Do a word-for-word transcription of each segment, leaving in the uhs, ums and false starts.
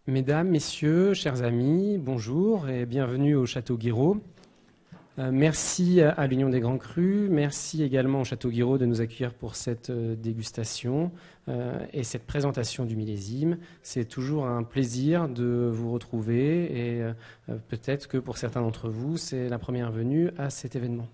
Mesdames, Messieurs, chers amis, bonjour et bienvenue au Château Guiraud. Euh, merci à l'Union des Grands Crus, merci également au Château Guiraud de nous accueillir pour cette euh, dégustation euh, et cette présentation du millésime. C'est toujours un plaisir de vous retrouver et euh, peut-être que pour certains d'entre vous, c'est la première venue à cet événement.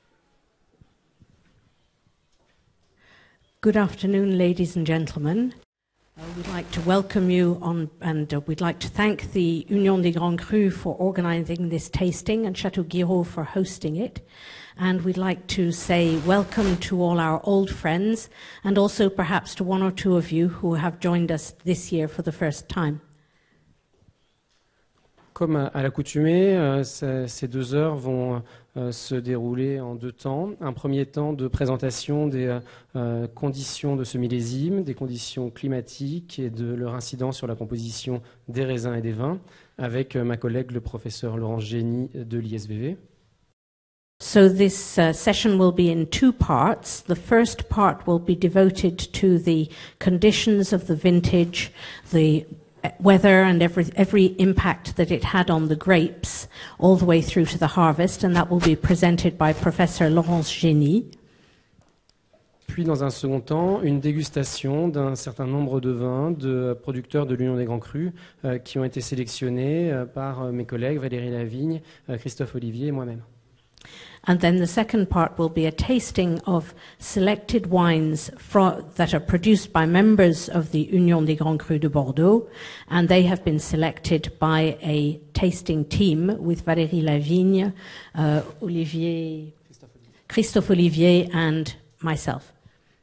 Good afternoon, ladies and gentlemen. Uh, we'd like to welcome you on, and uh, we'd like to thank the Union des Grands Crus for organizing this tasting and Château Guiraud for hosting it. And we'd like to say welcome to all our old friends and also perhaps to one or two of you who have joined us this year for the first time. Comme à l'accoutumée, euh, ces deux heures vont euh, se dérouler en deux temps. Un premier temps de présentation des euh, conditions de ce millésime, des conditions climatiques et de leur incidence sur la composition des raisins et des vins, avec euh, ma collègue le professeur Laurence Génie de l'I S V V. So this uh, session will be in two parts. The first part will be devoted to the conditions of the vintage, the weather and every, every impact that it had on the grapes all the way through to the harvest, and that will be presented by Professor Laurence Génie. Puis dans un second temps, une dégustation d'un certain nombre de vins de producteurs de l'Union des Grands Crus euh, qui ont été sélectionnés euh, par euh, mes collègues Valérie Lavigne, euh, Christophe Olivier et moi-même. And then the second part will be a tasting of selected wines fro- that are produced by members of the Union des Grands Crus de Bordeaux, and they have been selected by a tasting team with Valérie Lavigne, uh, Olivier, Christophe Olivier, and myself.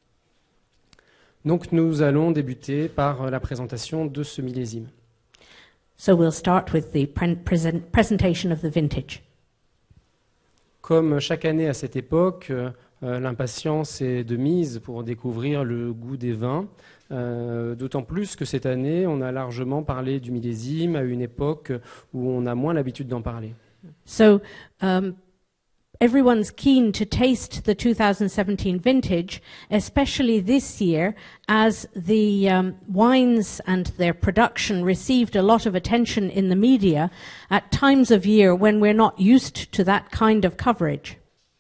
Donc nous allons débuter par la présentation de ce millésime. So we'll start with the pre- present- presentation of the vintage. Comme chaque année à cette époque, euh, l'impatience est de mise pour découvrir le goût des vins, euh, d'autant plus que cette année, on a largement parlé du millésime à une époque où on a moins l'habitude d'en parler. So um, everyone's keen to taste the two thousand seventeen vintage, especially this year, as the um, wines and their production received a lot of attention in the media at times of year when we're not used to that kind of coverage.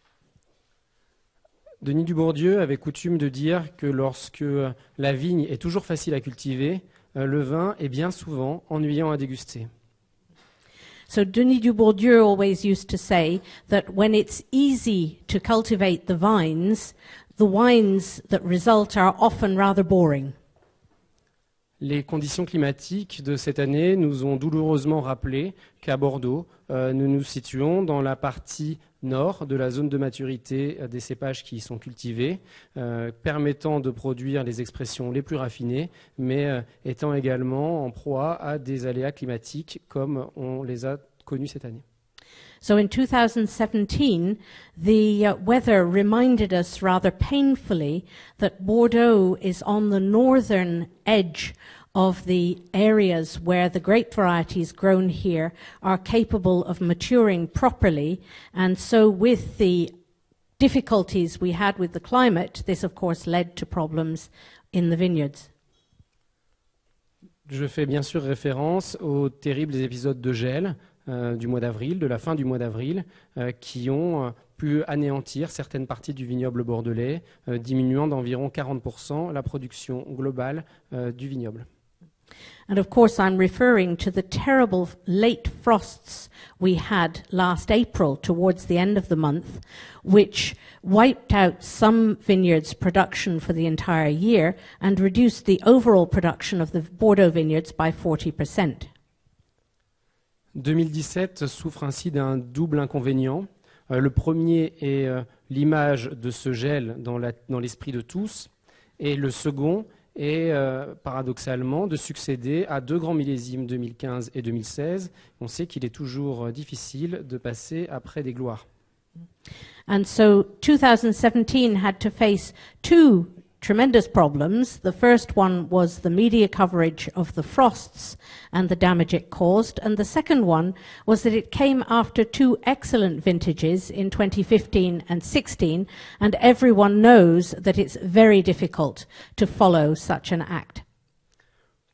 Denis Dubourdieu avait coutume de dire que lorsque la vigne est toujours facile à cultiver, le vin est bien souvent ennuyant à déguster. So Denis Dubourdieu always used to say that when it's easy to cultivate the vines, the wines that result are often rather boring. Les conditions climatiques de cette année nous ont douloureusement rappelé qu'à Bordeaux, euh, nous nous situons dans la partie nord de la zone de maturité euh, des cépages qui y sont cultivés, euh, permettant de produire les expressions les plus raffinées, mais euh, étant également en proie à des aléas climatiques comme on les a connus cette année. So in two thousand seventeen, the uh, weather reminded us rather painfully that Bordeaux is on the northern edge of the areas where the grape varieties grown here are capable of maturing properly. And so with the difficulties we had with the climate, this of course led to problems in the vineyards. Je fais bien sûr référence aux terribles épisodes de gel euh, du mois d'avril, de la fin du mois d'avril, euh, qui ont euh, pu anéantir certaines parties du vignoble bordelais, euh, diminuant d'environ quarante pour cent la production globale euh, du vignoble. And of course I'm referring to the terrible late frosts we had last April towards the end of the month, which wiped out some vineyards' production for the entire year and reduced the overall production of the Bordeaux vineyards by forty percent. deux mille dix-sept souffre ainsi d'un double inconvénient. Euh, le premier est euh, l'image de ce gel dans, la, dans l'esprit de tous, et le second est euh, paradoxalement de succéder à deux grands millésimes deux mille quinze et deux mille seize. On sait qu'il est toujours euh, difficile de passer après des gloires. And so two thousand seventeen had to face two tremendous problems. The first one was the media coverage of the frosts and the damage it caused, and the second one was that it came after two excellent vintages in twenty fifteen and sixteen, and everyone knows that it's very difficult to follow such an act.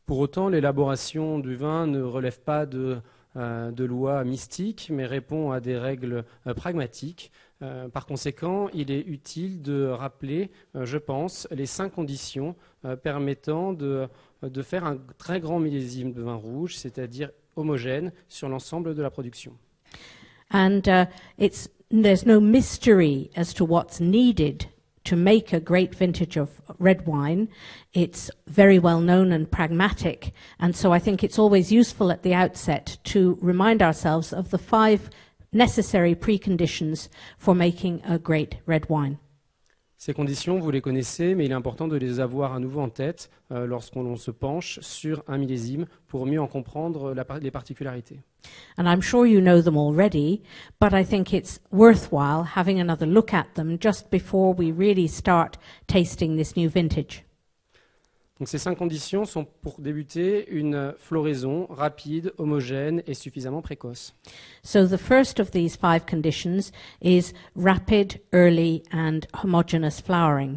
Pour autant, l'élaboration du vin ne relève pas de, euh, de lois mystiques, mais répond à des règles euh, pragmatiques. Euh, par conséquent, il est utile de rappeler, euh, je pense, les cinq conditions euh, permettant de, de faire un très grand millésime de vin rouge, c'est-à-dire homogène sur l'ensemble de la production. And uh, it's, there's no mystery as to what's needed to make a great vintage of red wine. It's very well known and pragmatic. And so I think it's always useful at the outset to remind ourselves of the five necessary preconditions for making a great red wine. Ces conditions, vous les connaissez, mais il est important de les avoir à nouveau en tête euh, lorsqu'on se penche sur un millésime pour mieux en comprendre la, les particularités. And I'm sure you know them already, but I think it's worthwhile having another look at them just before we really start tasting this new vintage. Donc ces cinq conditions sont pour débuter une floraison rapide, homogène et suffisamment précoce. So the first of these five conditions is rapid, early and homogeneous flowering.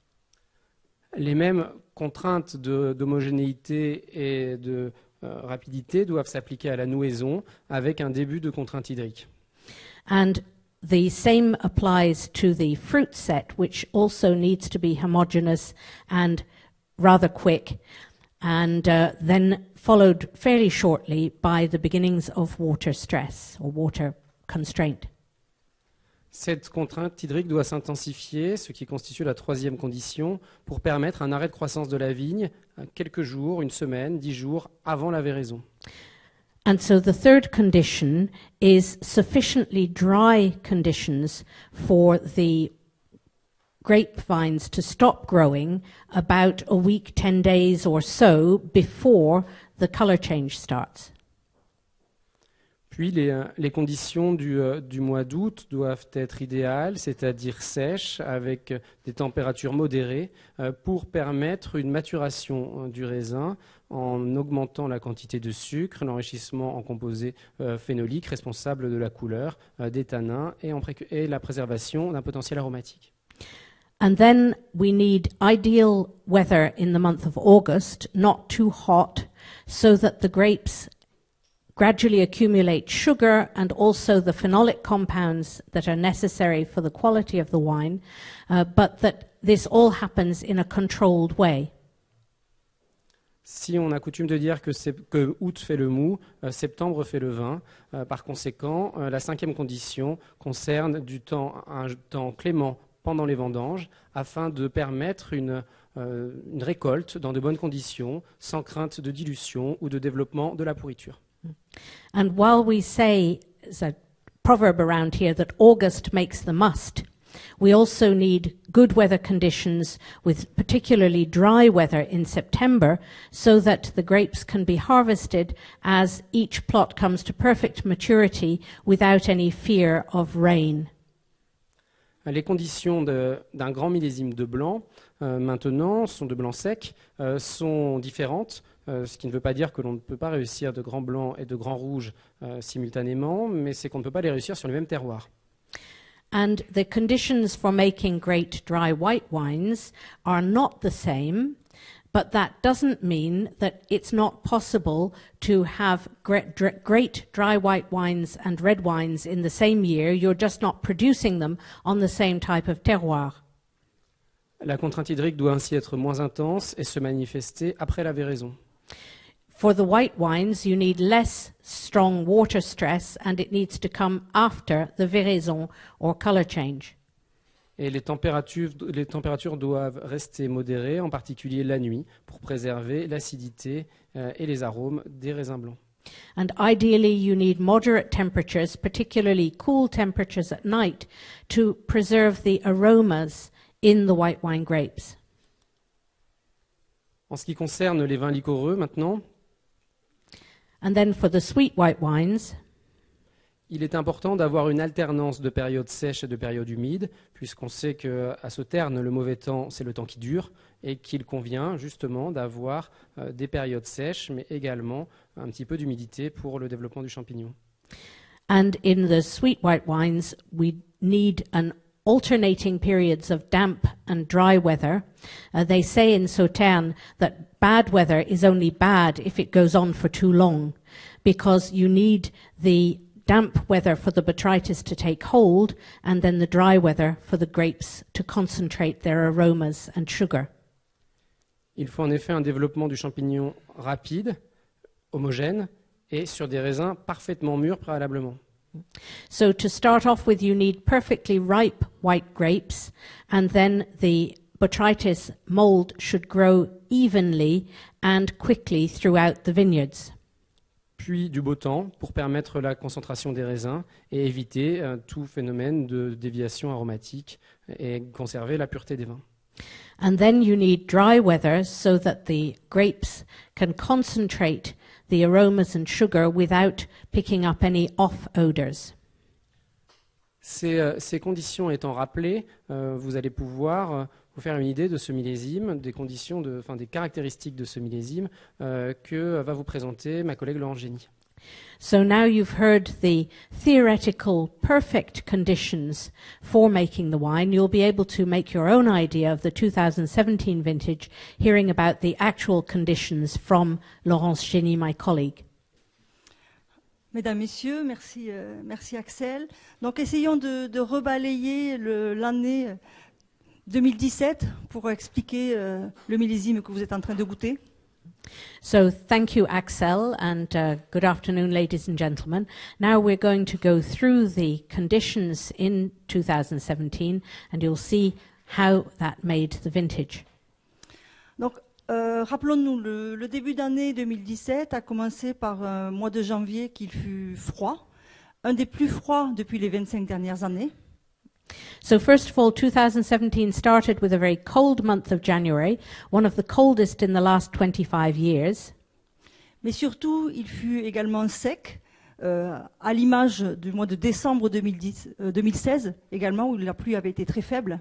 Les mêmes contraintes de, d'homogénéité et de euh, rapidité doivent s'appliquer à la nouaison avec un début de contrainte hydrique. And the same applies to the fruit set, which also needs to be homogeneous and rather quick, and uh, then followed fairly shortly by the beginnings of water stress or water constraint. Cette contrainte hydrique doit s'intensifier, ce qui constitue la troisième condition, pour permettre un arrêt de croissance de la vigne quelques jours, une semaine, dix jours avant la véraison. And so the third condition is sufficiently dry conditions for the grapevines to stop growing about a week, ten days or so before the color change starts. Puis les, les conditions du, du mois d'août doivent être idéales, c'est-à-dire sèches, avec des températures modérées, pour permettre une maturation du raisin en augmentant la quantité de sucre, l'enrichissement en composés phénoliques responsables de la couleur, des tanins et, en pré- et la préservation d'un potentiel aromatique. And then we need ideal weather in the month of August, not too hot, so that the grapes gradually accumulate sugar and also the phenolic compounds that are necessary for the quality of the wine, uh, but that this all happens in a controlled way. Si on a coutume de dire que, c'est, que août fait le mou, euh, septembre fait le vin, euh, par conséquent, euh, la cinquième condition concerne du temps, un temps clément pendant les vendanges, afin de permettre une, euh, une récolte dans de bonnes conditions, sans crainte de dilution ou de développement de la pourriture. And while we say, there's a proverb around here, that August makes the must, we also need good weather conditions with particularly dry weather in September so that the grapes can be harvested as each plot comes to perfect maturity without any fear of rain. Les conditions de, d'un grand millésime de blanc, euh, maintenant, sont de blanc sec, euh, sont différentes, euh, ce qui ne veut pas dire que l'on ne peut pas réussir de grands blancs et de grands rouges euh, simultanément, mais c'est qu'on ne peut pas les réussir sur le même terroir. And the conditions for making great dry white wines are not the same, but that doesn't mean that it's not possible to have great, great dry white wines and red wines in the same year. You're just not producing them on the same type of terroir. La contrainte hydrique doit ainsi être moins intense et se manifester après la véraison. For the white wines, you need less strong water stress, and it needs to come after the véraison or color change. Et les températures, les températures doivent rester modérées, en particulier la nuit, pour préserver l'acidité euh, et les arômes des raisins blancs. And ideally, you need moderate temperatures, particularly cool temperatures at night, to preserve the aromas in the white wine grapes. En ce qui concerne les vins liquoreux, maintenant, And then for the sweet white wines, il est important d'avoir une alternance de périodes sèches et de périodes humides, puisqu'on sait qu'à Sauternes, le mauvais temps, c'est le temps qui dure, et qu'il convient justement d'avoir euh, des périodes sèches, mais également un petit peu d'humidité pour le développement du champignon. and in the sweet white wines, we need an alternating periods of damp and dry weather. Uh, they say in Sauternes that bad weather is only bad if it goes on for too long, because you need the damp weather for the botrytis to take hold, and then the dry weather for the grapes to concentrate their aromas and sugar. Il faut en effet un développement du champignon rapide, homogène, et sur des raisins parfaitement mûrs préalablement. So to start off with, you need perfectly ripe white grapes, and then the botrytis mold should grow evenly and quickly throughout the vineyards. Puis du beau temps pour permettre la concentration des raisins et éviter euh, tout phénomène de déviation aromatique et conserver la pureté des vins. And then you need dry weather so that the grapes can concentrate the aromas and sugar without picking up any off odors. Ces, euh, ces conditions étant rappelées, euh, vous allez pouvoir euh, vous faire une idée de ce millésime, des conditions, de, enfin, des caractéristiques de ce millésime euh, que va vous présenter ma collègue Laurence Génie. So now you've heard the theoretical perfect conditions for making the wine. You'll be able to make your own idea of the two thousand seventeen vintage, hearing about the actual conditions from Laurence Génie, my colleague. Mesdames, Messieurs, merci, euh, merci Axel. Donc essayons de, de rebalayer le, l'année deux mille dix-sept pour expliquer euh, le millésime que vous êtes en train de goûter. So thank you, Axel, and uh, good afternoon, ladies and gentlemen. Now we're going to go through the conditions in two thousand seventeen, and you'll see how that made the vintage. Donc, euh, rappelons-nous, le, le début d'année deux mille dix-sept a commencé par un mois de janvier qui fut froid, un des plus froids depuis les vingt-cinq dernières années. So first of all, two thousand seventeen started with a very cold month of January, one of the coldest in the last twenty-five years. Mais surtout, il fut également sec, euh, à l'image du mois de décembre deux mille dix, euh, deux mille seize, également, où la pluie avait été très faible.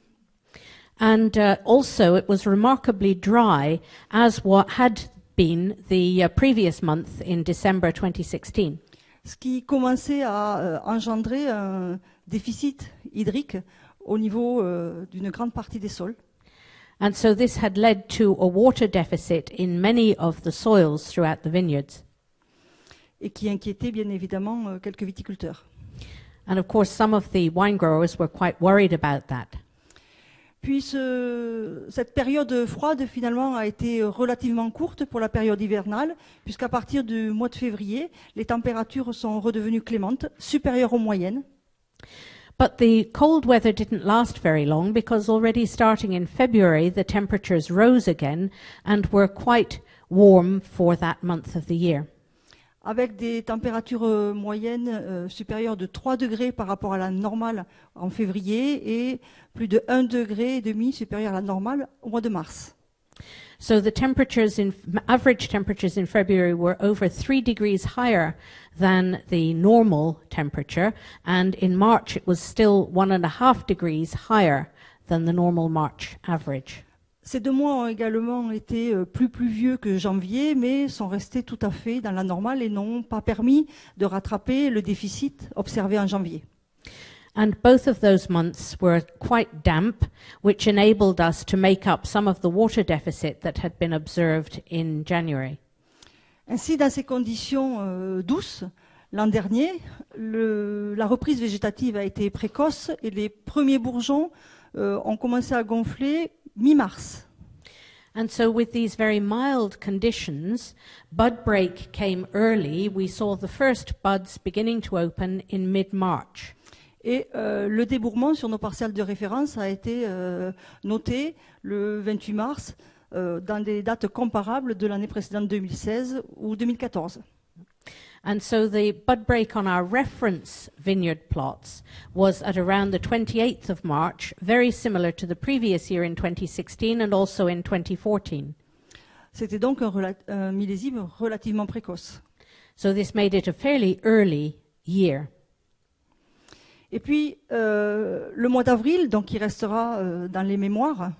And uh, also it was remarkably dry, as what had been the uh, previous month in December twenty sixteen. Ce qui commençait à euh, engendrer un déficit hydrique au niveau euh, d'une grande partie des sols. And so this had led to a water deficit in many of the soils throughout the vineyards. Et qui inquiétait bien évidemment euh, quelques viticulteurs. And of course some of the wine growers were quite worried about that. Puis ce, cette période froide finalement a été relativement courte pour la période hivernale, puisqu'à partir du mois de février, les températures sont redevenues clémentes, supérieures aux moyennes. But the cold weather didn't last very long, because already starting in February the temperatures rose again and were quite warm for that month of the year. Avec des températures euh, moyennes euh, supérieures de trois degrés par rapport à la normale en février et plus de un degré et demi supérieur à la normale au mois de mars. So the temperatures in average temperatures in February were over three degrees higher than the normal temperature, and in March it was still one and a half degrees higher than the normal March average. Ces deux mois ont également été euh, plus pluvieux que janvier, mais sont restés tout à fait dans la normale et n'ont pas permis de rattraper le déficit observé en janvier. And both of those months were quite damp, which enabled us to make up some of the water deficit that had been observed in January. Ainsi, dans ces conditions euh, douces, l'an dernier, le, la reprise végétative a été précoce et les premiers bourgeons euh, ont commencé à gonfler mi-mars. And so with these very mild conditions, bud break came early. We saw the first buds beginning to open in mid-March. Et euh, le débourrement sur nos parcelles de référence a été euh, noté le vingt-huit mars euh, dans des dates comparables de l'année précédente deux mille seize ou deux mille quatorze. And so the bud break on our reference vineyard plots was at around the twenty-eighth of March, very similar to the previous year in twenty sixteen and also in twenty fourteen. C'était donc un, rela- un millésime relativement précoce. So this made it a fairly early year. Et puis, euh, le mois d'avril, donc qui restera euh, dans les mémoires,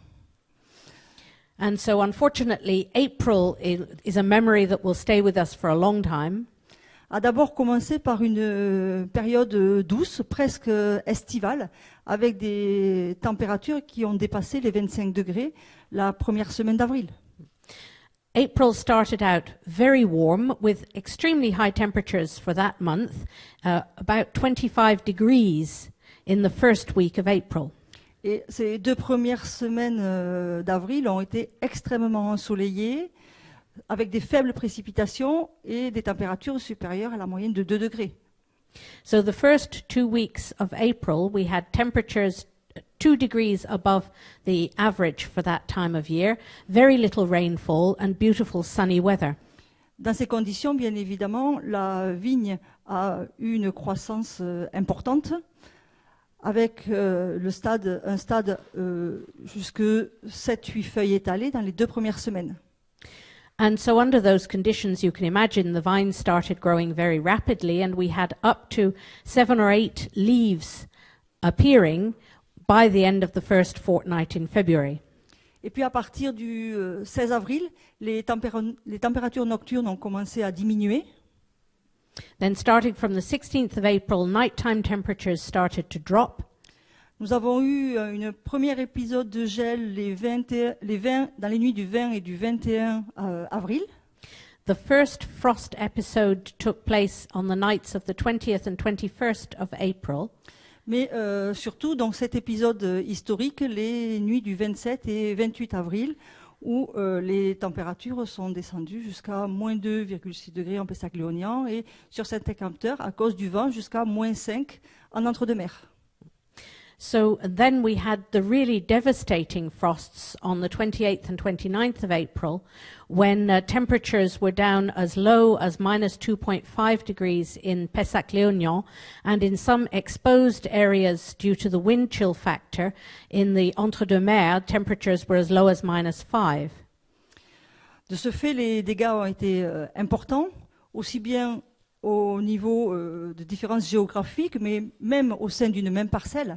And so unfortunately, April is, is a memory that will stay with us for a long time. a d'abord commencé par une euh, période euh, douce, presque euh, estivale, avec des températures qui ont dépassé les vingt-cinq degrés la première semaine d'avril. April started out very warm with extremely high temperatures for that month, uh, about twenty-five degrees in the first week of April. Et ces deux premières semaines euh, d'avril ont été extrêmement ensoleillées, avec des faibles précipitations et des températures supérieures à la moyenne de deux degrés. So the first two weeks of April, we had temperatures two degrees above the average for that time of year, very little rainfall and beautiful sunny weather. Dans ces conditions, bien évidemment, la vigne a eu une croissance euh, importante, avec euh, le stade, un stade euh, jusque sept huit feuilles étalées dans les deux premières semaines. And so under those conditions, you can imagine the vine started growing very rapidly, and we had up to seven or eight leaves appearing by the end of the first fortnight in February. Et puis à partir du euh, seize avril, les, tempéra- les températures nocturnes ont commencé à diminuer. Then starting from the sixteenth of April, nighttime temperatures started to drop. Nous avons eu euh, une première épisode de gel les vingt et un, les vingt, dans les nuits du vingt et du vingt et un euh, avril. The first frost episode took place on the nights of the twentieth and twenty-first of April. Mais euh, surtout dans cet épisode euh, historique, les nuits du vingt-sept et vingt-huit avril, où euh, les températures sont descendues jusqu'à moins deux virgule six degrés en Pessac-Léognan et sur certains capteurs, à cause du vent, jusqu'à moins cinq en entre-deux-mers. So then we had the really devastating frosts on the twenty-eighth and twenty-ninth of April, when uh, temperatures were down as low as minus two point five degrees in Pessac-Léognan, and in some exposed areas due to the wind chill factor in the Entre-deux-Mers, temperatures were as low as minus five. De ce fait, les dégâts ont été euh, importants, aussi bien au niveau euh, de différences géographiques, mais même au sein d'une même parcelle.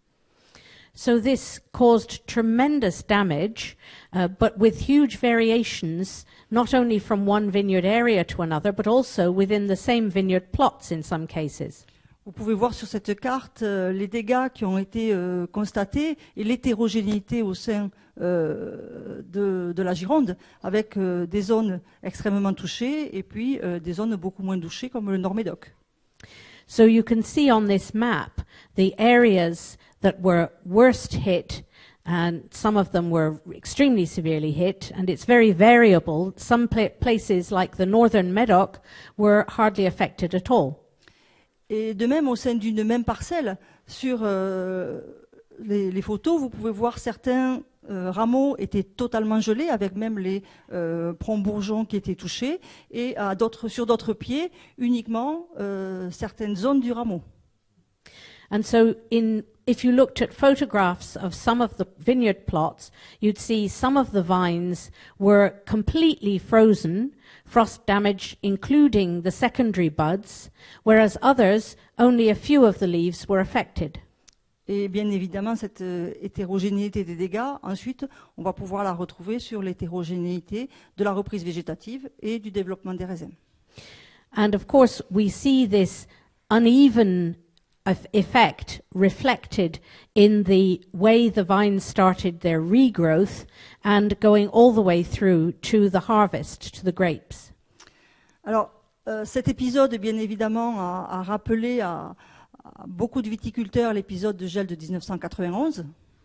So this caused tremendous damage, uh, but with huge variations, not only from one vineyard area to another, but also within the same vineyard plots in some cases. Vous pouvez voir sur cette carte euh, les dégâts qui ont été euh, constatés et l'hétérogénéité au sein euh, de, de la Gironde, avec euh, des zones extrêmement touchées et puis euh, des zones beaucoup moins touchées comme le Nord-Médoc. So you can see on this map the areas that were worst hit, and some of them were extremely severely hit, and it's very variable. Some pla- places like the northern Medoc were hardly affected at all. Et de même, au sein d'une même parcelle, sur euh, les, les photos, vous pouvez voir certains euh, rameaux étaient totalement gelés, avec même les euh, prongs bourgeons qui étaient touchés, et à d'autres, sur d'autres pieds, uniquement euh, certaines zones du rameau. And so in, if you looked at photographs of some of the vineyard plots, you'd see some of the vines were completely frozen, frost damage including the secondary buds, whereas others, only a few of the leaves were affected. Et bien évidemment, cette euh, hétérogénéité des dégâts, ensuite, on va pouvoir la retrouver sur l'hétérogénéité de la reprise végétative et du développement des raisins. And of course, we see this uneven effect reflected in the way the vines started their regrowth and going all the way through to the harvest, to the grapes. Alors, euh, cet épisode, bien évidemment, a, a rappelé à, à beaucoup de viticulteurs l'épisode de gel de dix-neuf cent quatre-vingt-onze.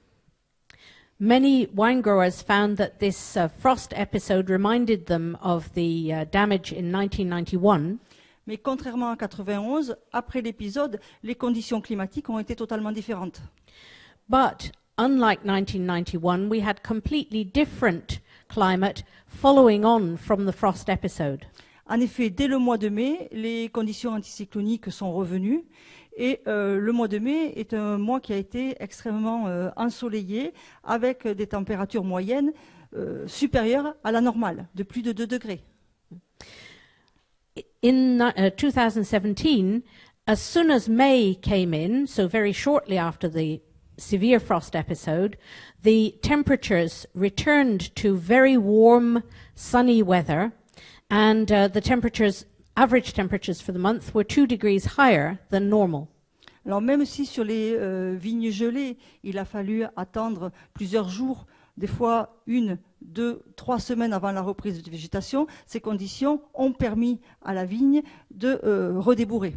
Many wine growers found that this uh, frost episode reminded them of the uh, damage in nineteen ninety-one. Mais contrairement à quatre-vingt-onze, après l'épisode, les conditions climatiques ont été totalement différentes. But unlike nineteen ninety-one, we had completely different climate following on from the frost episode. En effet, dès le mois de mai, les conditions anticycloniques sont revenues et euh, le mois de mai est un mois qui a été extrêmement euh, ensoleillé avec des températures moyennes euh, supérieures à la normale, de plus de deux degrés. In uh, twenty seventeen, as soon as May came in, so very shortly after the severe frost episode, the temperatures returned to very warm, sunny weather, and uh, the temperatures average temperatures for the month were two degrees higher than normal. Alors même si sur les euh, vignes gelées, il a fallu attendre plusieurs jours, des fois une, deux, trois semaines avant la reprise de végétation, ces conditions ont permis à la vigne de euh, redébourrer.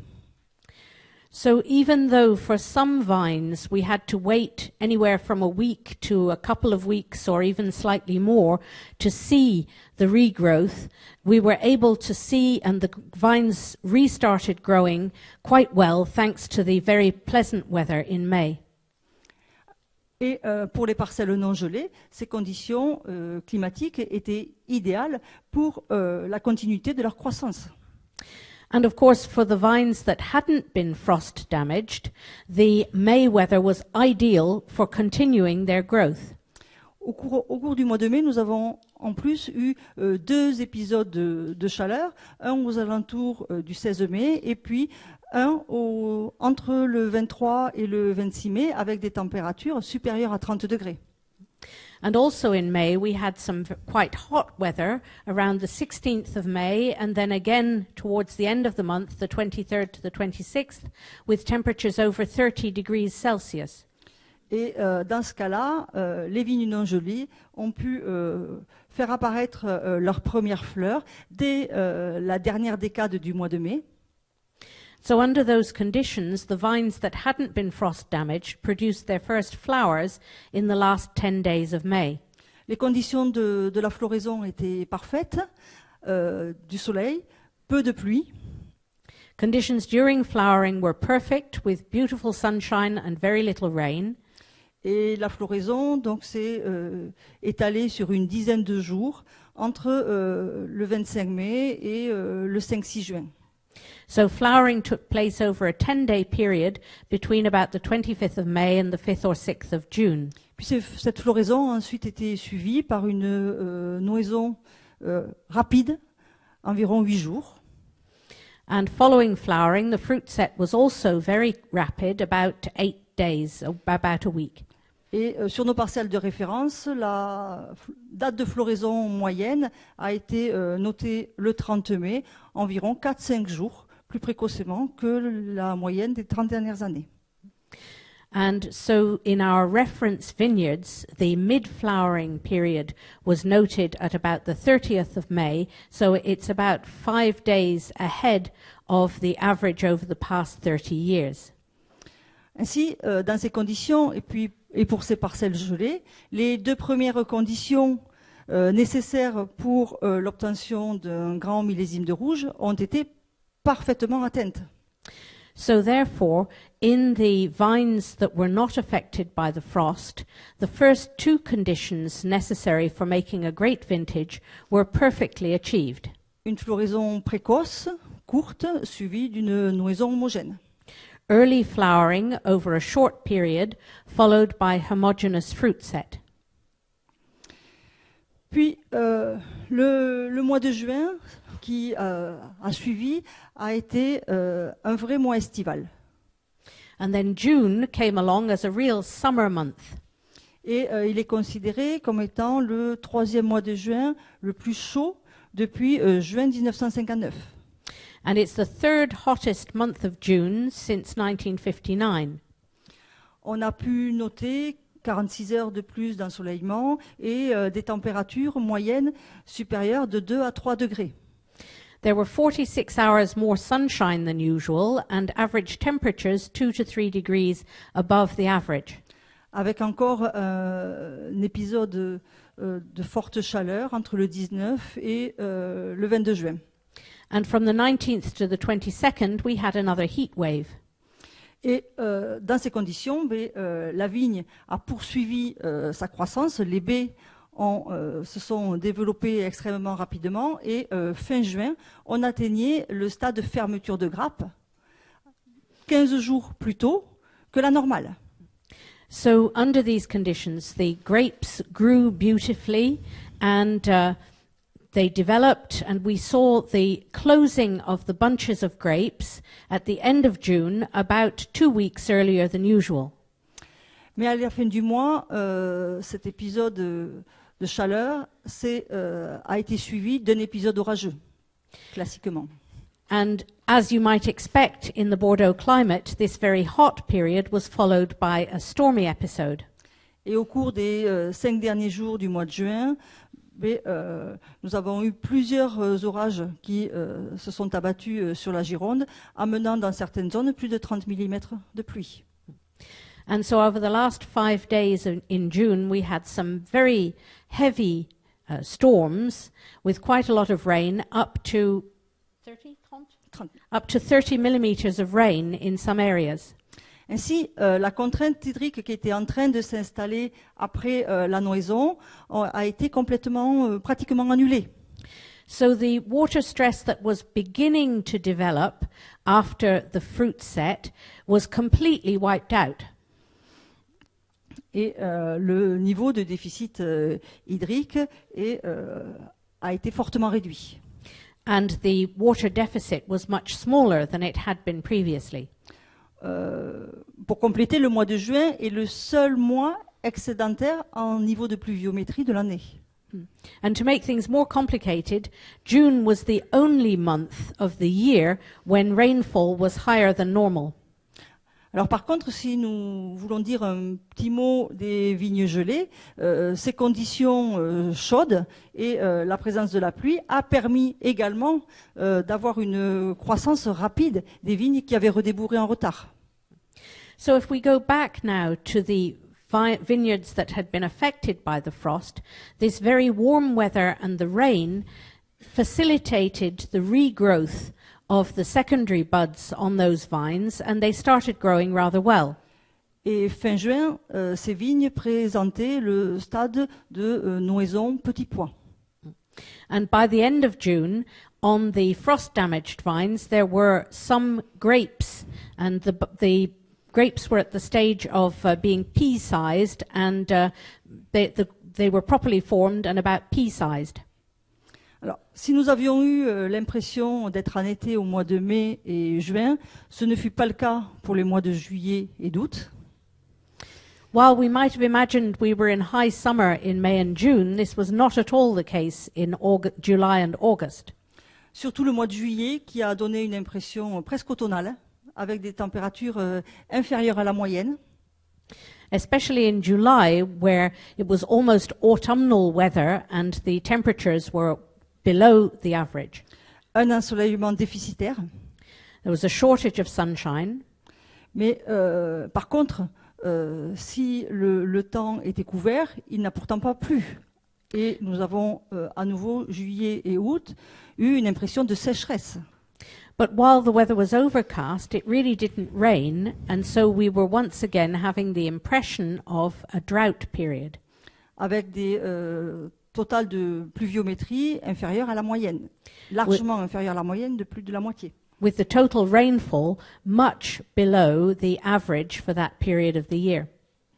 So even though for some vines we had to wait anywhere from a week to a couple of weeks or even slightly more to see the regrowth, we were able to see, and the vines restarted growing quite well thanks to the very pleasant weather in May. Et euh, pour les parcelles non gelées, ces conditions euh, climatiques étaient idéales pour euh, la continuité de leur croissance. And of course, for the vines that hadn't been frost damaged, the May weather was ideal for continuing their growth. Au cours, au cours du mois de mai, nous avons en plus eu euh, deux épisodes de, de chaleur, un aux alentours euh, du seize mai et puis un au, entre le vingt-trois et le vingt-six mai avec des températures supérieures à trente degrés. And also in May, we had some v- quite hot weather around the sixteenth of May, and then again towards the end of the month, the twenty-third to the twenty-sixth, with temperatures over thirty degrees Celsius. Et euh, dans ce cas-là, euh, les vignes non gelées ont pu euh, faire apparaître euh, leurs premières fleurs dès euh, la dernière décade du mois de mai. So under those conditions, the vines that hadn't been frost damaged produced their first flowers in the last ten days of May. Les conditions de, de la floraison étaient parfaites, euh, du soleil, peu de pluie. Conditions during flowering were perfect, with beautiful sunshine and very little rain. Et la floraison donc s'est euh, étalée sur une dizaine de jours entre euh, le vingt-cinq mai et euh, le cinq six juin. So flowering took place over a ten-day period between about the twenty-fifth of May and the fifth or sixth of June. Puis c'est- cette floraison a ensuite été suivie par une euh, nouaison euh, rapide, environ huit jours. And following flowering, the fruit set was also very rapid, about eight days, about a week. Et euh, sur nos parcelles de référence, la f- date de floraison moyenne a été euh, notée le trente mai, environ quatre cinq jours plus précocement que la moyenne des trente dernières années. And so in our reference vineyards, the mid-flowering period was noted at about the thirtieth of May, so it's about five days ahead of the average over the past thirty years. Ainsi, euh, dans ces conditions, et puis et pour ces parcelles gelées, les deux premières conditions euh, nécessaires pour euh, l'obtention d'un grand millésime de rouge ont été parfaitement atteintes. So therefore, in the vines that were not affected by the frost, the first two conditions necessary for making a great vintage were perfectly achieved. Une floraison précoce, courte, suivie d'une nouaison homogène. Early flowering over a short period, followed by homogeneous fruit set. Puis euh, le, le mois de juin qui euh, a suivi a été euh, un vrai mois estival. And then June came along as a real summer month. Et euh, il est considéré comme étant le troisième mois de juin le plus chaud depuis euh, juin mille neuf cent cinquante-neuf. And it's the third hottest month of June since nineteen fifty-nine. On a pu noter quarante-six heures de plus d'ensoleillement et euh, des températures moyennes supérieures de deux à trois degrés. There were forty-six hours more sunshine than usual and average temperatures two to three degrees above the average. Avec encore euh, un épisode euh, de forte chaleur entre le dix-neuf et euh, le vingt-deux juin. And from the nineteenth to the twenty-second, we had another heat wave. Et euh, dans ces conditions, ben, euh, la vigne a poursuivi euh, sa croissance, les baies ont, euh, se sont développées extrêmement rapidement et euh, fin juin, on atteignait le stade de fermeture de grappe quinze jours plus tôt que la normale. So under these conditions, the grapes grew beautifully and uh, they developed, and we saw the closing of the bunches of grapes at the end of June, about two weeks earlier than usual. Mais à la fin du mois, euh, cet épisode de chaleur c'est, euh, a été suivi d'un épisode orageux, classiquement. And as you might expect in the Bordeaux climate, this very hot period was followed by a stormy episode. Et au cours des euh, cinq derniers jours du mois de juin, mais, euh, nous avons eu plusieurs euh, orages qui euh, se sont abattus euh, sur la Gironde, amenant dans certaines zones plus de trente millimètres de pluie. And so over the last five days in, in June, we had some very heavy uh, storms with quite a lot of rain, up to thirty, up to thirty millimeters of rain in some areas. Ainsi, euh, la contrainte hydrique qui était en train de s'installer après euh, la noison a, a été complètement, euh, pratiquement annulée. So the water stress that was beginning to develop after the fruit set was completely wiped out. Et euh, le niveau de déficit euh, hydrique est, euh, a été fortement réduit. And the water deficit was much smaller than it had been previously. Euh, pour compléter, le mois de juin est le seul mois excédentaire en niveau de pluviométrie de l'année. And to make things more complicated, June was the only month of the year when rainfall was higher than normal. Alors par contre, si nous voulons dire un petit mot des vignes gelées, euh, ces conditions euh, chaudes et euh, la présence de la pluie a permis également euh, d'avoir une croissance rapide des vignes qui avaient redébourré en retard. So if we go back now to the vi- vineyards that had been affected by the frost, this very warm weather and the rain facilitated the regrowth of the secondary buds on those vines, and they started growing rather well. Et fin juin, euh, ces vignes présentaient le stade de euh, noison petit pois. And by the end of June, on the frost-damaged vines, there were some grapes, and the, the grapes were at the stage of uh, being pea-sized, and uh, they, the, they were properly formed and about pea-sized. Alors, si nous avions eu euh, l'impression d'être en été au mois de mai et juin, ce ne fut pas le cas pour les mois de juillet et d'août. While we might have imagined we were in high summer in May and June, this was not at all the case in Aug- July and August. Surtout le mois de juillet qui a donné une impression presque automnale, avec des températures euh, inférieures à la moyenne. Especially in July, where it was almost autumnal weather and the temperatures were below the average. Un ensoleillement déficitaire. There was a shortage of sunshine. Mais euh, par contre, euh, si le, le temps était couvert, il n'a pourtant pas plu. Et nous avons euh, à nouveau, juillet et août, eu une impression de sécheresse. But while the weather was overcast, it really didn't rain, and so we were once again having the impression of a drought period. Avec des euh, totales de pluviométrie inférieures à la moyenne, largement inférieures à la moyenne de plus de la moitié. With the total rainfall much below the average for that period of the year.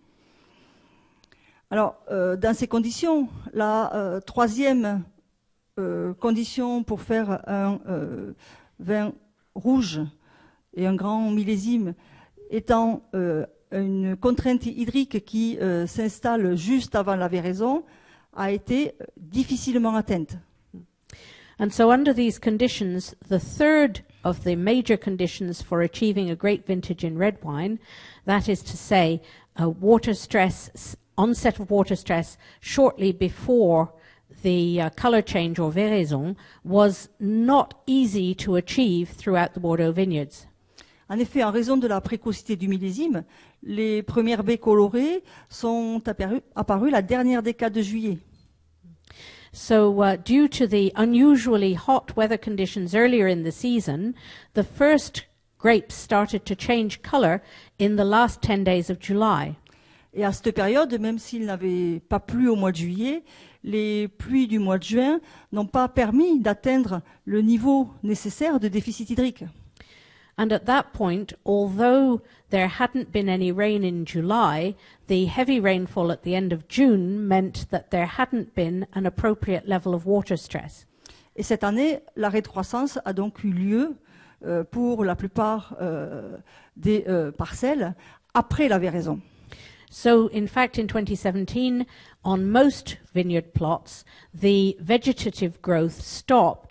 Alors, euh, dans ces conditions, la euh, troisième euh, condition pour faire un euh, vin rouge et un grand millésime étant euh, une contrainte hydrique qui euh, s'installe juste avant la véraison, a été difficilement atteinte. And so under these conditions, the third of the major conditions for achieving a great vintage in red wine, that is to say, a water stress, onset of water stress shortly before the uh, color change or véraison, was not easy to achieve throughout the Bordeaux vineyards. En effet, en raison de la précocité du millésime, les premières baies colorées sont apparues, apparues la dernière décade de juillet. So uh, due to the unusually hot weather conditions earlier in the season, the first grapes started to change color in the last ten days of July. Et à cette période, même s'il n'avait pas plu au mois de juillet, les pluies du mois de juin n'ont pas permis d'atteindre le niveau nécessaire de déficit hydrique. And at that point, although there hadn't been any rain in July, the heavy rainfall at the end of June meant that there hadn't been an appropriate level of water stress. Et cette année, l'arrêt de croissance a donc eu lieu euh, pour la plupart euh, des euh, parcelles après la véraison. So, in fact, in twenty seventeen, on most vineyard plots, the vegetative growth stopped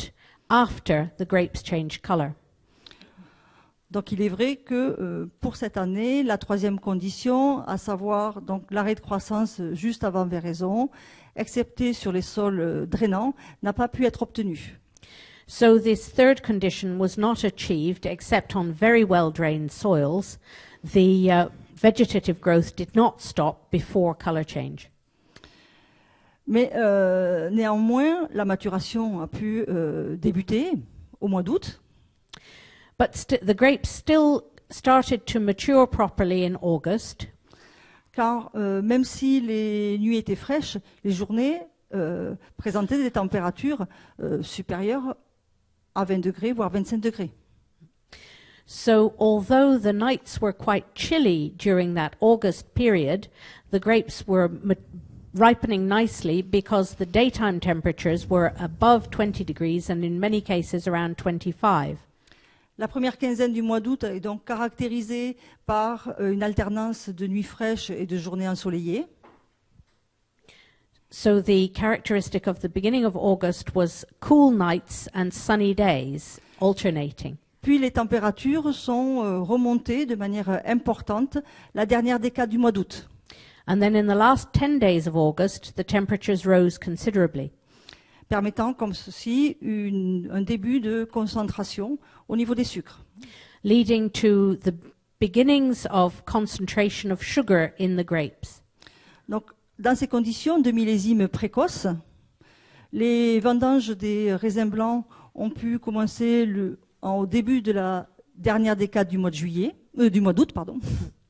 after the grapes changed color. Donc il est vrai que euh, pour cette année, la troisième condition, à savoir donc l'arrêt de croissance juste avant véraison, excepté sur les sols euh, drainants, n'a pas pu être obtenue. So this third condition was not achieved except on very well-drained soils. The uh, vegetative growth did not stop before color change. Mais euh, néanmoins, la maturation a pu euh, débuter au mois d'août. But st- the grapes still started to mature properly in August. Car euh, même si les nuits étaient fraîches, les journées euh, présentaient des températures euh, supérieures à vingt degrés, voire vingt-cinq degrés. So although the nights were quite chilly during that August period, the grapes were ma- ripening nicely because the daytime temperatures were above twenty degrees and in many cases around twenty-five. La première quinzaine du mois d'août est donc caractérisée par euh, une alternance de nuits fraîches et de journées ensoleillées. So the characteristic of the beginning of August was cool nights and sunny days, alternating. Puis les températures sont euh, remontées de manière euh, importante la dernière décade du mois d'août. And then in the last ten days of August, the temperatures rose considerably. Permettant comme ceci une, un début de concentration au niveau des sucres. Leading to the beginnings of concentration of sugar in the grapes. Donc, dans ces conditions de millésime précoce, les vendanges des raisins blancs ont pu commencer le, en, au début de la dernière décade du mois de juillet, euh, du mois d'août, pardon.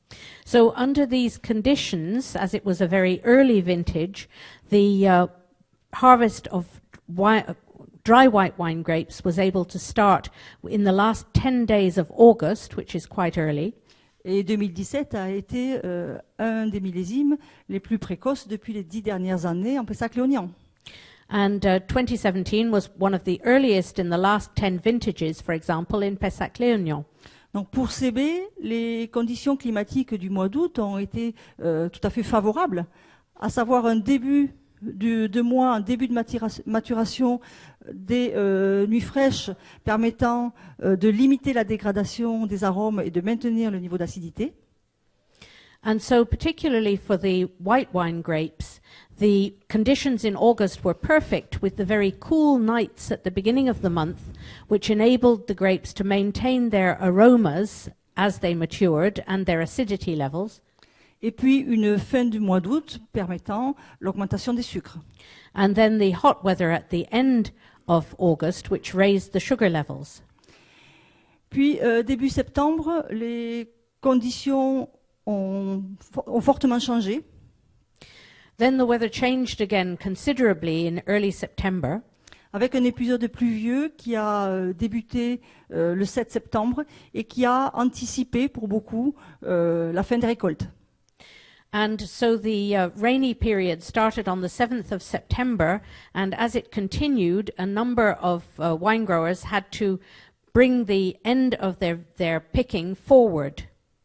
So under these conditions, as it was a very early vintage, the uh, harvest of wi- dry white wine grapes was able to start in the last ten days of August, which is quite early. Et deux mille dix-sept a été euh, un des millésimes les plus précoces depuis les dix dernières années en Pessac-Léognan. And uh, twenty seventeen was one of the earliest in the last ten vintages, for example, in Pessac-Léognan. Donc pour C B, les conditions climatiques du mois d'août ont été euh, tout à fait favorables, à savoir un début de, de mois, un début de matira- maturation des euh, nuits fraîches permettant euh, de limiter la dégradation des arômes et de maintenir le niveau d'acidité. And so particularly for the white wine grapes, the conditions in August were perfect with the very cool nights at the beginning of the month, which enabled the grapes to maintain their aromas as they matured and their acidity levels. Et puis une fin du mois d'août permettant l'augmentation des sucres. And then the hot weather at the end of August, which raised the sugar levels. Puis euh, début septembre, les conditions ont, ont fortement changé. Then the weather changed again considerably in early September. Avec un épisode pluvieux qui a euh, débuté euh, le sept septembre et qui a anticipé pour beaucoup euh, la fin des récoltes. And so the uh, rainy period started on the seventh of September, and as it continued, a number of uh, wine growers had to bring the end of their, their picking forward.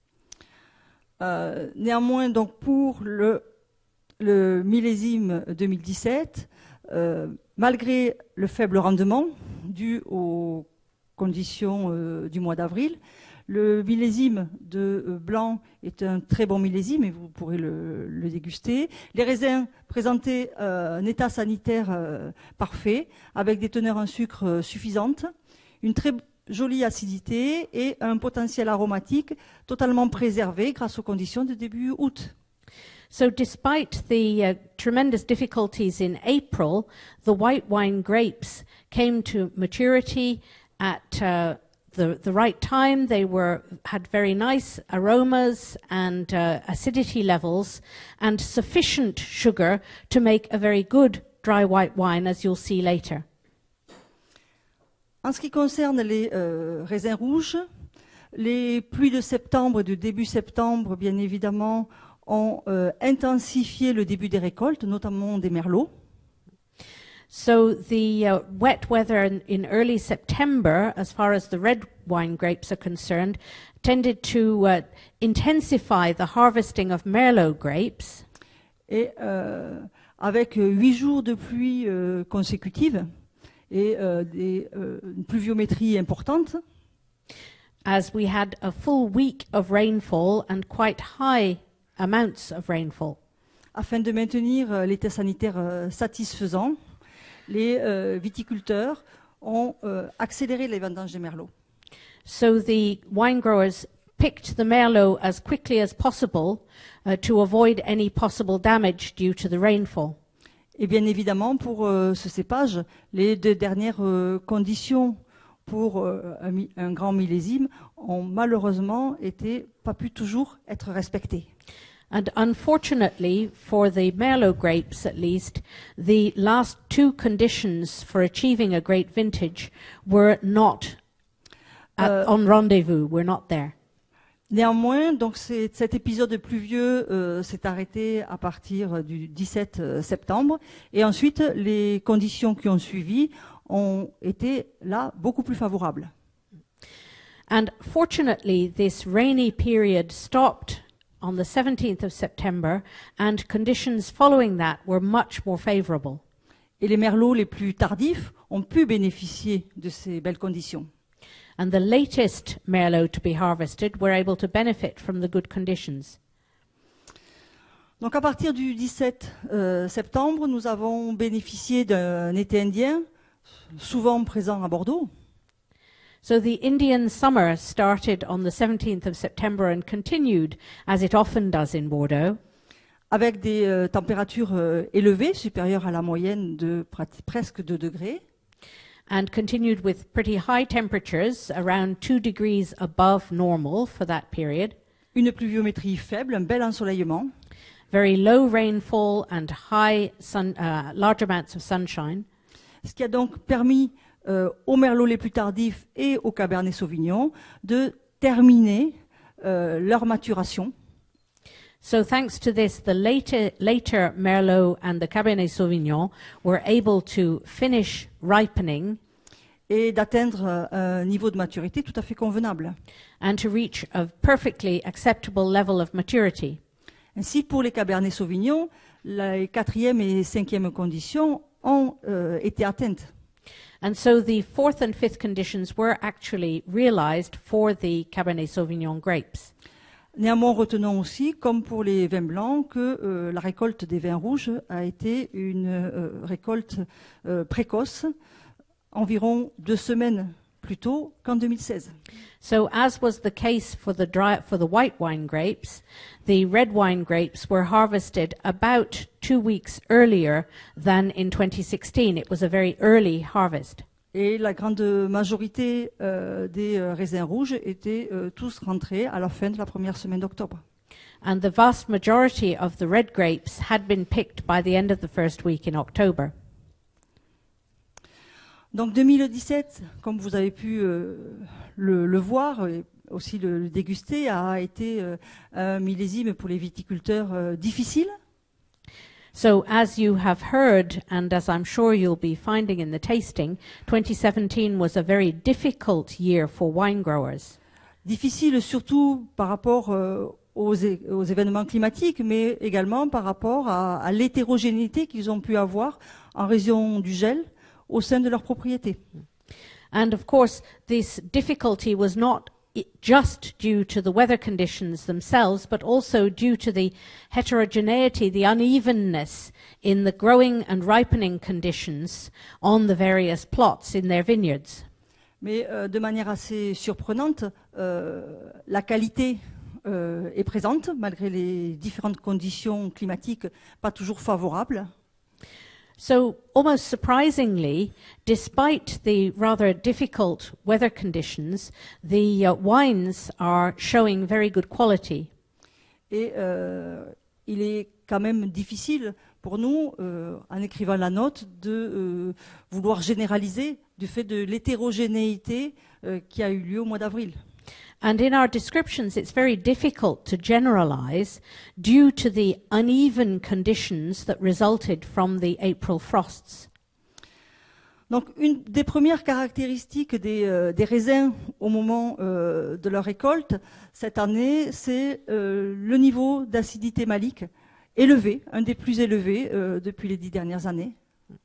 Euh, néanmoins, donc pour le, le millésime deux mille dix-sept, euh, malgré le faible rendement dû aux conditions euh, du mois d'avril, le millésime de euh, blanc est un très bon millésime et vous pourrez le, le déguster. Les raisins présentaient euh, un état sanitaire euh, parfait, avec des teneurs en sucre euh, suffisantes, une très jolie acidité et un potentiel aromatique totalement préservé grâce aux conditions de début août. So despite the uh, tremendous difficulties in April, the white wine grapes came to maturity at uh, the, the right time. They were had very nice aromas and uh, acidity levels and sufficient sugar to make a very good dry white wine, as you'll see later. En ce qui concerne les euh, raisins rouges, les pluies de septembre et de début septembre, bien évidemment, ont euh, intensifié le début des récoltes, notamment des merlots. So the uh, wet weather in, in early September, as far as the red wine grapes are concerned, tended to uh, intensify the harvesting of Merlot grapes. Et euh, avec huit jours de pluie euh, consécutives, et euh, des, euh, une pluviométrie importante. As we had a full week of rainfall and quite high amounts of rainfall. Afin de maintenir euh, l'état sanitaire euh, satisfaisant, les euh, viticulteurs ont euh, accéléré les vendanges des merlots. So the wine growers picked the Merlot as quickly as possible uh, to avoid any possible damage due to the rainfall. Et bien évidemment, pour euh, ce cépage, les deux dernières euh, conditions pour euh, un, mi- un grand millésime ont malheureusement été pas pu toujours être respectées. And unfortunately, for the Merlot grapes at least, the last two conditions for achieving a great vintage were not at, Euh, on rendezvous, were not there. Néanmoins, donc c'est- cet épisode pluvieux euh, s'est arrêté à partir du dix-sept euh, septembre, et ensuite les conditions qui ont suivi ont été là beaucoup plus favorables. And fortunately, this rainy period stopped on the seventeenth of September, and conditions following that were much more favorable. Et les merlots les plus tardifs ont pu bénéficier de ces belles conditions. And the latest Merlot to be harvested were able to benefit from the good conditions. Donc à partir du dix-sept euh, septembre, nous avons bénéficié d'un été indien, souvent présent à Bordeaux. So the Indian summer started on the seventeenth of September and continued, as it often does in Bordeaux, Avec des euh, températures euh, élevées, supérieures à la moyenne de prat- presque deux degrés, and continued with pretty high temperatures, around two degrees above normal for that period, une pluviométrie faible, un bel ensoleillement, very low rainfall and high sun, uh, large amounts of sunshine, ce qui a donc permis euh, aux merlots les plus tardifs et au cabernet sauvignon de terminer euh, leur maturation. So thanks to this, the later, later Merlot and the Cabernet Sauvignon were able to finish ripening Et d'atteindre euh, un niveau de maturité tout à fait convenable. and to reach a perfectly acceptable level of maturity. Ainsi, pour les cabernets sauvignons, les quatrième et cinquième conditions ont euh, été atteintes. And so the fourth and fifth conditions were actually realized for the Cabernet Sauvignon grapes. Néanmoins, retenons aussi, comme pour les vins blancs, que euh, la récolte des vins rouges a été une euh, récolte euh, précoce, environ deux semaines plus tôt qu'en deux mille seize. So as was the case for the dry, for the white wine grapes, the red wine grapes were harvested about two weeks earlier than in twenty sixteen. It was a very early harvest. Et la grande majorité euh, des euh, raisins rouges étaient euh, tous rentrés à la fin de la première semaine d'octobre. And the vast majority of the red grapes had been picked by the end of the first week in October. Donc deux mille dix-sept, comme vous avez pu euh, le, le voir et aussi le, le déguster, a été euh, un millésime pour les viticulteurs euh, difficile. So as you have heard, and as I'm sure you'll be finding in the tasting, twenty seventeen was a very difficult year for wine growers. Difficile surtout par rapport euh, aux, é- aux événements climatiques, mais également par rapport à, à l'hétérogénéité qu'ils ont pu avoir en raison du gel au sein de leurs propriétés. And of course, this difficulty was not i- just due to the weather conditions themselves, but also due to the heterogeneity, the unevenness in the growing and ripening conditions on the various plots in their vineyards. Mais euh, de manière assez surprenante, euh, la qualité euh, est présente malgré les différentes conditions climatiques pas toujours favorables. So, almost surprisingly, despite the rather difficult weather conditions, the uh, wines are showing very good quality. Et euh, il est quand même difficile pour nous, euh, en écrivant la note, de euh, vouloir généraliser du fait de l'hétérogénéité euh, qui a eu lieu au mois d'avril. And in our descriptions, it's very difficult to generalize due to the uneven conditions that resulted from the April frosts. Donc, une des premières caractéristiques des, euh, des raisins au moment euh, de leur récolte cette année, c'est euh, le niveau d'acidité malique élevé, un des plus élevés euh, depuis les dix dernières années.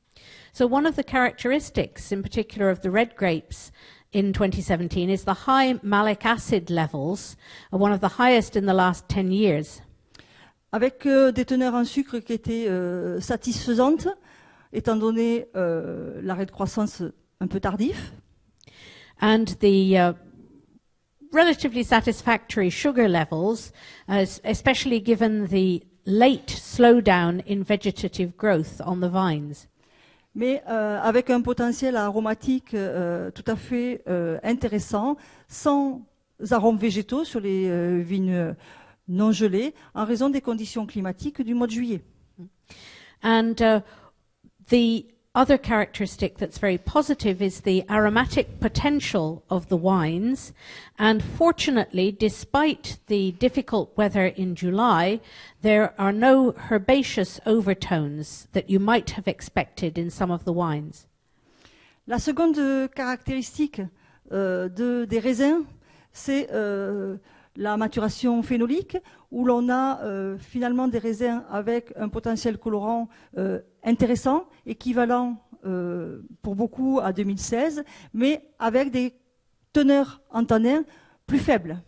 So one of the characteristics, in particular of the red grapes in twenty seventeen, is the high malic acid levels, uh, one of the highest in the last ten years. Avec euh, des teneurs en sucre qui étaient euh, satisfaisantes, étant donné euh, l'arrêt de croissance un peu tardif. And the uh, relatively satisfactory sugar levels, uh, especially given the late slowdown in vegetative growth on the vines. Mais euh, avec un potentiel aromatique euh, tout à fait euh, intéressant, sans arômes végétaux sur les euh, vignes non gelées, en raison des conditions climatiques du mois de juillet. And uh, the other characteristic that's very positive is the aromatic potential of the wines. And fortunately, despite the difficult weather in July, there are no herbaceous overtones that you might have expected in some of the wines. La seconde caractéristique euh, de, des raisins, c'est euh, la maturation phénolique, où l'on a euh, finalement des raisins avec un potentiel colorant euh, intéressant, équivalent euh, pour beaucoup à deux mille seize, mais avec des teneurs en tannin plus faibles.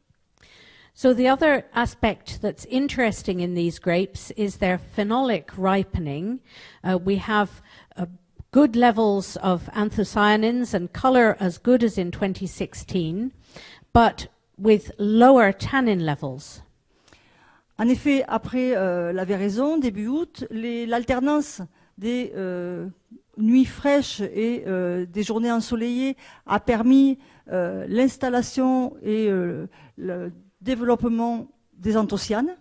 So the other aspect that's interesting in these grapes is their phenolic ripening. Uh, we have uh, good levels of anthocyanins and color as good as in twenty sixteen, but with lower tannin levels. En effet, après euh, la véraison, début août, les- l'alternance des euh, nuits fraîches et euh, des journées ensoleillées a permis euh, l'installation et euh, le développement des anthocyanes.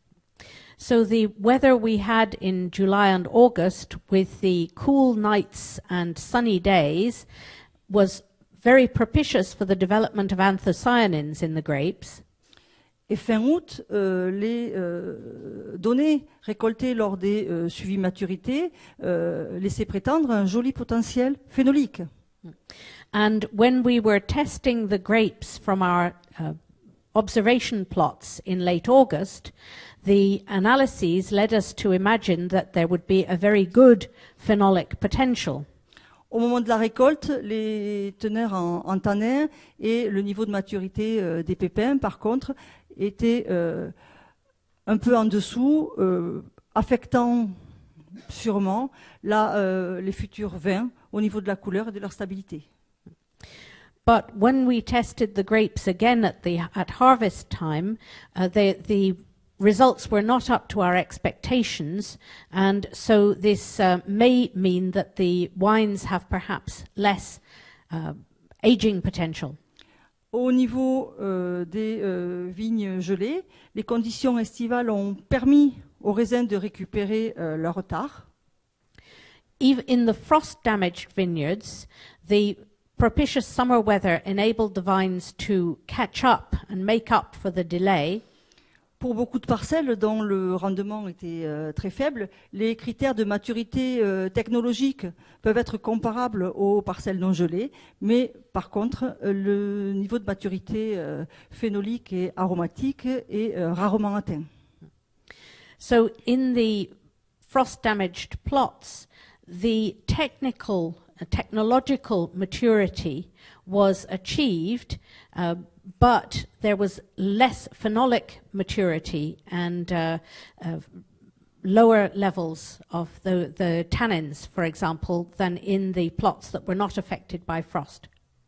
So the weather we had in July and August with the cool nights and sunny days was very propitious for the development of anthocyanins in the grapes. Et fin août, euh, les euh, données récoltées lors des euh, suivis maturité euh, laissaient prétendre un joli potentiel phénolique. And when we were testing the grapes from our uh, observation plots in late August, the analyses led us to imagine that there would be a very good phenolic potential. Au moment de la récolte, les teneurs en, en tanin et le niveau de maturité euh, des pépins, par contre, étaient euh, un peu en dessous, euh, affectant sûrement la, euh, les futurs vins au niveau de la couleur et de leur stabilité. But when we tested the grapes again at the at harvest time, uh, the the results were not up to our expectations, and so this uh, may mean that the wines have perhaps less uh, aging potential. Au niveau euh, des euh, vignes gelées, les conditions estivales ont permis aux raisins de récupérer euh, leur retard. Even in the frost-damaged vineyards, the propitious summer weather enabled the vines to catch up and make up for the delay. Pour beaucoup de parcelles dont le rendement était euh, très faible, les critères de maturité euh, technologique peuvent être comparables aux parcelles non gelées, mais par contre, euh, le niveau de maturité euh, phénolique et aromatique est euh, rarement atteint. So in the frost-damaged plots, the technical, uh, technological maturity was achieved, uh, but there was less phenolic maturity and uh, uh, lower levels of the, the tannins, for example, than in the plots that were not affected by frost.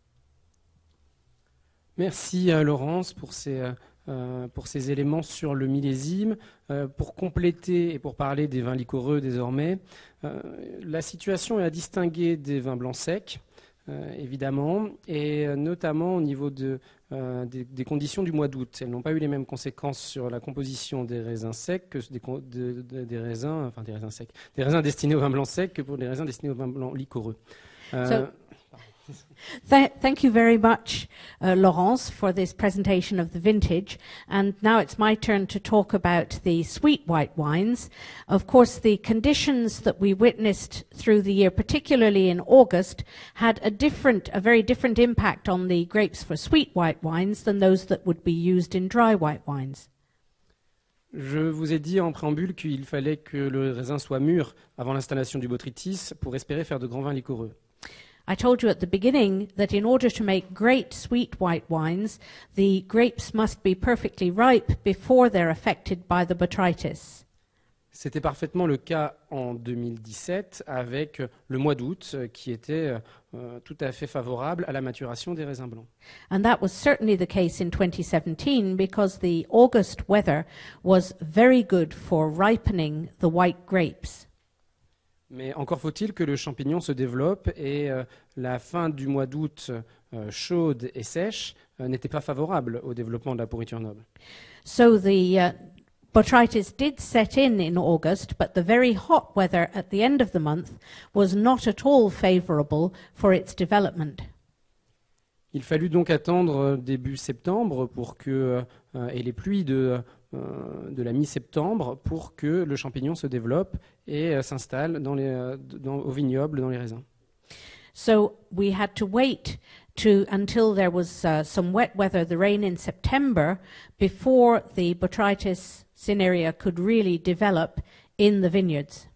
Merci à Laurence pour ces, euh, pour ces éléments sur le millésime. Euh, pour compléter et pour parler des vins liquoreux désormais, euh, la situation est à distinguer des vins blancs secs, euh, évidemment, et euh, notamment au niveau de, euh, des, des conditions du mois d'août. Elles n'ont pas eu les mêmes conséquences sur la composition des raisins secs que des, de, de, des raisins, enfin des raisins secs, des raisins destinés aux vins blancs secs que pour les raisins destinés aux vins blancs liquoreux. Euh, So- Th- thank you very much, uh, Laurence, for this presentation of the vintage. And now it's my turn to talk about the sweet white wines. Of course, the conditions that we witnessed through the year, particularly in August, had a different, a very different impact on the grapes for sweet white wines than those that would be used in dry white wines. Je vous ai dit en préambule qu'il fallait que le raisin soit mûr avant l'installation du botrytis pour espérer faire de grands vins liquoreux. I told you at the beginning that in order to make great sweet white wines, the grapes must be perfectly ripe before they're affected by the botrytis. C'était parfaitement le cas en deux mille dix-sept avec le mois d'août qui était euh, tout à fait favorable à la maturation des raisins blancs. And that was certainly the case in twenty seventeen because the August weather was very good for ripening the white grapes. Mais encore faut-il que le champignon se développe et euh, la fin du mois d'août euh, chaude et sèche euh, n'était pas favorable au développement de la pourriture noble. So the uh, botrytis did set in in August, but the very hot weather at the end of the month was not at all favorable for its development. Il fallut donc attendre début septembre pour que, euh, et les pluies de, euh, de la mi-septembre pour que le champignon se développe et euh, s'installe dans les, euh, dans, au vignoble, dans les raisins. So we had to wait to until there was uh, some wet weather, the rain in September, before the botrytis cinerea could really develop in the vineyards.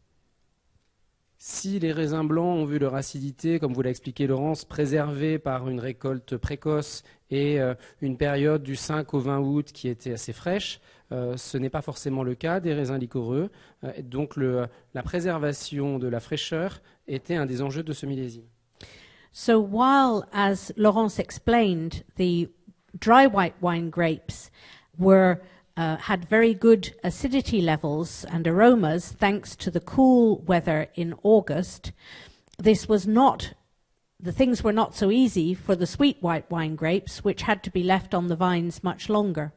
Si les raisins blancs ont vu leur acidité, comme vous l'a expliqué Laurence, préservée par une récolte précoce et euh, une période du cinq au vingt août qui était assez fraîche, euh, ce n'est pas forcément le cas des raisins liquoreux. Euh, donc le, la préservation de la fraîcheur était un des enjeux de ce millésime. So while, as Laurence explained, the dry white wine grapes were Uh, had very good acidity levels and aromas thanks to the cool weather in August, this was not, the things were not so easy for the sweet white wine grapes, which had to be left on the vines much longer.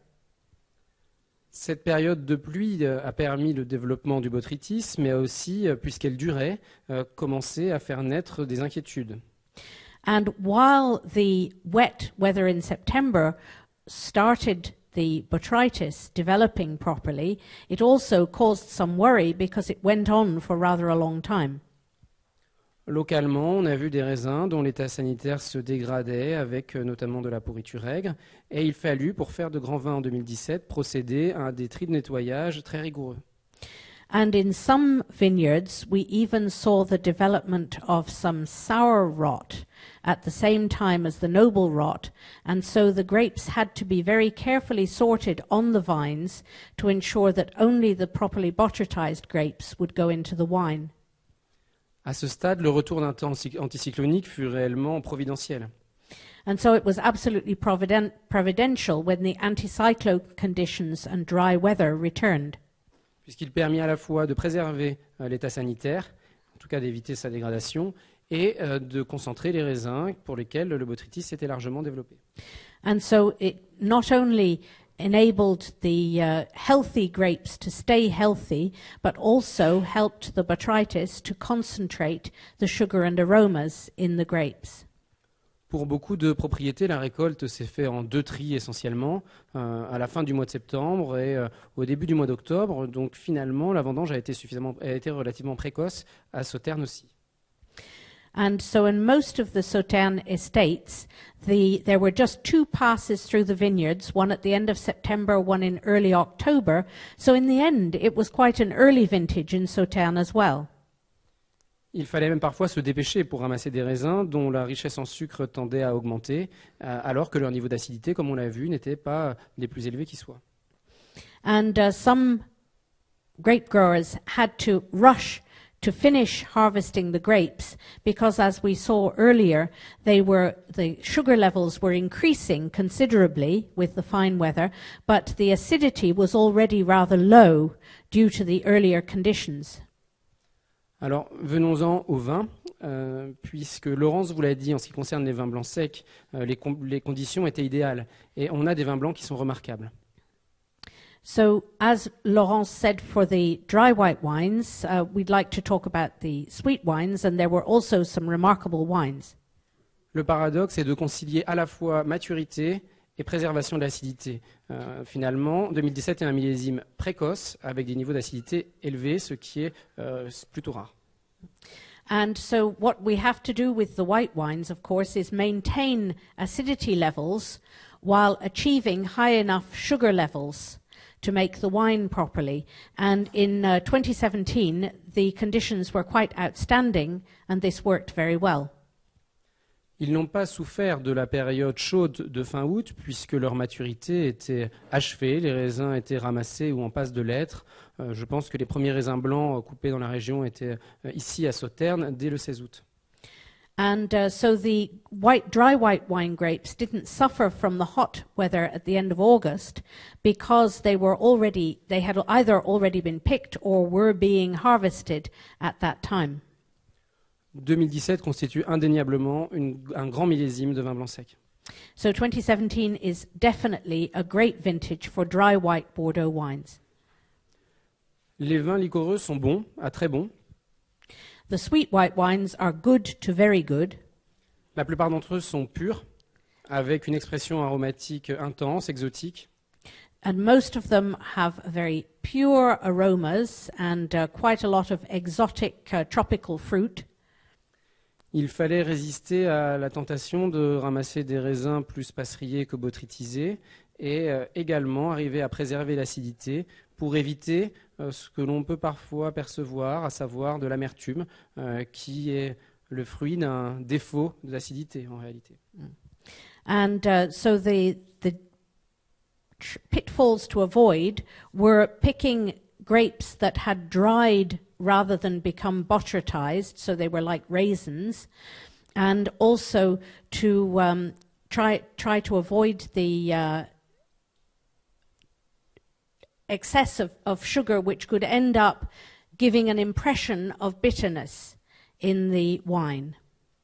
Cette période de pluie a permis le développement du botrytis, mais a aussi, puisqu'elle durait, euh, commencé à faire naître des inquiétudes. And while the wet weather in September started the botrytis developing properly, it also caused some worry because it went on for rather a long time. Localement, on a vu des raisins dont l'état sanitaire se dégradait avec euh, notamment de la pourriture aigre, et il fallut, pour faire de grands vins en deux mille dix-sept, procéder à des tris de nettoyage très rigoureux. And in some vineyards, we even saw the development of some sour rot at the same time as the noble rot, and so the grapes had to be very carefully sorted on the vines to ensure that only the properly botrytized grapes would go into the wine. À ce stade, le retour d'un temps anticyclonique fut réellement providentiel. And so it was absolutely providen- providential when the anticyclone conditions and dry weather returned. Puisqu'il permit à la fois de préserver euh, l'état sanitaire, en tout cas d'éviter sa dégradation, et euh, de concentrer les raisins pour lesquels le botrytis s'était largement développé. And so it not only enabled the uh, healthy grapes to stay healthy, but also helped the botrytis to concentrate the sugar and aromas in the grapes. Pour beaucoup de propriétés, la récolte s'est faite en deux tris essentiellement, euh, à la fin du mois de septembre et euh, au début du mois d'octobre. Donc finalement, la vendange a été, suffisamment, a été relativement précoce à Sauternes aussi. And so in most of the Sauternes estates, the, there were just two passes through the vineyards, one at the end of September, one in early October. So in the end, it was quite an early vintage in Sauternes as well. Il fallait même parfois se dépêcher pour ramasser des raisins dont la richesse en sucre tendait à augmenter, euh, alors que leur niveau d'acidité, comme on l'a vu, n'était pas les plus élevés qui soient. And uh, some grape growers had to rush to finish harvesting the grapes because, as we saw earlier, they were the sugar levels were increasing considerably with the fine weather, but the acidity was already rather low due to the earlier conditions. Alors, venons-en au vin, euh, puisque Laurence vous l'a dit, en ce qui concerne les vins blancs secs, euh, les, com- les conditions étaient idéales. Et on a des vins blancs qui sont remarquables. So, as Laurence said for the dry white wines, uh, we'd like to talk about the sweet wines, and there were also some remarkable wines. Le paradoxe est de concilier à la fois maturité et préservation de l'acidité. Euh, finalement, deux mille dix-sept est un millésime précoce avec des niveaux d'acidité élevés, ce qui est euh, plutôt rare. And so what we have to do with the white wines, of course, is maintain acidity levels while achieving high enough sugar levels to make the wine properly. And in uh, twenty seventeen, the conditions were quite outstanding, and this worked very well. Ils n'ont pas souffert de la période chaude de fin août, puisque leur maturité était achevée, les raisins étaient ramassés ou en passe de l'être. Euh, je pense que les premiers raisins blancs euh, coupés dans la région étaient euh, ici à Sauternes dès le seize août. And uh, so the white, dry white wine grapes didn't suffer from the hot weather at the end of August because they were already, they had either already been picked or were being harvested at that time. deux mille dix-sept constitue indéniablement une, un grand millésime de vin blanc sec. So twenty seventeen is definitely a great vintage for dry white Bordeaux wines. Les vins liquoreux sont bons, à très bons. The sweet white wines are good to very good. La plupart d'entre eux sont purs, avec une expression aromatique intense, exotique. And most of them have very pure aromas and uh, quite a lot of exotic uh, tropical fruit. Il fallait résister à la tentation de ramasser des raisins plus passeriers que botrytisés et euh, également arriver à préserver l'acidité pour éviter euh, ce que l'on peut parfois percevoir, à savoir de l'amertume, euh, qui est le fruit d'un défaut d'acidité en réalité. And uh, so the, the tr- pitfalls to avoid were picking grapes that had dried rather than become botrytized, so they were like raisins, and also to um, try try to avoid the uh, excess of, of sugar, which could end up giving an impression of bitterness in the wine.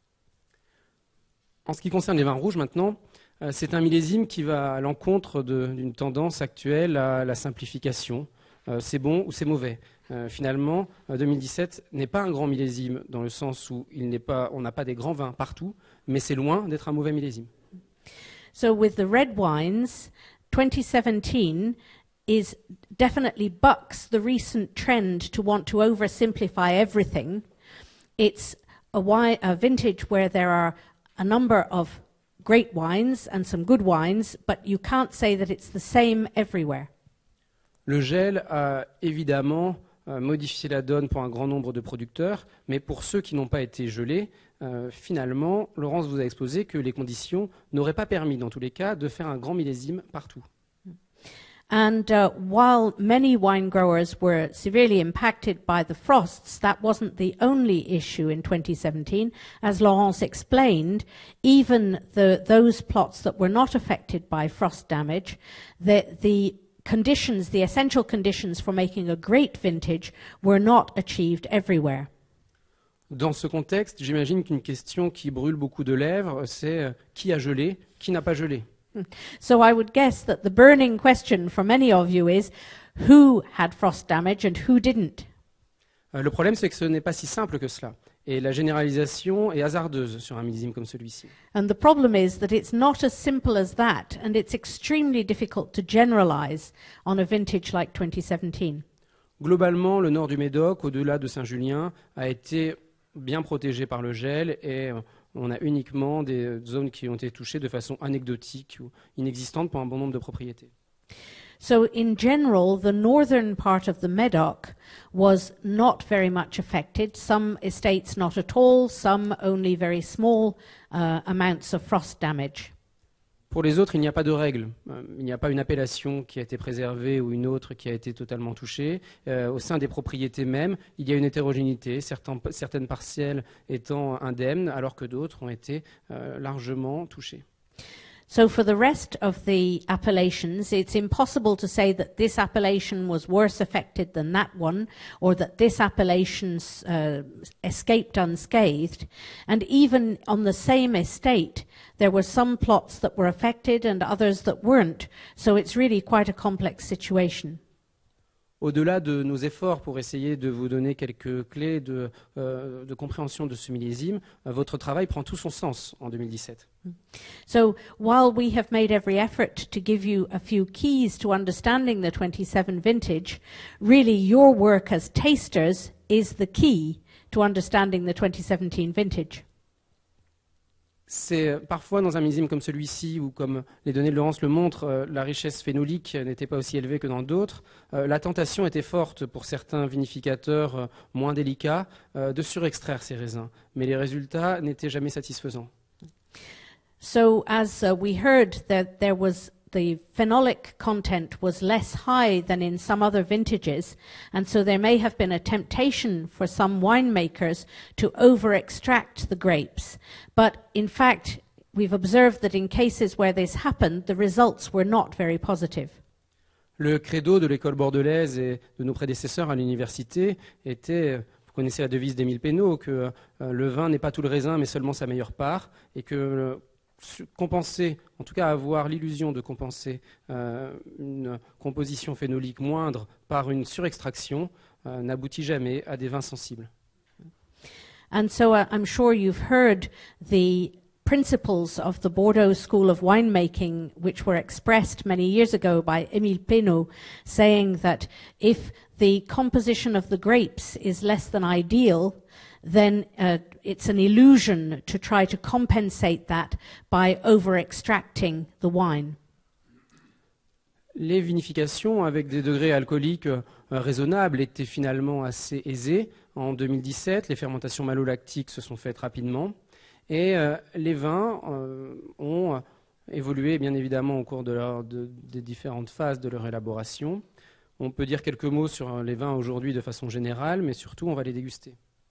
En ce qui concerne les vins rouges maintenant, euh, c'est un millésime qui va à l'encontre de- d'une tendance actuelle à la simplification. Euh, c'est bon ou c'est mauvais. Euh, finalement, euh, deux mille dix-sept n'est pas un grand millésime dans le sens où il n'est pas, on n'a pas des grands vins partout, mais c'est loin d'être un mauvais millésime. So with the red wines, twenty seventeen is definitely bucks the recent trend to want to oversimplify everything. It's a, wi- a vintage where there are a number of great wines and some good wines, but you can't say that it's the same everywhere. Le gel a évidemment euh, modifié la donne pour un grand nombre de producteurs, mais pour ceux qui n'ont pas été gelés, euh, finalement, Laurence vous a exposé que les conditions n'auraient pas permis, dans tous les cas, de faire un grand millésime partout. And uh, while many wine growers were severely impacted by the frosts, that wasn't the only issue in twenty seventeen. As Laurence explained, even the, those plots that were not affected by frost damage, the, the conditions, the essential conditions for making a great vintage were not achieved everywhere. Dans ce contexte, j'imagine qu'une question qui brûle beaucoup de lèvres, c'est euh, qui a gelé, qui n'a pas gelé. So I would guess that the burning question for many of you is who had frost damage and who didn't. Euh, le problème, c'est que ce n'est pas si simple que cela. Et la généralisation est hasardeuse sur un millésime comme celui-ci. And the problem is that it's not as simple as that, and it's extremely difficult to generalize on a vintage like twenty seventeen. Globalement, le nord du Médoc, au-delà de Saint-Julien, a été bien protégé par le gel et euh, on a uniquement des zones qui ont été touchées de façon anecdotique ou inexistante pour un bon nombre de propriétés. So in general, the northern part of the Medoc was not very much affected. Some estates not at all, some only very small uh, amounts of frost damage. Pour les autres, il n'y a pas de règle. Euh, il n'y a pas une appellation qui a été préservée ou une autre qui a été totalement touchée. Euh, au sein des propriétés mêmes, il y a une hétérogénéité, certains, certaines parcelles étant indemnes, alors que d'autres ont été euh, largement touchées. So for the rest of the appellations, it's impossible to say that this appellation was worse affected than that one, or that this appellation uh, escaped unscathed. And even on the same estate, there were some plots that were affected and others that weren't. So it's really quite a complex situation. Au-delà de nos efforts pour essayer de vous donner quelques clés de, euh, de compréhension de ce millésime, euh, votre travail prend tout son sens en deux mille dix-sept. So while we have made every effort to give you a few keys to understanding the twenty-seven vintage, really your work as tasters is the key to understanding the twenty seventeen vintage. C'est parfois dans un millésime comme celui-ci, ou comme les données de Laurence le montrent, euh, la richesse phénolique n'était pas aussi élevée que dans d'autres. Euh, la tentation était forte pour certains vinificateurs euh, moins délicats euh, de surextraire ces raisins, mais les résultats n'étaient jamais satisfaisants. So as uh, we heard that there was the phenolic content was less high than in some other vintages, and so there may have been a temptation for some winemakers to over-extract the grapes. But in fact, we've observed that in cases where this happened, the results were not very positive. Le credo de l'école bordelaise et de nos prédécesseurs à l'université était, vous connaissez la devise d'Émile Pénaud, que euh, le vin n'est pas tout le raisin, mais seulement sa meilleure part, et que euh, compenser, en tout cas avoir l'illusion de compenser euh, une composition phénolique moindre par une surextraction euh, n'aboutit jamais à des vins sensibles. And so uh, I'm sure you've heard the principles of the Bordeaux School of Winemaking, which were expressed many years ago by Émile Pénaud, saying that if the composition of the grapes is less than ideal, then uh, it's an illusion to try to compensate that by over-extracting the wine. Les vinifications avec des degrés alcooliques euh, raisonnables étaient finalement assez aisées. En deux mille dix-sept, les fermentations malolactiques se sont faites rapidement et euh, les vins euh, ont évolué bien évidemment au cours de leur, de, des différentes phases de leur élaboration. On peut dire quelques mots sur les vins aujourd'hui de façon générale, mais surtout on va les déguster.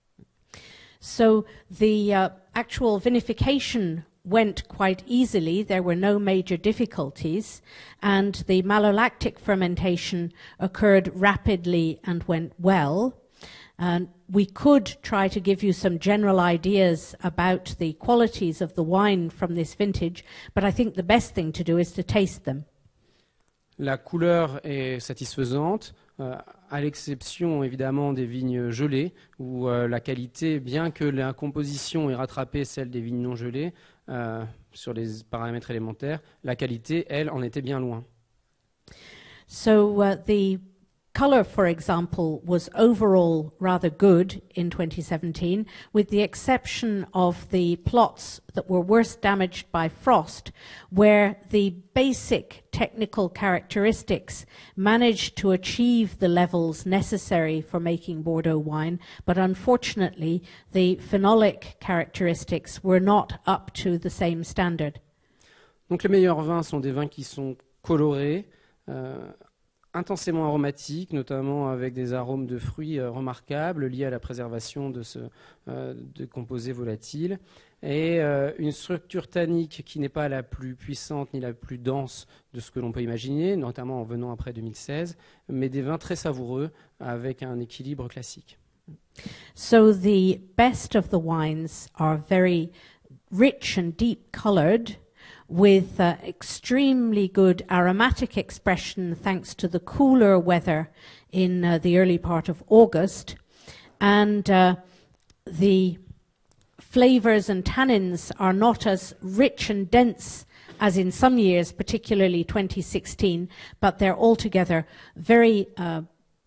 So the uh, actual vinification went quite easily. There were no major difficulties, and the malolactic fermentation occurred rapidly and went well. And we could try to give you some general ideas about the qualities of the wine from this vintage, but I think the best thing to do is to taste them. La couleur est satisfaisante, euh, à l'exception évidemment des vignes gelées, où euh, la qualité, bien que la composition ait rattrapé celle des vignes non gelées, euh, sur les paramètres élémentaires, la qualité, elle, en était bien loin. So uh, the color, for example, was overall rather good in twenty seventeen, with the exception of the plots that were worst damaged by frost, where the basic technical characteristics managed to achieve the levels necessary for making Bordeaux wine, but unfortunately the phenolic characteristics were not up to the same standard. Donc les meilleurs vins sont des vins qui sont colorés, euh, intensément aromatiques, notamment avec des arômes de fruits euh, remarquables liés à la préservation de, ce, euh, de composés volatiles, et euh, une structure tannique qui n'est pas la plus puissante ni la plus dense de ce que l'on peut imaginer, notamment en venant après deux mille seize, mais des vins très savoureux avec un équilibre classique. So the best of the wines are very rich and deep colored, with uh, extremely good aromatic expression thanks to the cooler weather in uh, the early part of August. And uh, the flavors and tannins are not as rich and dense as in some years, particularly twenty sixteen, but they're altogether very, uh,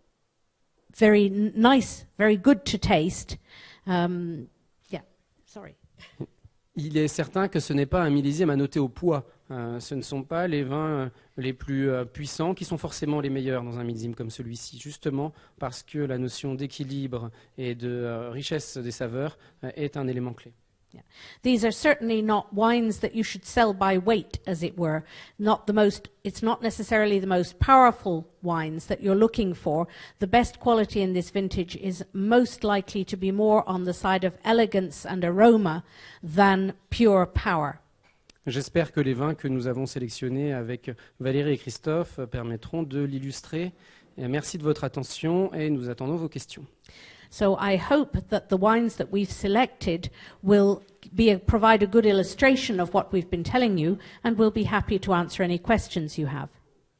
very n- nice, very good to taste. Um, yeah, sorry. Il est certain que ce n'est pas un millésime à noter au poids. Euh, ce ne sont pas les vins euh, les plus euh, puissants qui sont forcément les meilleurs dans un millésime comme celui-ci, justement parce que la notion d'équilibre et de euh, richesse des saveurs euh, est un élément clé. Yeah. These are certainly not wines that you should sell by weight, as it were. Not the most, it's not necessarily the most powerful wines that you're looking for. The best quality in this vintage is most likely to be more on the side of elegance and aroma than pure power. J'espère que les vins que nous avons sélectionnés avec Valérie et Christophe permettront de l'illustrer. Et merci de votre attention et nous attendons vos questions. So I hope that the wines that we've selected will be a, provide a good illustration of what we've been telling you, and we'll be happy to answer any questions you have.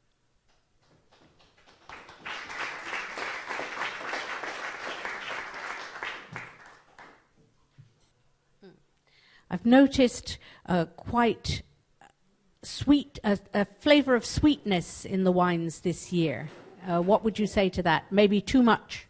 I've noticed uh, quite sweet, a, a flavor of sweetness in the wines this year. Uh, what would you say to that? Maybe too much?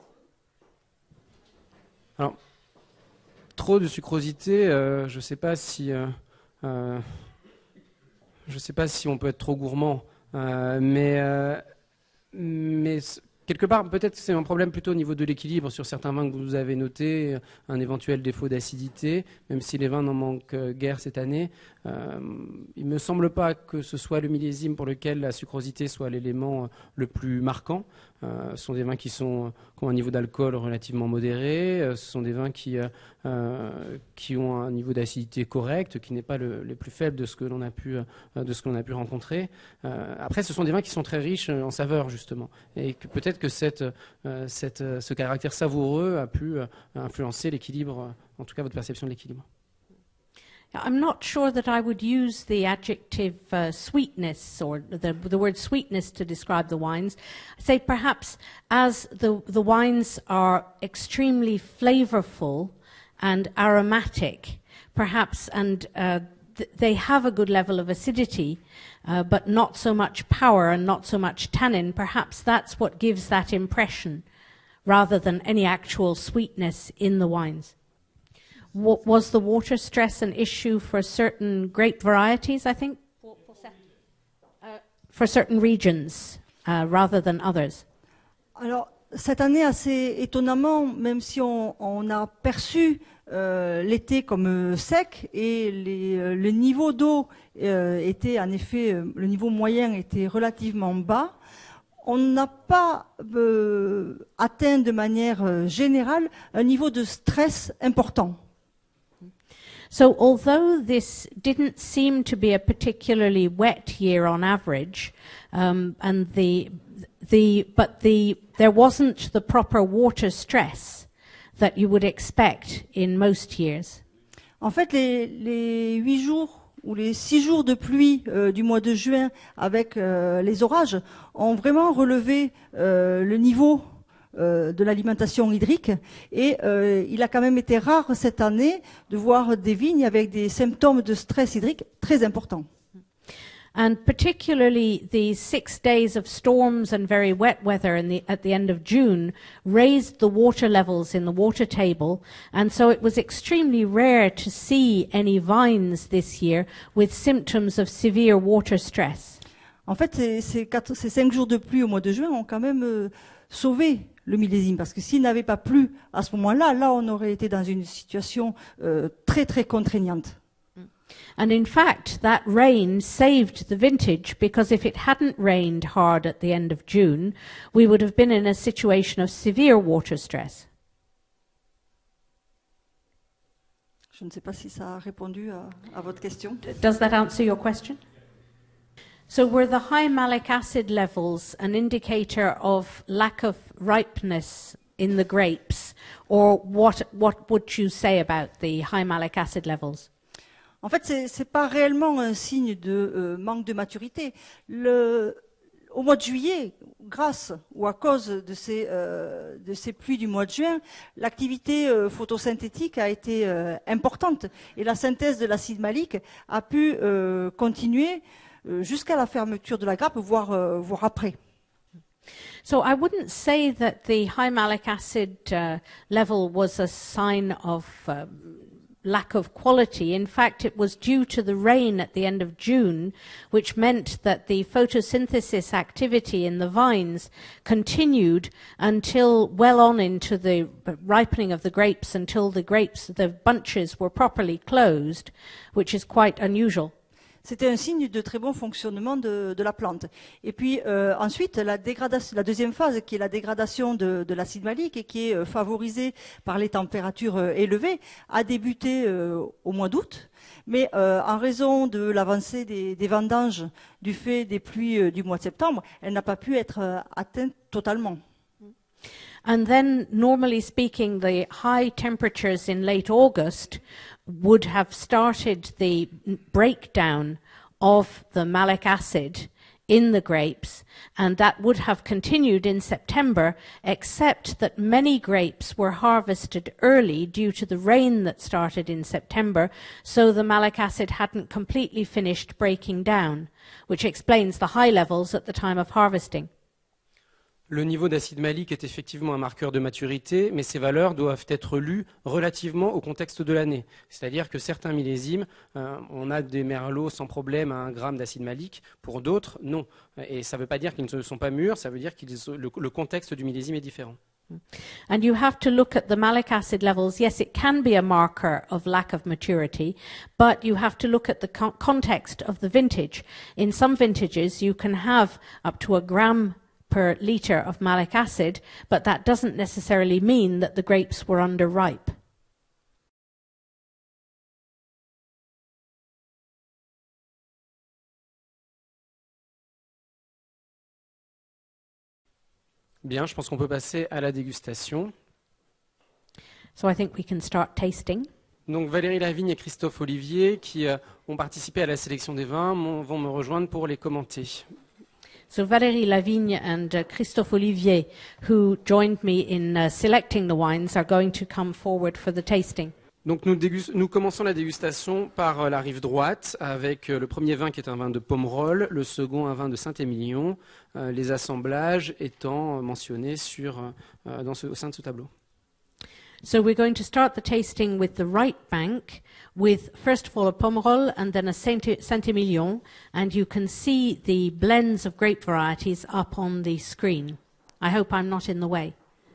Alors, trop de sucrosité, euh, je ne sais pas si euh, euh, je ne sais pas si on peut être trop gourmand, euh, mais, euh, mais quelque part, peut-être que c'est un problème plutôt au niveau de l'équilibre sur certains vins que vous avez notés, un éventuel défaut d'acidité, même si les vins n'en manquent guère cette année. Euh, il ne me semble pas que ce soit le millésime pour lequel la sucrosité soit l'élément le plus marquant. Euh, ce sont des vins qui, sont, qui ont un niveau d'alcool relativement modéré, euh, ce sont des vins qui, euh, qui ont un niveau d'acidité correct, qui n'est pas le, le plus faible de ce que l'on a pu, euh, de ce que l'on a pu rencontrer. Euh, après, ce sont des vins qui sont très riches en saveurs, justement, et que peut-être que cette, euh, cette, ce caractère savoureux a pu euh, influencer l'équilibre, en tout cas votre perception de l'équilibre. I'm not sure that I would use the adjective uh, sweetness or the, the word sweetness to describe the wines. I say perhaps as the, the wines are extremely flavorful and aromatic, perhaps, and uh, th- they have a good level of acidity, uh, but not so much power and not so much tannin. Perhaps that's what gives that impression rather than any actual sweetness in the wines. Was the water stress an issue for certain grape varieties, I think? For, for, uh, for certain regions, uh, rather than others? Alors, cette année, assez étonnamment, même si on, on a perçu euh, l'été comme euh, sec et les, euh, le niveau d'eau euh, était en effet, euh, le niveau moyen était relativement bas, on n'a pas euh, atteint de manière euh, générale un niveau de stress important. So although this didn't seem to be a particularly wet year on average, um, and the the but the there wasn't the proper water stress that you would expect in most years. En fait, les, les huit jours ou les six jours de pluie euh, du mois de juin avec euh, les orages ont vraiment relevé euh, le niveau Euh, de l'alimentation hydrique et euh, il a quand même été rare cette année de voir des vignes avec des symptômes de stress hydrique très importants. And particularly the six days of storms and very wet weather in the, at the end of June raised the water levels in the water table, and so it was extremely rare to see any vines this year with symptoms of severe water stress. En fait, ces, ces, quatre, ces cinq jours de pluie au mois de juin ont quand même euh, sauvé le millésime, parce que s'il n'avait pas plu à ce moment-là, là on aurait été dans une situation euh, très très contraignante. And in fact, that rain saved the vintage, because if it hadn't rained hard at the end of June, we would have been in a situation of severe water stress. Je ne sais pas si ça a répondu à, à votre question. Does that answer your question? So were the high malic acid levels an indicator of lack of ripeness in the grapes, or what what would you say about the high malic acid levels? En fait, c'est c'est pas réellement un signe de euh, manque de maturité. Le, au mois de juillet, grâce ou à cause de ces euh, de ces pluies du mois de juin, l'activité euh, photosynthétique a été euh, importante et la synthèse de l'acide malique a pu euh, continuer jusqu'à la fermeture de la grappe, voire, euh, voire après. So I wouldn't say that the high malic acid uh, level was a sign of um, lack of quality. In fact, it was due to the rain at the end of June, which meant that the photosynthesis activity in the vines continued until well on into the ripening of the grapes, until the grapes, the bunches were properly closed, which is quite unusual. C'était un signe de très bon fonctionnement de, de la plante. Et puis euh, ensuite, la, dégradation, la deuxième phase, qui est la dégradation de, de l'acide malique et qui est euh, favorisée par les températures euh, élevées, a débuté euh, au mois d'août. Mais euh, en raison de l'avancée des, des vendanges du fait des pluies euh, du mois de septembre, elle n'a pas pu être euh, atteinte totalement. And then, normally speaking, the high temperatures in late August would have started the breakdown of the malic acid in the grapes, and that would have continued in September, except that many grapes were harvested early due to the rain that started in September, so the malic acid hadn't completely finished breaking down, which explains the high levels at the time of harvesting. Le niveau d'acide malique est effectivement un marqueur de maturité, mais ces valeurs doivent être lues relativement au contexte de l'année. C'est-à-dire que certains millésimes, euh, on a des merlots sans problème à un gramme d'acide malique, pour d'autres, non. Et ça ne veut pas dire qu'ils ne sont pas mûrs, ça veut dire que le, le contexte du millésime est différent. And you have to look at the malic acid levels. Yes, it can be a marker of lack of maturity, but you have to look at the co- context of the vintage. In some vintages, you can have up to a gram per litre of malic acid, but that doesn't necessarily mean that the grapes were underripe. Bien, je pense qu'on peut passer à la dégustation. So I think we can start tasting. Donc Valérie Lavigne et Christophe Olivier, qui euh, ont participé à la sélection des vins, vont me rejoindre pour les commenter. So Valérie Lavigne and uh, Christophe Olivier, who joined me in uh, selecting the wines, are going to come forward for the tasting. Donc nous, dégust- nous commençons la dégustation par euh, la rive droite, avec euh, le premier vin qui est un vin de Pomerol, le second un vin de Saint-Émilion, euh, les assemblages étant euh, mentionnés sur, euh, dans ce, au sein de ce tableau. So we're going to start the tasting with the right bank, with first of all a Pomerol and then a Saint- Saint-Emilion, and you can see the blends of grape varieties up on the screen. I hope I'm not in the way.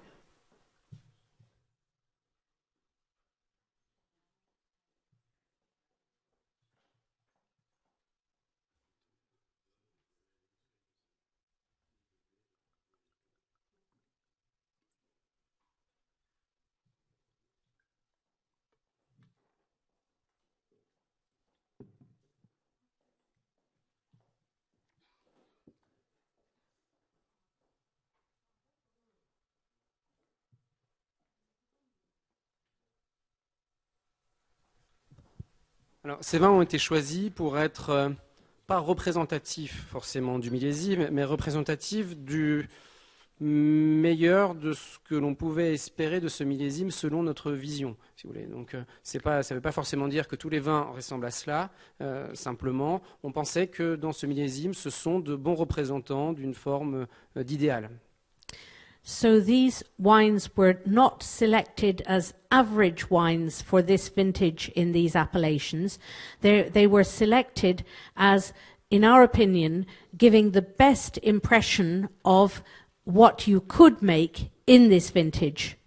Alors, ces vins ont été choisis pour être euh, pas représentatifs forcément du millésime, mais représentatifs du meilleur de ce que l'on pouvait espérer de ce millésime selon notre vision, si vous voulez. Donc, euh, c'est pas, ça ne veut pas forcément dire que tous les vins ressemblent à cela. Euh, simplement, on pensait que dans ce millésime, ce sont de bons représentants d'une forme euh, d'idéal. So these wines were not selected as average wines for this vintage in these appellations. They, they were selected as, in our opinion, giving the best impression of what you could make in this vintage.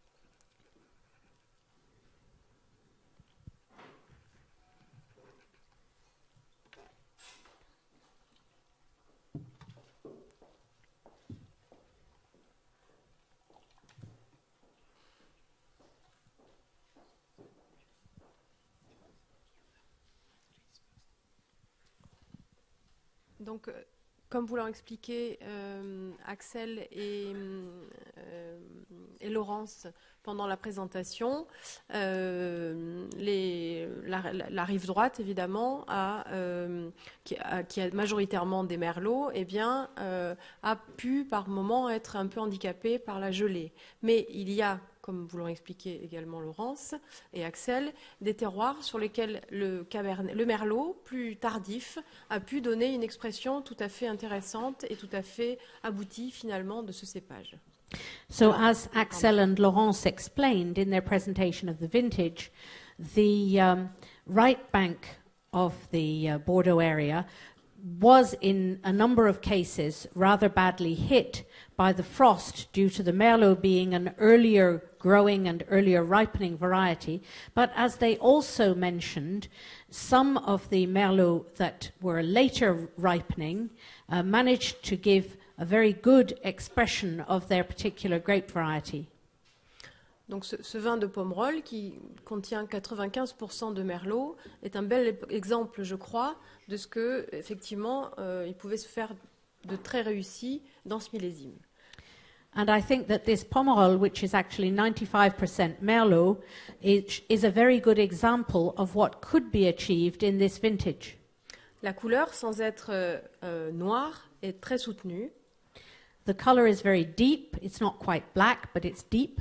Donc, euh, comme vous l'avez expliqué, euh, Axel et, euh, et Laurence, pendant la présentation, euh, les, la, la, la rive droite, évidemment, a, euh, qui, a, qui a majoritairement des merlots, eh bien, euh, a pu par moments être un peu handicapée par la gelée. Mais il y a, comme vous l'ont expliqué également Laurence et Axel, des terroirs sur lesquels le, cabernet, le merlot, plus tardif, a pu donner une expression tout à fait intéressante et tout à fait aboutie finalement de ce cépage. So as Axel and Laurence explained in their presentation of the vintage, the um, right bank of the uh, Bordeaux area was in a number of cases rather badly hit by the frost due to the Merlot being an earlier growing and earlier ripening variety. But as they also mentioned, some of the Merlot that were later ripening uh, managed to give a very good expression of their particular grape variety. Donc ce, ce vin de Pomerol, qui contient quatre-vingt-quinze pour cent de merlot, est un bel exemple, je crois, de ce que effectivement euh, il pouvait se faire de très réussi dans ce millésime. And I think that this Pomerol, which is actually ninety-five percent Merlot, is, is a very good example of what could be achieved in this vintage. La couleur, sans être euh, euh, noire, est très soutenue. The color is very deep. It's not quite black, but it's deep.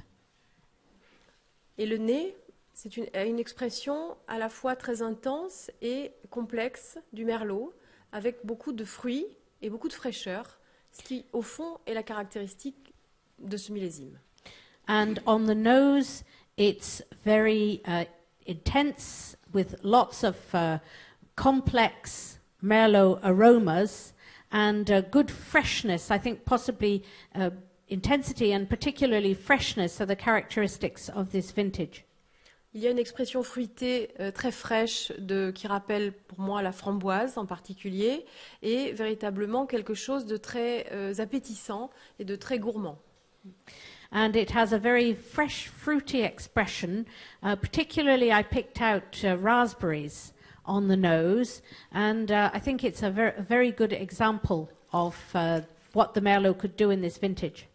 Et le nez, c'est une, une expression à la fois très intense et complexe du merlot, avec beaucoup de fruits et beaucoup de fraîcheur, ce qui, au fond, est la caractéristique de ce millésime. And on the nose, it's very uh, intense with lots of uh, complex Merlot aromas and uh, good freshness. I think possibly uh, intensity and particularly freshness are the characteristics of this vintage. Il y a une expression fruitée euh, très fraîche de, qui rappelle pour moi la framboise en particulier et véritablement quelque chose de très euh, appétissant et de très gourmand. And it has a very fresh, fruity expression. Uh, particularly, I picked out uh, raspberries on the nose, and uh, I think it's a, ver- a very good example of uh, what the Merlot could do in this vintage.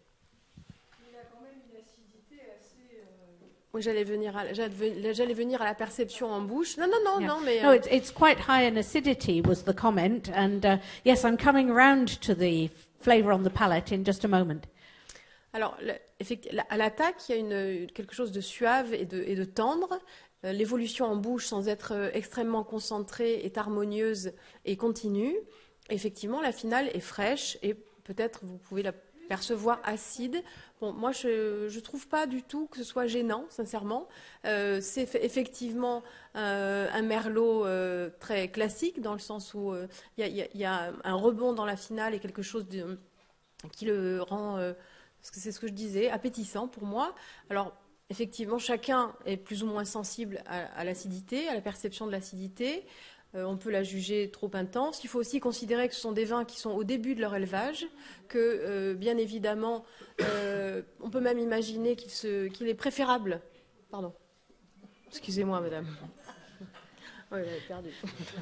Oui, j'allais venir, à, j'allais, j'allais venir à la perception en bouche. Non, non, non, Yeah. non, mais... No, euh, it's, it's quite high in acidity was the comment, and uh, yes, I'm coming round to the flavour on the palate in just a moment. Alors, le, effectivement, à l'attaque, il y a une, quelque chose de suave et de, et de tendre. Euh, l'évolution en bouche, sans être euh, extrêmement concentrée, est harmonieuse et continue. Effectivement, la finale est fraîche et peut-être vous pouvez la percevoir acide. Bon, moi, je ne trouve pas du tout que ce soit gênant, sincèrement. Euh, c'est f- effectivement euh, un merlot euh, très classique, dans le sens où il euh, y, y, y a un rebond dans la finale et quelque chose de, qui le rend... Euh, parce que c'est ce que je disais, appétissant pour moi. Alors, effectivement, chacun est plus ou moins sensible à, à l'acidité, à la perception de l'acidité. Euh, on peut la juger trop intense. Il faut aussi considérer que ce sont des vins qui sont au début de leur élevage, que, euh, bien évidemment, euh, on peut même imaginer qu'il, se, qu'il est préférable... Pardon. Excusez-moi, madame. Oui, j'avais perdu.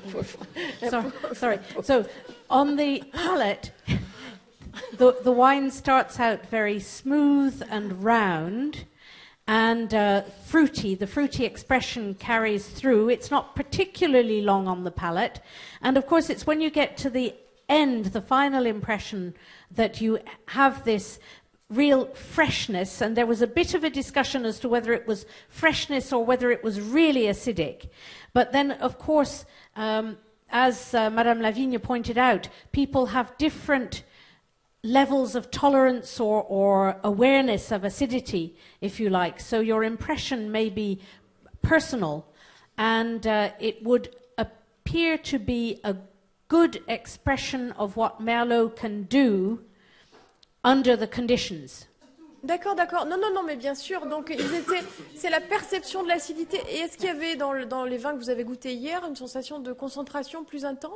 So, sorry. So, on the palate... The, the wine starts out very smooth and round and uh, fruity. The fruity expression carries through. It's not particularly long on the palate. And of course, it's when you get to the end, the final impression, that you have this real freshness. And there was a bit of a discussion as to whether it was freshness or whether it was really acidic. But then, of course, um, as uh, Madame Lavigne pointed out, people have different levels of tolerance or, or awareness of acidity, if you like. So your impression may be personal, and uh, it would appear to be a good expression of what Merlot can do under the conditions. D'accord, d'accord. Non, non, non, mais bien sûr. Donc, ils étaient. C'est la perception de l'acidité. Et est-ce qu'il y avait dans, le, dans les vins que vous avez goûtés hier une sensation de concentration plus intense ?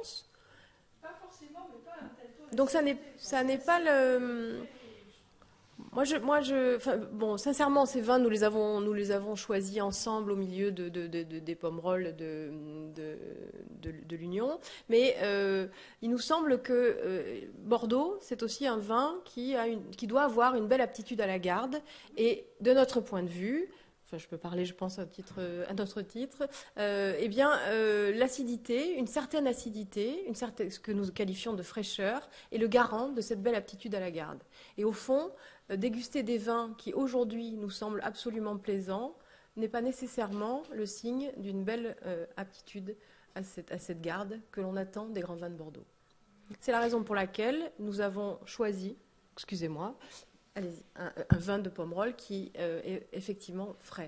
Donc ça n'est, ça n'est pas le... Moi, je, moi, je, enfin, bon, sincèrement, ces vins, nous les avons, nous les avons choisis ensemble au milieu de, de, de, de, des pommerolles de, de, de, de l'Union. Mais euh, il nous semble que euh, Bordeaux, c'est aussi un vin qui, a une, qui doit avoir une belle aptitude à la garde. Et de notre point de vue... Enfin, je peux parler, je pense, à, titre, à notre titre, euh, eh bien, euh, l'acidité, une certaine acidité, une certaine, ce que nous qualifions de fraîcheur, est le garant de cette belle aptitude à la garde. Et au fond, euh, déguster des vins qui, aujourd'hui, nous semblent absolument plaisants, n'est pas nécessairement le signe d'une belle euh, aptitude à cette, à cette garde que l'on attend des grands vins de Bordeaux. C'est la raison pour laquelle nous avons choisi, excusez-moi, Allez-y, un, un vin de Pomerol qui euh, est effectivement frais.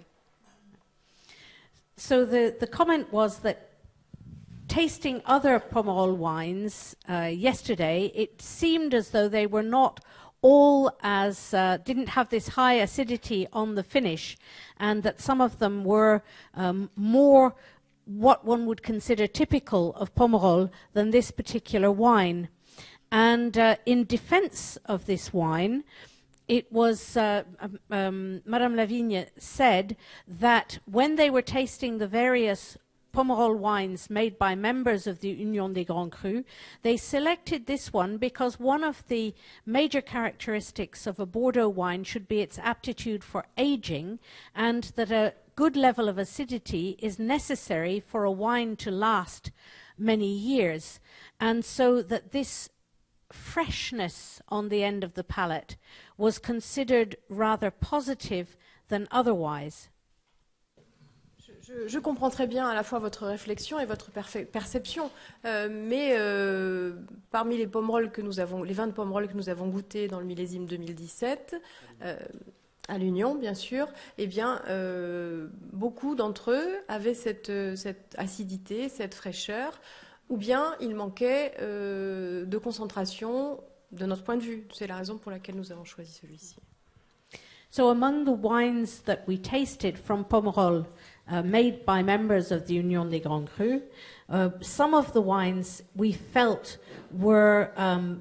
So the, the comment was that tasting other Pomerol wines uh, yesterday, it seemed as though they were not all as, uh, didn't have this high acidity on the finish, and that some of them were um, more what one would consider typical of Pomerol than this particular wine. And uh, in defense of this wine, it was, uh, um, um, Madame Lavigne said that when they were tasting the various Pomerol wines made by members of the Union des Grands Crus, they selected this one because one of the major characteristics of a Bordeaux wine should be its aptitude for aging, and that a good level of acidity is necessary for a wine to last many years. And so that this freshness on the end of the palate was considered rather positive than otherwise. Je, Je, je comprends très bien à la fois votre réflexion et votre perception, euh, mais euh, parmi les pommerolles que nous avons, les vins de pommerolles que nous avons goûtés dans le millésime deux mille dix-sept, euh, à l'Union bien sûr, eh bien euh, beaucoup d'entre eux avaient cette, cette acidité, cette fraîcheur, ou bien il manquait euh, de concentration de notre point de vue. C'est la raison pour laquelle nous avons choisi celui-ci. So among the wines that we tasted from Pomerol, uh, made by members of the Union des Grands Crus, uh, some of the wines we felt were um,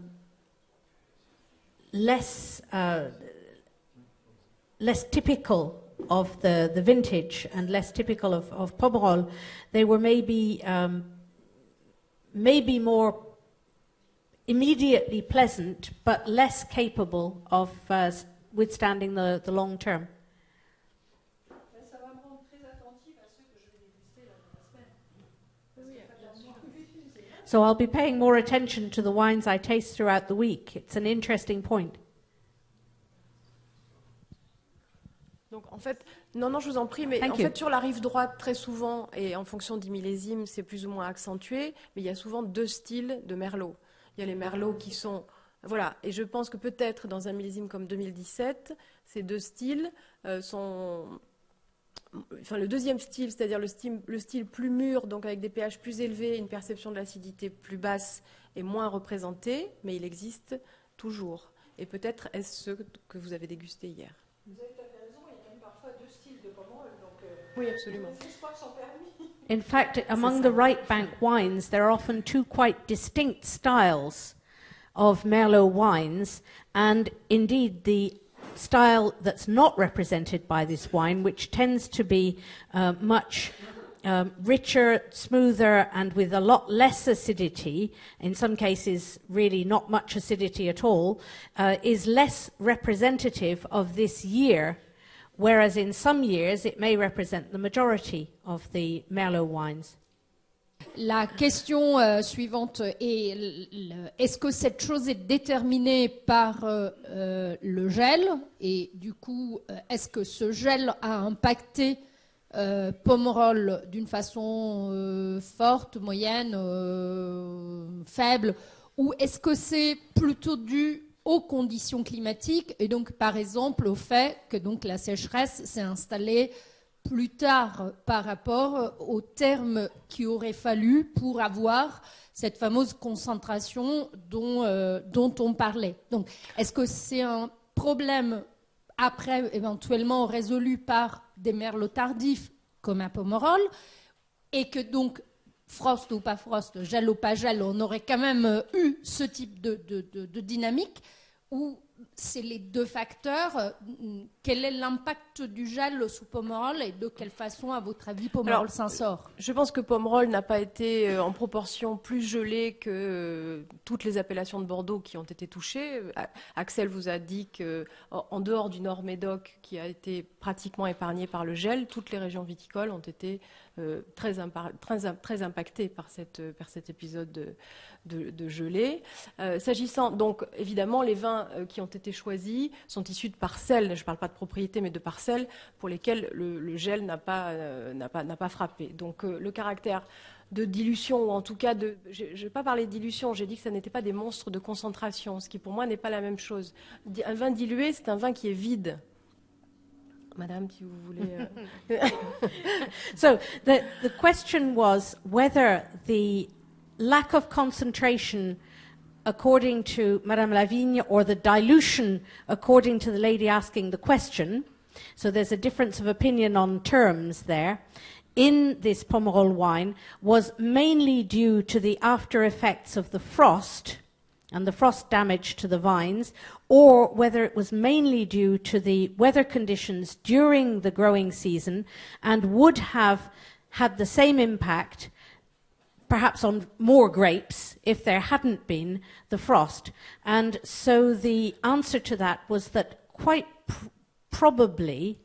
less uh, less typical of the, the vintage and less typical of, of Pomerol. They were maybe um, maybe more immediately pleasant, but less capable of uh, withstanding the, the long term. So I'll be paying more attention to the wines I taste throughout the week. It's an interesting point. Donc en fait, non, non, je vous en prie, mais Thank en you. fait sur la rive droite, très souvent, et en fonction des millésimes, c'est plus ou moins accentué, mais il y a souvent deux styles de merlot. Il y a les merlots qui sont... Voilà, et je pense que peut-être dans un millésime comme deux mille dix-sept, ces deux styles euh, sont... Enfin, le deuxième style, c'est-à-dire le style, le style plus mûr, donc avec des pH plus élevés, une perception de l'acidité plus basse et moins représentée, mais il existe toujours. Et peut-être est-ce ce que vous avez dégusté hier. Vous avez tout à fait raison, il y a même parfois deux styles de Pomerol, donc euh, oui, absolument. les espoirs sont permis. In fact, among the right bank wines, there are often two quite distinct styles of Merlot wines, and indeed the style that's not represented by this wine, which tends to be uh, much um, richer, smoother, and with a lot less acidity, in some cases really not much acidity at all, uh, is less representative of this year, whereas in some years it may represent the majority of the Merlot wines. La question euh, suivante est, le, est-ce que cette chose est déterminée par euh, euh, le gel, et du coup, euh, est-ce que ce gel a impacté euh, Pomerol d'une façon euh, forte, moyenne, euh, faible, ou est-ce que c'est plutôt dû aux conditions climatiques, et donc par exemple au fait que donc, la sécheresse s'est installée plus tard par rapport au terme qu'il aurait fallu pour avoir cette fameuse concentration dont, euh, dont on parlait. Donc, est-ce que c'est un problème après éventuellement résolu par des merlots tardifs comme un Pomerol, et que donc, frost ou pas frost, gel ou pas gel, on aurait quand même eu ce type de, de, de, de dynamique, ou c'est les deux facteurs. Quel est l'impact du gel sous Pomerol et de quelle façon, à votre avis, Pomerol s'en sort? Je pense que Pomerol n'a pas été euh, en proportion plus gelé que euh, toutes les appellations de Bordeaux qui ont été touchées. Axel vous a dit qu'en dehors du Nord Médoc, qui a été pratiquement épargné par le gel, toutes les régions viticoles ont été euh, très, très, très impactées par, cette, par cet épisode de, de, de gelée. Euh, S'agissant, donc, évidemment, les vins euh, qui ont été choisis sont issus de parcelles, je ne parle pas de propriété, mais de parcelles pour lesquelles le, le gel n'a pas, euh, n'a pas, n'a pas frappé. Donc euh, le caractère de dilution, ou en tout cas de... Je ne vais pas parler de dilution, j'ai dit que ça n'était pas des monstres de concentration, ce qui pour moi n'est pas la même chose. Un vin dilué, c'est un vin qui est vide. Madame, si vous voulez... Euh... So the, the question was whether the lack of concentration according to Madame Lavigne, or the dilution according to the lady asking the question, so there's a difference of opinion on terms there, in this Pomerol wine was mainly due to the after effects of the frost and the frost damage to the vines, or whether it was mainly due to the weather conditions during the growing season and would have had the same impact perhaps on more grapes if there hadn't been the frost. And so the answer to that was that quite pr- probably,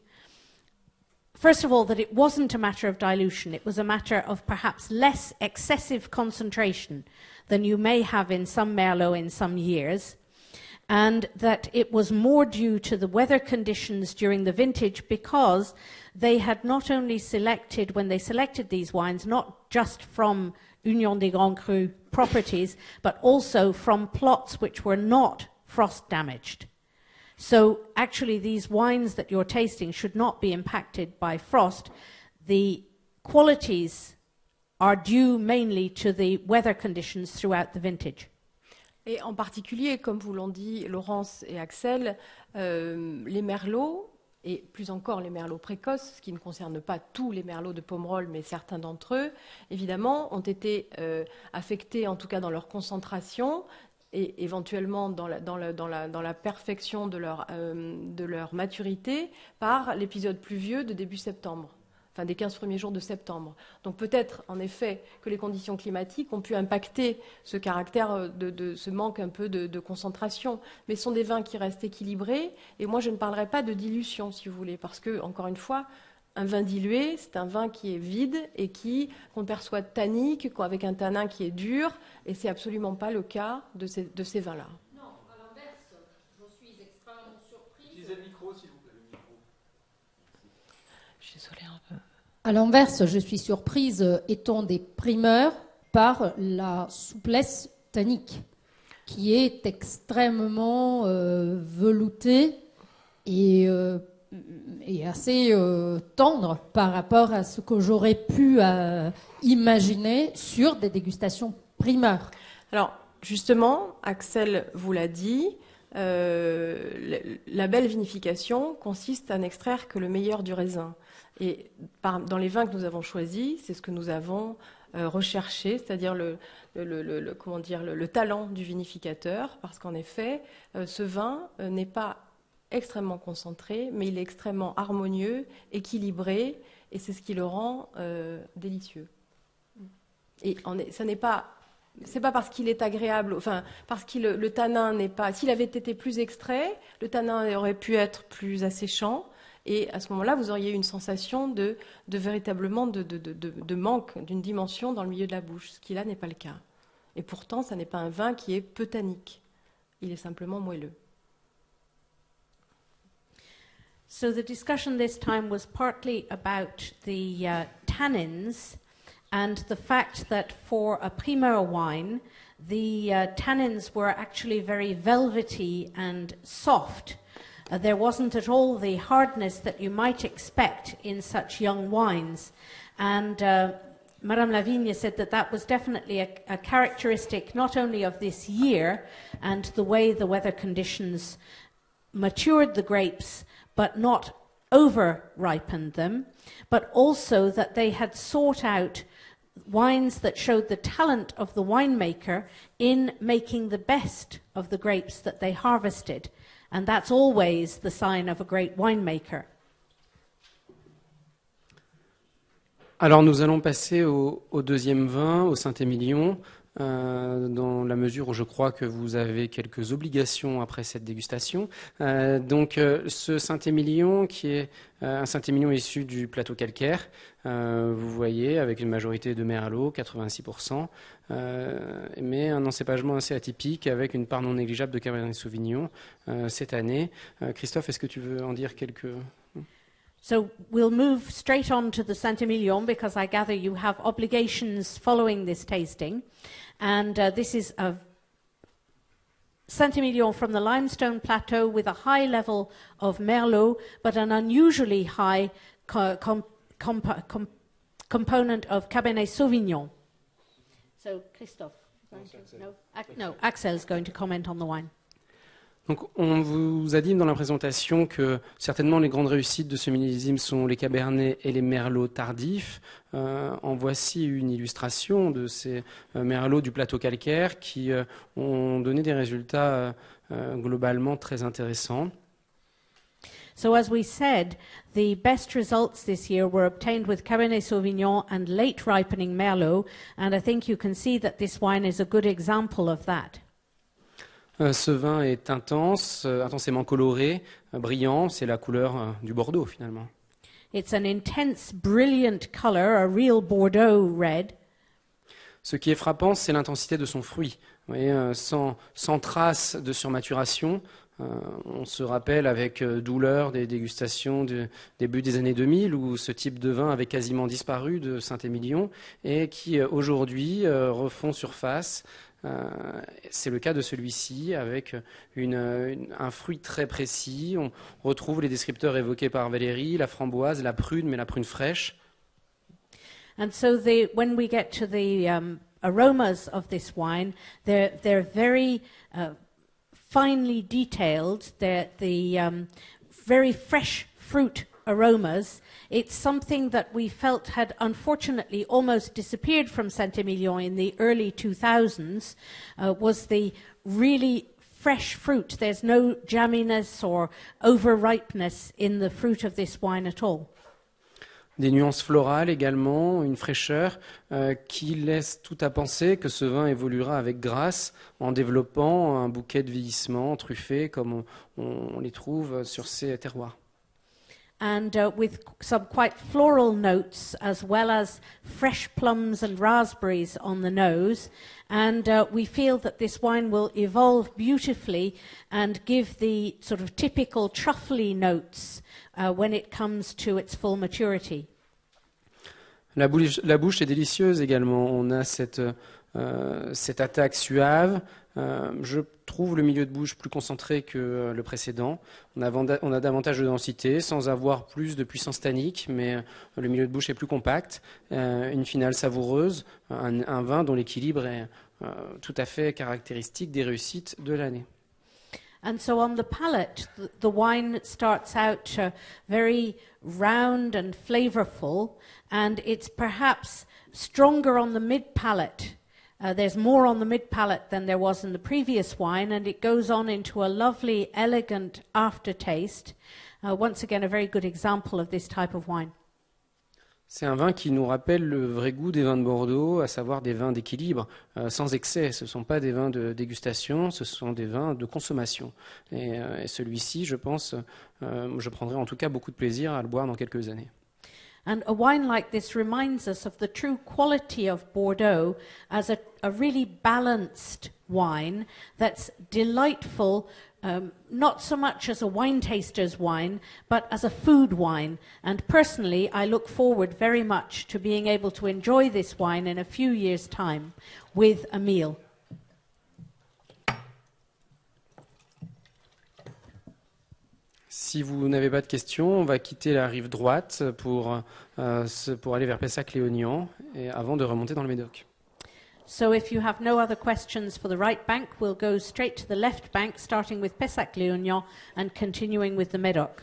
first of all, that it wasn't a matter of dilution. It was a matter of perhaps less excessive concentration than you may have in some Merlot in some years. and that it was more due to the weather conditions during the vintage because they had not only selected, when they selected these wines, not just from Union des Grands Crus properties, but also from plots which were not frost damaged. So actually these wines that you're tasting should not be impacted by frost. The qualities are due mainly to the weather conditions throughout the vintage. Et en particulier, comme vous l'ont dit Laurence et Axel, euh, les merlots, et plus encore les merlots précoces, ce qui ne concerne pas tous les merlots de Pomerol, mais certains d'entre eux, évidemment, ont été euh, affectés, en tout cas dans leur concentration, et éventuellement dans la, dans la, dans la, dans la perfection de leur, euh, de leur maturité, par l'épisode pluvieux de début septembre. Enfin, des quinze premiers jours de septembre. Donc peut-être, en effet, que les conditions climatiques ont pu impacter ce caractère, de, de ce manque un peu de, de concentration. Mais ce sont des vins qui restent équilibrés. Et moi, je ne parlerai pas de dilution, si vous voulez, parce que, encore une fois, un vin dilué, c'est un vin qui est vide et qui, qu'on perçoit tannique, avec un tanin qui est dur. Et ce n'est absolument pas le cas de ces, de ces vins-là. Non, à l'inverse, je suis extrêmement surprise. Utilisez le micro, s'il vous plaît. Le micro. Je suis désolée un peu. À l'inverse, je suis surprise, étant des primeurs, par la souplesse tannique, qui est extrêmement euh, veloutée et, euh, et assez euh, tendre par rapport à ce que j'aurais pu euh, imaginer sur des dégustations primeurs. Alors, justement, Axel vous l'a dit, euh, la belle vinification consiste à n'extraire que le meilleur du raisin. Et par, dans les vins que nous avons choisis, c'est ce que nous avons euh, recherché, c'est-à-dire le, le, le, le, comment dire, le, le talent du vinificateur, parce qu'en effet, euh, ce vin euh, n'est pas extrêmement concentré, mais il est extrêmement harmonieux, équilibré, et c'est ce qui le rend euh, délicieux. Et en est, ça n'est pas, c'est pas parce qu'il est agréable, enfin parce que le, le tanin n'est pas. S'il avait été plus extrait, le tanin aurait pu être plus asséchant. Et à ce moment-là, vous auriez une sensation de, de véritablement de, de, de, de manque d'une dimension dans le milieu de la bouche, ce qui là n'est pas le cas. Et pourtant, ça n'est pas un vin qui est peu tannique. Il est simplement moelleux. So the discussion this time was partly about the uh, tannins and the fact that for a primeur wine, the uh, tannins were actually very velvety and soft. Uh, there wasn't at all the hardness that you might expect in such young wines. And uh, Madame Lavigne said that that was definitely a, a characteristic not only of this year and the way the weather conditions matured the grapes, but not over-ripened them, but also that they had sought out wines that showed the talent of the winemaker in making the best of the grapes that they harvested. And that's always the sign of a great winemaker. Alors nous allons passer au, au deuxième vin, au Saint-Émilion, euh, dans la mesure où je crois que vous avez quelques obligations après cette dégustation. Euh, donc euh, ce Saint-Émilion qui est euh, un Saint-Émilion issu du plateau calcaire, euh, vous voyez, avec une majorité de merlot, quatre-vingt-six pour cent, euh, mais un encépagement assez atypique avec une part non négligeable de Cabernet Sauvignon euh, cette année. Euh, Christophe, est-ce que tu veux en dire quelques... So we'll move straight on to the Saint-Émilion because I gather you have obligations following this tasting. And uh, this is a Saint-Émilion from the limestone plateau with a high level of Merlot, but an unusually high co- com- comp- com- component of Cabernet Sauvignon. So Christophe, no, no, Ac- no, Axel's going to comment on the wine. Donc, on vous a dit dans la présentation que certainement les grandes réussites de ce millésime sont les Cabernets et les Merlots tardifs. Euh, en voici une illustration de ces euh, Merlots du plateau calcaire qui euh, ont donné des résultats euh, globalement très intéressants. So as we said, the best results this year were obtained with Cabernet Sauvignon and late ripening Merlot, and I think you can see that this wine is a good example of that. Euh, ce vin est intense, euh, intensément coloré, euh, brillant, c'est la couleur euh, du Bordeaux finalement. It's an intense, brilliant color, a real Bordeaux red. Ce qui est frappant, c'est l'intensité de son fruit. Vous voyez, euh, sans, sans trace de surmaturation. Euh, on se rappelle avec euh, douleur des dégustations du début des années deux mille où ce type de vin avait quasiment disparu de Saint-Émilion et qui euh, aujourd'hui euh, refont surface. Euh, c'est le cas de celui-ci avec une, une, un fruit très précis. On retrouve les descripteurs évoqués par Valérie, la framboise, la prune, mais la prune fraîche. And so the, when we get to the um, aromas of this wine, they're, they're very uh, finely detailed. They're the um, very fresh fruit aromas. It's something that we felt had unfortunately almost disappeared from Saint-Émilion in the early two thousands, uh, was the really fresh fruit. There's no jamminess or over-ripeness in the fruit of this wine at all. Des nuances florales également, une fraîcheur euh, qui laisse tout à penser que ce vin évoluera avec grâce en développant un bouquet de vieillissement truffé comme on, on les trouve sur ces terroirs. And uh, with some quite floral notes as well as fresh plums and raspberries on the nose. And uh, we feel that this wine will evolve beautifully and give the sort of typical truffly notes uh, when it comes to its full maturity. La bouche, la bouche est délicieuse également. On a cette, euh, cette attaque suave. Euh, je trouve le milieu de bouche plus concentré que euh, le précédent. On a, on a davantage de densité sans avoir plus de puissance tannique, mais euh, le milieu de bouche est plus compact. Euh, une finale savoureuse, un, un vin dont l'équilibre est euh, tout à fait caractéristique des réussites de l'année. And so on the palate, the, the wine starts out uh, very round and flavorful, and it's perhaps stronger on the mid-palate. Uh, there's more on the mid-palate than there was in the previous wine, and it goes on into a lovely, elegant aftertaste. Uh, once again, a very good example of this type of wine. C'est un vin qui nous rappelle le vrai goût des vins de Bordeaux, à savoir des vins d'équilibre, euh, sans excès. Ce ne sont pas des vins de dégustation, ce sont des vins de consommation. Et, euh, et celui-ci, je pense, euh, je prendrai en tout cas beaucoup de plaisir à le boire dans quelques années. And a wine like this reminds us of the true quality of Bordeaux as a, a really balanced wine that's delightful, um, not so much as a wine taster's wine, but as a food wine. And personally, I look forward very much to being able to enjoy this wine in a few years' time with a meal. Si vous n'avez pas de questions, on va quitter la rive droite pour, euh, pour aller vers Pessac-Léognan et avant de remonter dans le Médoc. So if you have no other questions for the right bank, we'll go straight to the left bank, starting with Pessac-Léognan and continuing with the Médoc.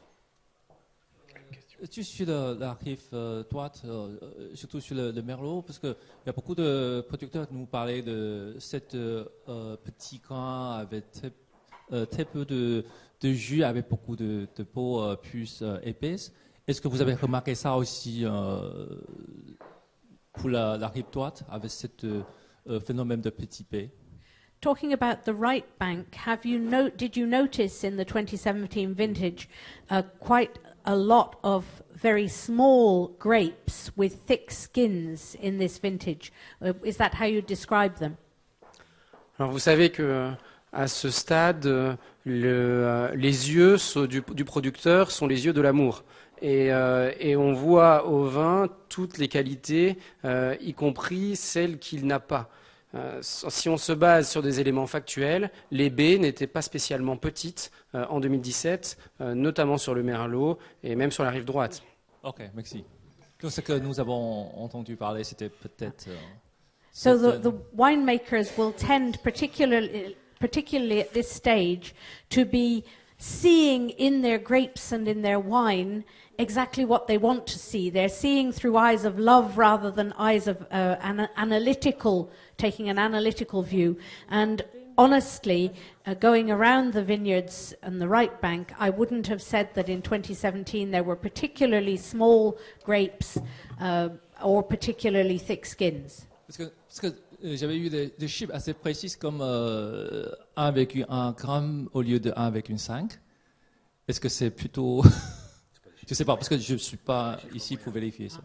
继续的 la rive euh, droite, euh, surtout sur le, le Merlot, parce qu'il y a beaucoup de producteurs qui nous parlaient de cette euh, petit grain avec très, euh, très peu de, de jus, avec beaucoup de, de peau euh, plus euh, épaisse. Est-ce que vous avez remarqué ça aussi euh, pour la, la rive droite, avec ce euh, phénomène de petit P? Talking about the right bank, have you no- did you notice in the twenty seventeen vintage uh, quite a lot of very small grapes with thick skins in this vintage? Uh, is that how you describe them? Alors vous savez que à ce stade, le, euh, les yeux du, du producteur sont les yeux de l'amour. Et, euh, et on voit au vin toutes les qualités, euh, y compris celles qu'il n'a pas. Euh, si on se base sur des éléments factuels, les baies n'étaient pas spécialement petites euh, en deux mille dix-sept, euh, notamment sur le Merlot et même sur la rive droite. Ok, merci. Donc, ce que nous avons entendu parler, c'était peut-être... Euh, so the, the winemakers will tend, particularly, particularly at this stage, to be seeing in their grapes and in their wine exactly what they want to see. They're seeing through eyes of love rather than eyes of uh, an analytical, taking an analytical view. And honestly, uh, going around the vineyards and the right bank, I wouldn't have said that in twenty seventeen there were particularly small grapes uh, or particularly thick skins. Parce que, parce que euh, j'avais eu des, des chiffres assez précis comme euh, un virgule un gramme au lieu de un virgule cinq. Est-ce que c'est plutôt... Je ne sais pas, parce que je ne suis pas ici pour vérifier ça.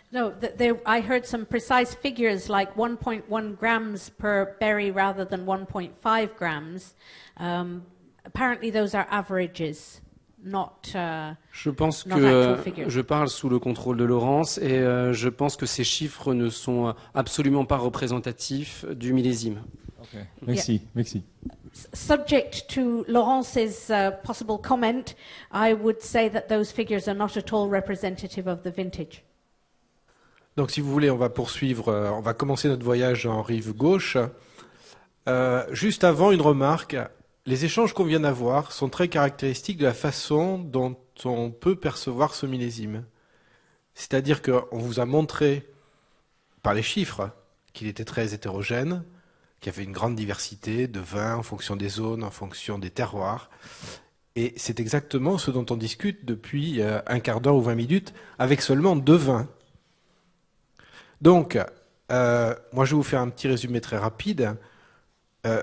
No, th- there, I heard some precise figures like one point one grams per berry rather than one point five grams. Um, apparently those are averages, not, uh, Je pense not que actual euh, figures. je parle sous le contrôle de Laurence et euh, je pense que ces chiffres ne sont absolument pas représentatifs du millésime. Okay. Merci, merci. S- Subject to Laurence's uh, possible comment, I would say that those figures are not at all representative of the vintage. Donc, si vous voulez, on va poursuivre, euh, on va commencer notre voyage en rive gauche. Euh, juste avant, une remarque. Les échanges qu'on vient d'avoir sont très caractéristiques de la façon dont on peut percevoir ce millésime. C'est-à-dire qu'on vous a montré, par les chiffres, qu'il était très hétérogène, qu'il y avait une grande diversité de vins en fonction des zones, en fonction des terroirs. Et c'est exactement ce dont on discute depuis euh, un quart d'heure ou vingt minutes, avec seulement deux vins. Donc, euh, moi je vais vous faire un petit résumé très rapide. Euh,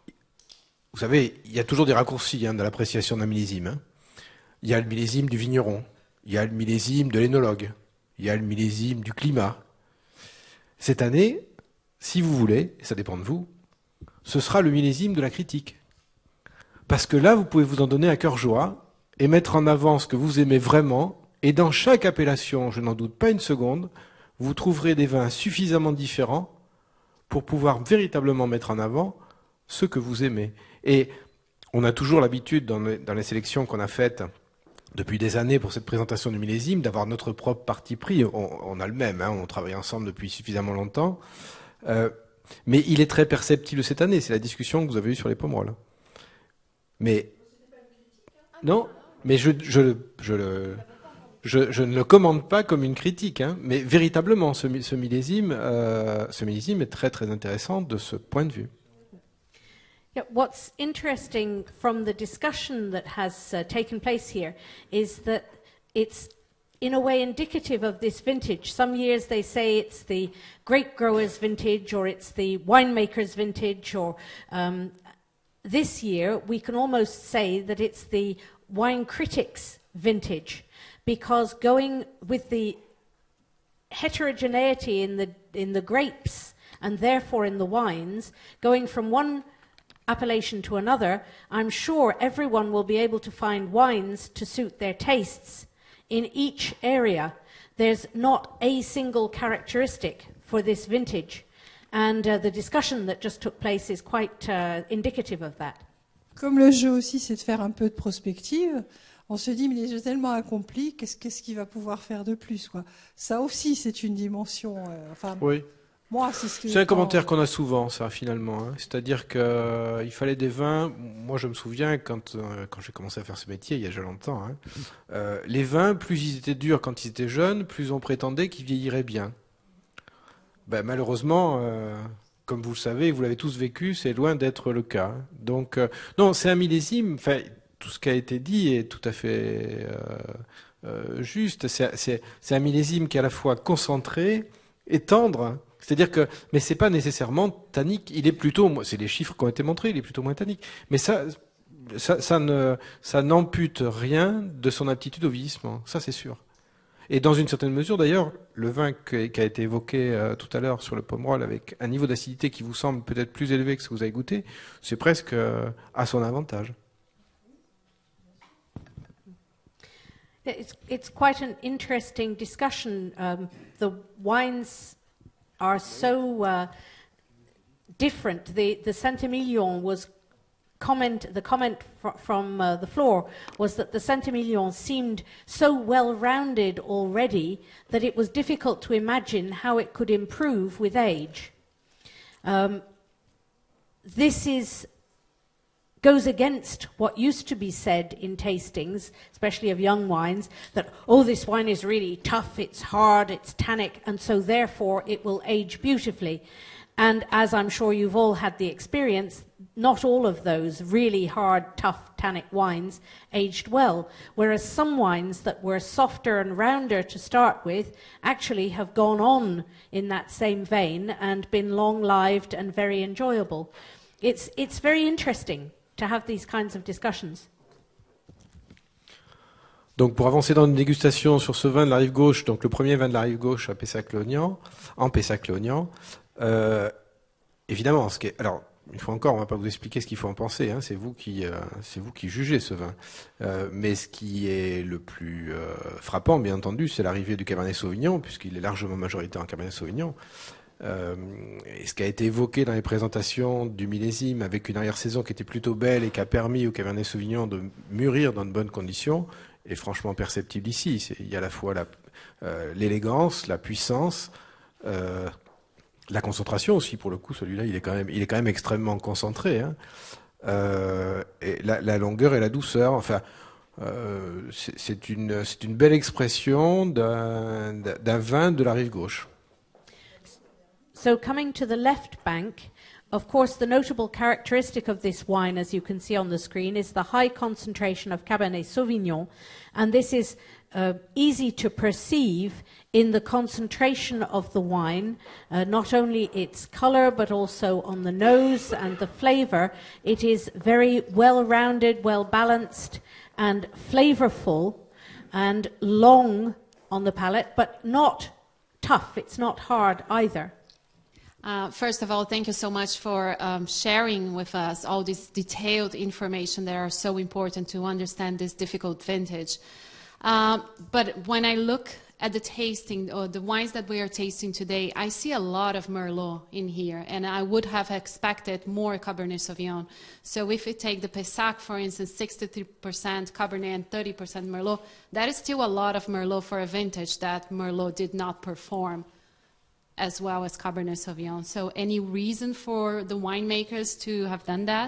vous savez, il y a toujours des raccourcis hein, dans l'appréciation d'un millésime. Hein. Il y a le millésime du vigneron, il y a le millésime de l'énologue, il y a le millésime du climat. Cette année, si vous voulez, et ça dépend de vous, ce sera le millésime de la critique. Parce que là, vous pouvez vous en donner à cœur joie et mettre en avant ce que vous aimez vraiment. Et dans chaque appellation, je n'en doute pas une seconde, vous trouverez des vins suffisamment différents pour pouvoir véritablement mettre en avant ce que vous aimez. Et on a toujours l'habitude, dans les, dans les sélections qu'on a faites depuis des années pour cette présentation du millésime, d'avoir notre propre parti pris. On, on a le même, hein, on travaille ensemble depuis suffisamment longtemps. Euh, mais il est très perceptible cette année, c'est la discussion que vous avez eue sur les pommerolles. Mais non, mais je, je, je, le, je, je ne le commande pas comme une critique, hein, mais véritablement, ce, ce, millésime, euh, ce millésime est très très intéressant de ce point de vue. Yeah, what's interesting from the discussion that has uh, taken place here is that it's in a way indicative of this vintage. Some years they say it's the grape growers vintage or it's the winemaker's vintage, or um, this year we can almost say that it's the wine critics vintage, because going with the heterogeneity in the in the grapes and therefore in the wines, going from one appellation to another, I'm sure everyone will be able to find wines to suit their tastes in each area. There's not a single characteristic for this vintage, and uh, the discussion that just took place is quite uh, indicative of that. Comme le jeu aussi, c'est de faire un peu de prospective, on se dit, mais les jeux tellement accomplis, qu'est-ce qu'est-ce qu'il va pouvoir faire de plus, quoi. Ça aussi, c'est une dimension... Euh, enfin, oui. Moi, c'est ce que c'est un quand... commentaire qu'on a souvent, ça, finalement. Hein. C'est-à-dire qu'il euh, fallait des vins... Moi, je me souviens, quand, euh, quand j'ai commencé à faire ce métier, il y a déjà longtemps, hein, euh, les vins, plus ils étaient durs quand ils étaient jeunes, plus on prétendait qu'ils vieilliraient bien. Ben, malheureusement, euh, comme vous le savez, vous l'avez tous vécu, c'est loin d'être le cas. Hein. Donc, euh, non, c'est un millésime... Enfin, tout ce qui a été dit est tout à fait euh, euh, juste. C'est, c'est, c'est un millésime qui est à la fois concentré et tendre. C'est-à-dire que, mais c'est pas nécessairement tannique. Il est plutôt, c'est les chiffres qui ont été montrés, il est plutôt moins tannique. Mais ça, ça, ça ne, ça n'ampute rien de son aptitude au vieillissement. Ça, c'est sûr. Et dans une certaine mesure, d'ailleurs, le vin qui a été évoqué euh, tout à l'heure sur le Pomerol, avec un niveau d'acidité qui vous semble peut-être plus élevé que ce que vous avez goûté, c'est presque euh, à son avantage. It's, it's quite an interesting discussion. Um, the wines are so uh, different. The, the Saint-Emilion was comment. The comment fr- from uh, the floor was that the Saint-Emilion seemed so well-rounded already that it was difficult to imagine how it could improve with age. Um, this is goes against what used to be said in tastings, especially of young wines, that, oh, this wine is really tough, it's hard, it's tannic, and so therefore it will age beautifully. And as I'm sure you've all had the experience, not all of those really hard, tough, tannic wines aged well, whereas some wines that were softer and rounder to start with actually have gone on in that same vein and been long-lived and very enjoyable. It's, it's very interesting to have these kinds of discussions. Donc pour avancer dans une dégustation sur ce vin de la rive gauche, donc le premier vin de la rive gauche à Pessac-Léognan, en Pessac-Léognan, euh, évidemment, ce qui est, alors une fois encore, on ne va pas vous expliquer ce qu'il faut en penser, hein, c'est vous qui, euh, c'est vous qui jugez ce vin. Euh, mais ce qui est le plus euh, frappant, bien entendu, c'est l'arrivée du Cabernet Sauvignon, puisqu'il est largement majoritaire en Cabernet Sauvignon. Euh, et ce qui a été évoqué dans les présentations du millésime, avec une arrière-saison qui était plutôt belle et qui a permis au Cabernet Sauvignon de mûrir dans de bonnes conditions, est franchement perceptible ici. C'est, il y a à la fois la, euh, l'élégance, la puissance, euh, la concentration aussi, pour le coup, celui-là, il est quand même, il est quand même extrêmement concentré. Hein. Euh, et la, la longueur et la douceur, enfin, euh, c'est, c'est, une, c'est une belle expression d'un, d'un vin de la rive gauche. So coming to the left bank, of course, the notable characteristic of this wine, as you can see on the screen, is the high concentration of Cabernet Sauvignon, and this is uh, easy to perceive in the concentration of the wine, uh, not only its color, but also on the nose and the flavor. It is very well-rounded, well-balanced, and flavorful, and long on the palate, but not tough. It's not hard either. Uh, first of all, thank you so much for um, sharing with us all this detailed information that are so important to understand this difficult vintage. Uh, but when I look at the tasting, or the wines that we are tasting today, I see a lot of Merlot in here, and I would have expected more Cabernet Sauvignon. So if we take the Pessac, for instance, sixty-three percent Cabernet and thirty percent Merlot, that is still a lot of Merlot for a vintage that Merlot did not perform as well as Cabernet Sauvignon. So any reason for the winemakers to have done that?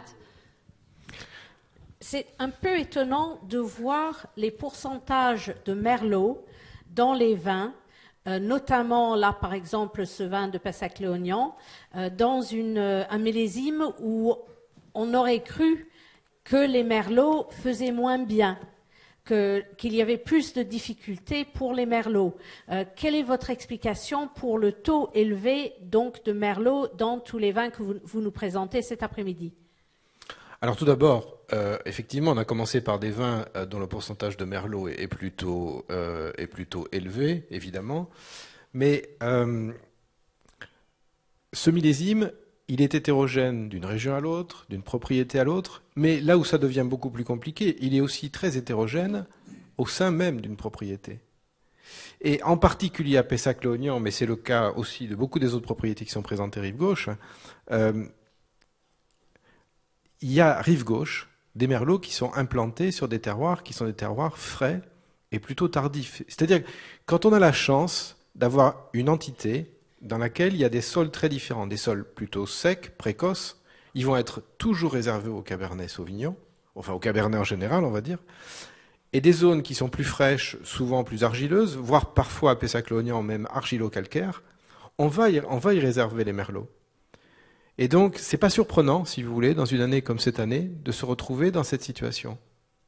C'est un peu étonnant de voir les pourcentages de Merlot dans les vins, euh, notamment là par exemple ce vin de Pessac-Léognan, euh, dans une, euh, un millésime où on aurait cru que les Merlots faisaient moins bien, que, qu'il y avait plus de difficultés pour les Merlots. Euh, quelle est votre explication pour le taux élevé donc de Merlot dans tous les vins que vous, vous nous présentez cet après-midi? Alors tout d'abord, euh, effectivement, on a commencé par des vins euh, dont le pourcentage de Merlot est, est, plutôt, euh, est plutôt élevé, évidemment. Mais euh, ce millésime, il est hétérogène d'une région à l'autre, d'une propriété à l'autre. Mais là où ça devient beaucoup plus compliqué, il est aussi très hétérogène au sein même d'une propriété. Et en particulier à Pessac-Léognan, mais c'est le cas aussi de beaucoup des autres propriétés qui sont présentées rive gauche, euh, il y a rive gauche des merlots qui sont implantés sur des terroirs qui sont des terroirs frais et plutôt tardifs. C'est-à-dire que quand on a la chance d'avoir une entité dans laquelle il y a des sols très différents, des sols plutôt secs, précoces, ils vont être toujours réservés au Cabernet Sauvignon, enfin au Cabernet en général, on va dire, et des zones qui sont plus fraîches, souvent plus argileuses, voire parfois à Pessac-Léognan même argilo-calcaires, on va y, on va y réserver les merlots. Et donc, c'est pas surprenant, si vous voulez, dans une année comme cette année, de se retrouver dans cette situation.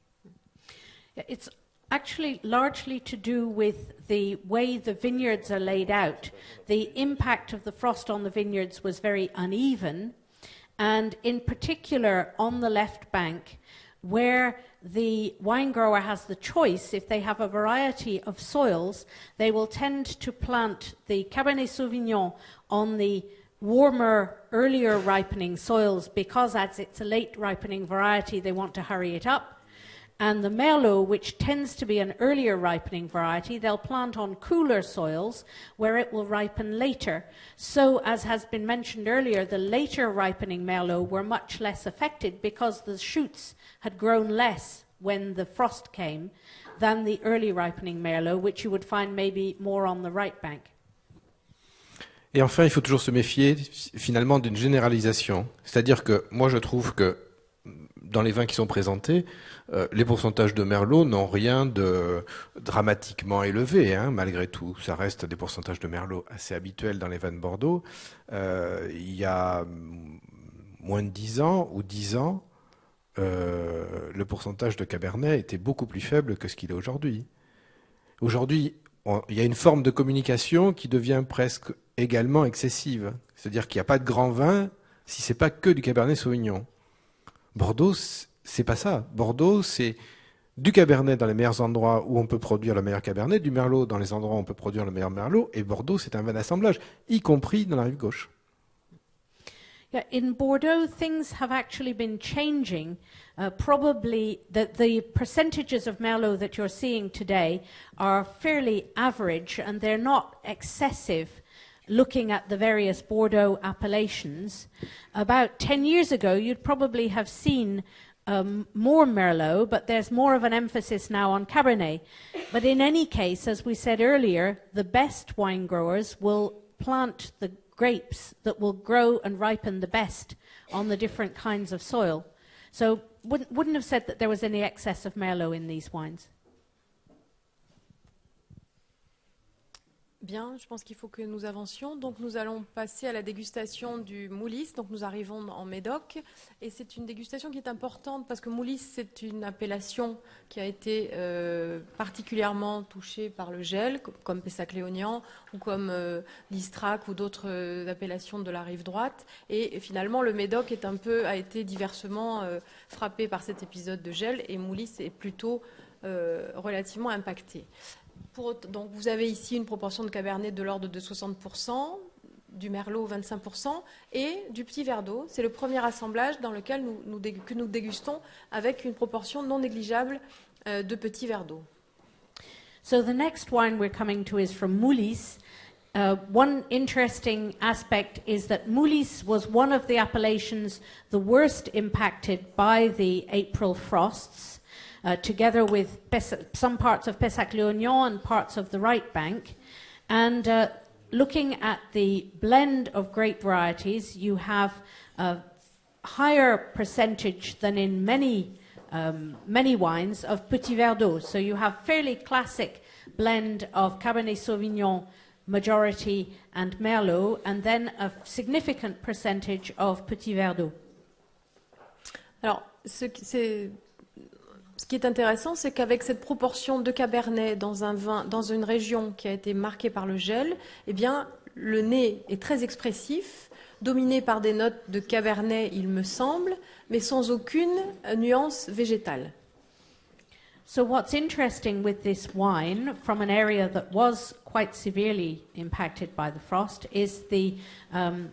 It's actually largely to do with the way the vineyards are laid out. The impact of the frost on the vineyards was very uneven, and in particular on the left bank, where the wine grower has the choice, if they have a variety of soils, they will tend to plant the Cabernet Sauvignon on the warmer, earlier ripening soils because as it's a late ripening variety, they want to hurry it up. And the Merlot, which tends to be an earlier ripening variety, they'll plant on cooler soils where it will ripen later. So, as has been mentioned earlier, the later ripening Merlot were much less affected because the shoots had grown less when the frost came than the early ripening Merlot, which you would find maybe more on the right bank. Et enfin, il faut toujours se méfier finalement d'une généralisation. C'est-à-dire que moi je trouve que dans les vins qui sont présentés, euh, les pourcentages de Merlot n'ont rien de dramatiquement élevé, hein, malgré tout. Ça reste des pourcentages de Merlot assez habituels dans les vins de Bordeaux. Euh, il y a moins de dix ans ou dix ans, euh, le pourcentage de Cabernet était beaucoup plus faible que ce qu'il est aujourd'hui. Aujourd'hui, on, il y a une forme de communication qui devient presque également excessive. C'est-à-dire qu'il n'y a pas de grand vin si c'est pas que du Cabernet Sauvignon. Bordeaux, c'est pas ça. Bordeaux, c'est du Cabernet dans les meilleurs endroits où on peut produire le meilleur Cabernet, du Merlot dans les endroits où on peut produire le meilleur Merlot, et Bordeaux, c'est un vin d'assemblage, y compris dans la rive gauche. Yeah, in Bordeaux, things have actually been changing. Uh, probably the, the percentages of Merlot that you're seeing today are fairly average, and they're not excessive looking at the various Bordeaux appellations. About ten years ago, you'd probably have seen Um, more Merlot, but there's more of an emphasis now on Cabernet. But in any case, as we said earlier, the best wine growers will plant the grapes that will grow and ripen the best on the different kinds of soil. So wouldn't, wouldn't have said that there was any excess of Merlot in these wines. Bien, je pense qu'il faut que nous avancions. Donc nous allons passer à la dégustation du Moulis. Donc nous arrivons en Médoc. Et c'est une dégustation qui est importante parce que Moulis, c'est une appellation qui a été euh, particulièrement touchée par le gel, comme Pessac-Léognan ou comme euh, l'Istrac ou d'autres euh, appellations de la rive droite. Et, et finalement, le Médoc est un peu, a été diversement euh, frappé par cet épisode de gel et Moulis est plutôt euh, relativement impacté. Pour, donc vous avez ici une proportion de Cabernet de l'ordre de soixante pour cent, du Merlot vingt-cinq pour cent et du petit verre d'eau. C'est le premier assemblage dans lequel nous, nous, que nous dégustons avec une proportion non négligeable euh, de petits verres d'eau. So the next wine we're coming to is from Moulis. Uh, one interesting aspect is that Moulis was one of the appellations the worst impacted by the April frosts. Uh, together with Pes- some parts of Pessac-Léognan and parts of the right bank. And uh, looking at the blend of grape varieties, you have a higher percentage than in many, um, many wines of Petit Verdot. So you have fairly classic blend of Cabernet Sauvignon majority and Merlot, and then a significant percentage of Petit Verdot. Alors, ce qui, c'est... Ce qui est intéressant, c'est qu'avec cette proportion de Cabernet dans un vin, dans une région qui a été marquée par le gel, eh bien, le nez est très expressif, dominé par des notes de Cabernet, il me semble, mais sans aucune nuance végétale. So what's interesting with this wine from an area that was quite severely impacted by the frost is the um,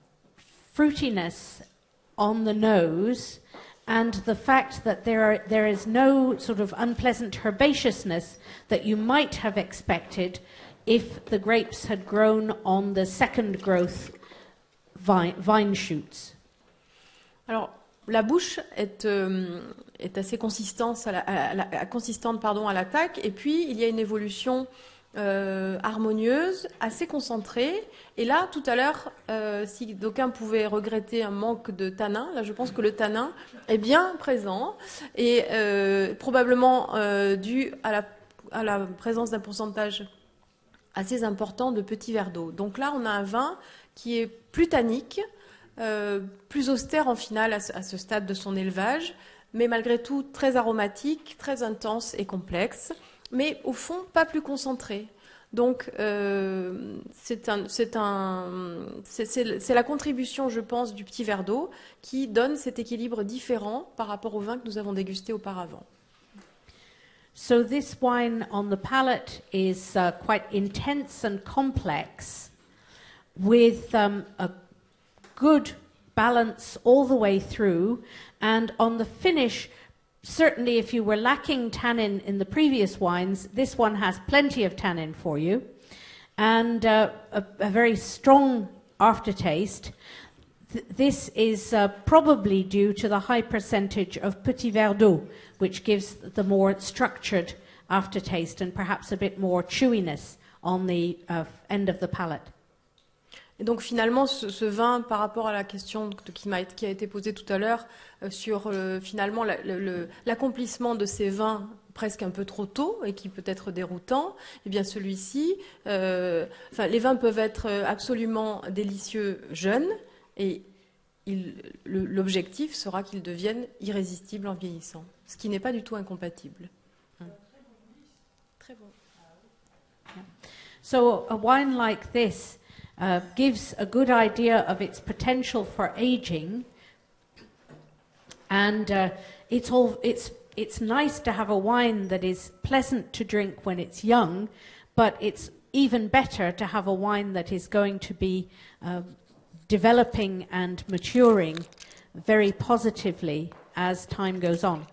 fruitiness on the nose and the fact that there, are, there is no sort of unpleasant herbaceousness that you might have expected if the grapes had grown on the second growth vine, vine shoots. Alors, la bouche est, euh, est assez consistante à, la, à, la, à, consistante, pardon, à l'attaque, et puis il y a une évolution euh, harmonieuse, assez concentrée. Et là, tout à l'heure, euh, si d'aucuns pouvaient regretter un manque de tanin, là je pense que le tanin est bien présent et euh, probablement euh, dû à la, à la présence d'un pourcentage assez important de petits verres d'eau. Donc là, on a un vin qui est plus tannique, euh, plus austère en finale à ce, à ce stade de son élevage, mais malgré tout très aromatique, très intense et complexe, mais au fond pas plus concentré. Donc euh, c'est, un, c'est, un, c'est, c'est, c'est la contribution, je pense, du petit verre d'eau qui donne cet équilibre différent par rapport au vin que nous avons dégusté auparavant. So this wine on the palate is uh, quite intense and complex, with um, a good balance all the way through, and on the finish, certainly if you were lacking tannin in the previous wines, this one has plenty of tannin for you, and uh, a, a very strong aftertaste. Th- this is uh, probably due to the high percentage of Petit Verdot, which gives the more structured aftertaste and perhaps a bit more chewiness on the uh, end of the palate. Et donc finalement, ce, ce vin, par rapport à la question de, qui, m'a, qui a été posée tout à l'heure euh, sur euh, finalement la, le, l'accomplissement de ces vins presque un peu trop tôt et qui peut être déroutant, eh bien celui-ci, euh, enfin les vins peuvent être absolument délicieux jeunes et il, le, l'objectif sera qu'ils deviennent irrésistibles en vieillissant, ce qui n'est pas du tout incompatible. Hum. Très bon. Yeah. So a wine like this Uh, gives a good idea of its potential for aging, and uh, it's all it's it's nice to have a wine that is pleasant to drink when it's young, but it's even better to have a wine that is going to be uh, developing and maturing very positively as time goes on.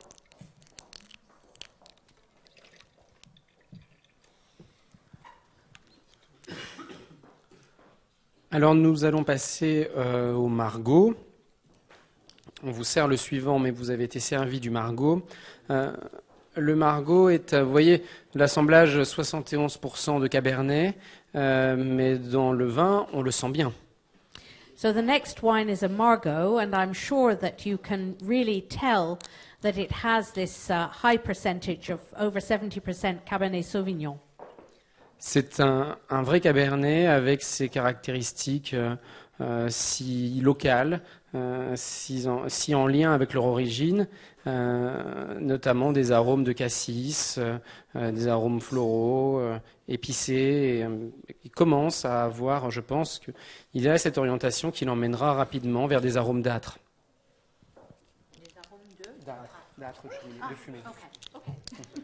Alors nous allons passer euh, au Margaux. On vous sert le suivant, mais vous avez été servi du Margaux. Euh, le Margaux est, vous voyez, l'assemblage soixante et onze pour cent de Cabernet, euh, mais dans le vin, on le sent bien. So the next wine is a Margaux, and I'm sure that you can really tell that it has this uh, high percentage of over seventy percent Cabernet Sauvignon. C'est un, un vrai Cabernet avec ses caractéristiques euh, euh, si locales, euh, si, en, si en lien avec leur origine, euh, notamment des arômes de cassis, euh, des arômes floraux, euh, épicés. Et, euh, il commence à avoir, je pense, qu'il a cette orientation qui l'emmènera rapidement vers des arômes d'âtre. Des arômes de D'âtre, d'âtre de fumée. Ah, okay, okay.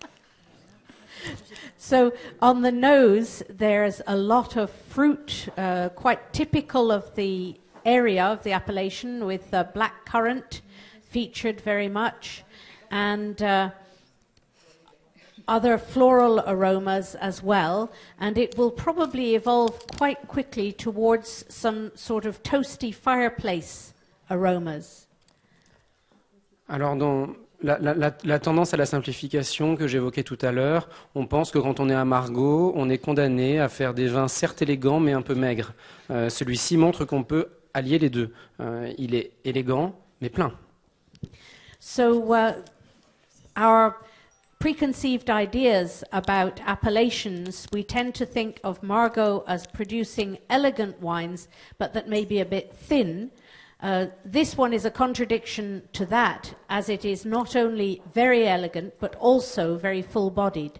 So on the nose, there's a lot of fruit, uh, quite typical of the area of the appellation, with uh, black currant featured very much, and uh, other floral aromas as well. And it will probably evolve quite quickly towards some sort of toasty fireplace aromas. Alors dans La, la, la tendance à la simplification que j'évoquais tout à l'heure, on pense que quand on est à Margaux, on est condamné à faire des vins certes élégants mais un peu maigres. Euh, celui-ci montre qu'on peut allier les deux. Euh, il est élégant mais plein. So uh, our preconceived ideas about appellations, we tend to think of Margaux as producing elegant wines, but that may be a bit thin. Uh, this one is a contradiction to that, as it is not only very elegant, but also very full-bodied.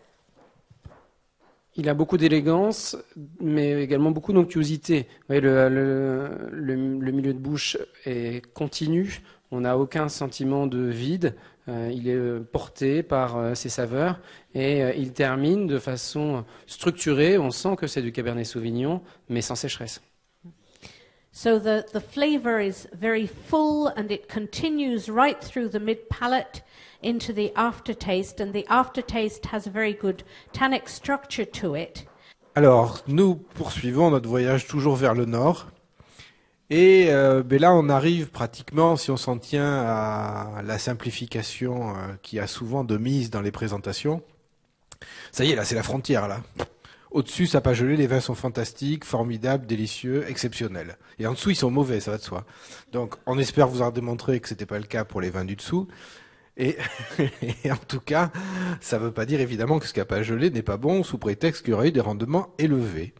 Il a beaucoup d'élégance, mais également beaucoup d'onctuosité. Vous voyez, le, le, le, le milieu de bouche est continu, on n'a aucun sentiment de vide, euh, il est porté par euh, ses saveurs, et euh, il termine de façon structurée, on sent que c'est du Cabernet Sauvignon, mais sans sécheresse. So the, the flavor is very full, and it continues right through the mid-palate into the aftertaste, and the aftertaste has a very good tannic structure to it. Alors, nous poursuivons notre voyage toujours vers le nord. Et euh, ben là, on arrive pratiquement, si on s'en tient à la simplification euh, qui a souvent de mise dans les présentations. Ça y est, là, c'est la frontière, là. Au-dessus, ça n'a pas gelé, les vins sont fantastiques, formidables, délicieux, exceptionnels. Et en dessous, ils sont mauvais, ça va de soi. Donc, on espère vous avoir démontré que ce n'était pas le cas pour les vins du dessous. Et, et en tout cas, ça ne veut pas dire évidemment que ce qui n'a pas gelé n'est pas bon, sous prétexte qu'il y aurait eu des rendements élevés.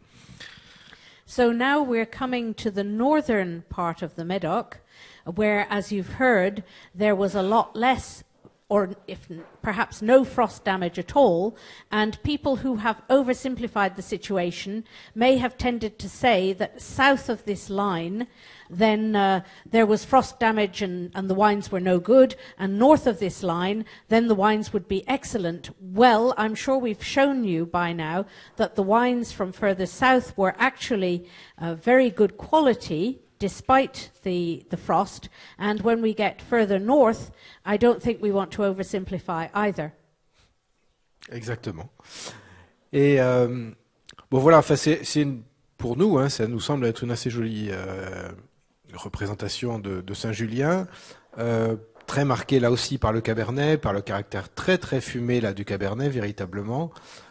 So now we're coming to the northern part of the Medoc, where, as you've heard, there was a lot less, or if perhaps no frost damage at all, and people who have oversimplified the situation may have tended to say that south of this line, then uh, there was frost damage and, and the wines were no good, and north of this line, then the wines would be excellent. Well, I'm sure we've shown you by now that the wines from further south were actually uh, very good quality, despite the, the frost, and when we get further north, I don't think we want to oversimplify either. Exactement. Et euh, bon voilà, enfin c'est, c'est une, pour nous, hein, ça nous semble être une assez jolie euh, représentation de, de Saint-Julien, euh, très marquée là aussi par le Cabernet, par le caractère très très fumé là du Cabernet véritablement,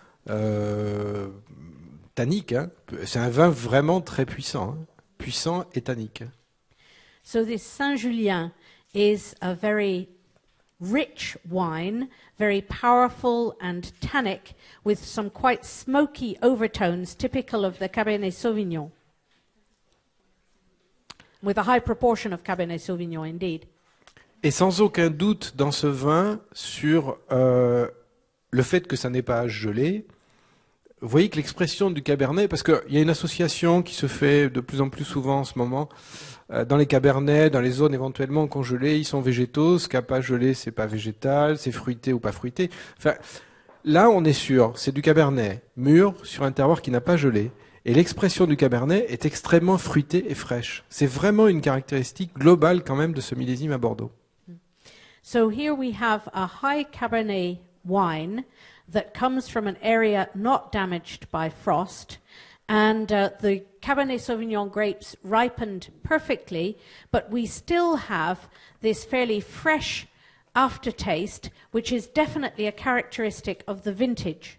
euh, tannique. Hein, c'est un vin vraiment très puissant. Hein. Puissant et tannique. So this Saint-Julien is a very rich wine, very powerful and tannic, with some quite smoky overtones typical of the Cabernet Sauvignon, with a high proportion of Cabernet Sauvignon indeed. Et sans aucun doute dans ce vin sur euh, le fait que ça n'est pas gelé. vous voyez que l'expression du Cabernet, parce qu'il y a une association qui se fait de plus en plus souvent en ce moment, euh, dans les Cabernets, dans les zones éventuellement congelées, ils sont végétaux, ce qui n'a pas gelé, c'est pas végétal, c'est fruité ou pas fruité. Enfin, là, on est sûr, c'est du Cabernet mûr sur un terroir qui n'a pas gelé. Et l'expression du Cabernet est extrêmement fruitée et fraîche. C'est vraiment une caractéristique globale quand même de ce millésime à Bordeaux. So here we have a high Cabernet wine that comes from an area not damaged by frost, and uh, the Cabernet Sauvignon grapes ripened perfectly, but we still have this fairly fresh aftertaste, which is definitely a characteristic of the vintage.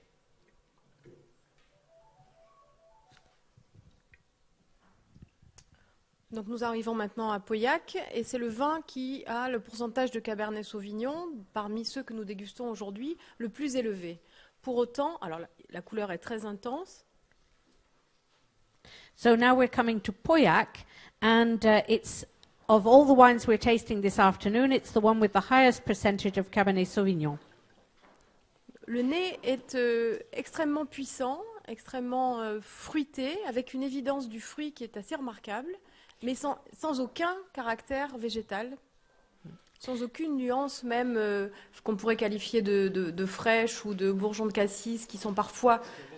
Donc nous arrivons maintenant à Pauillac, et c'est le vin qui a le pourcentage de Cabernet Sauvignon, parmi ceux que nous dégustons aujourd'hui, le plus élevé. Pour autant, alors la, la couleur est très intense. So now we're coming to Pauillac, and uh, it's, of all the wines we're tasting this afternoon, it's the one with the highest percentage of Cabernet Sauvignon. Le nez est euh, extrêmement puissant, extrêmement euh, fruité, avec une évidence du fruit qui est assez remarquable, mais sans, sans aucun caractère végétal, sans aucune nuance même euh, qu'on pourrait qualifier de, de, de fraîche ou de bourgeon de cassis, qui sont parfois...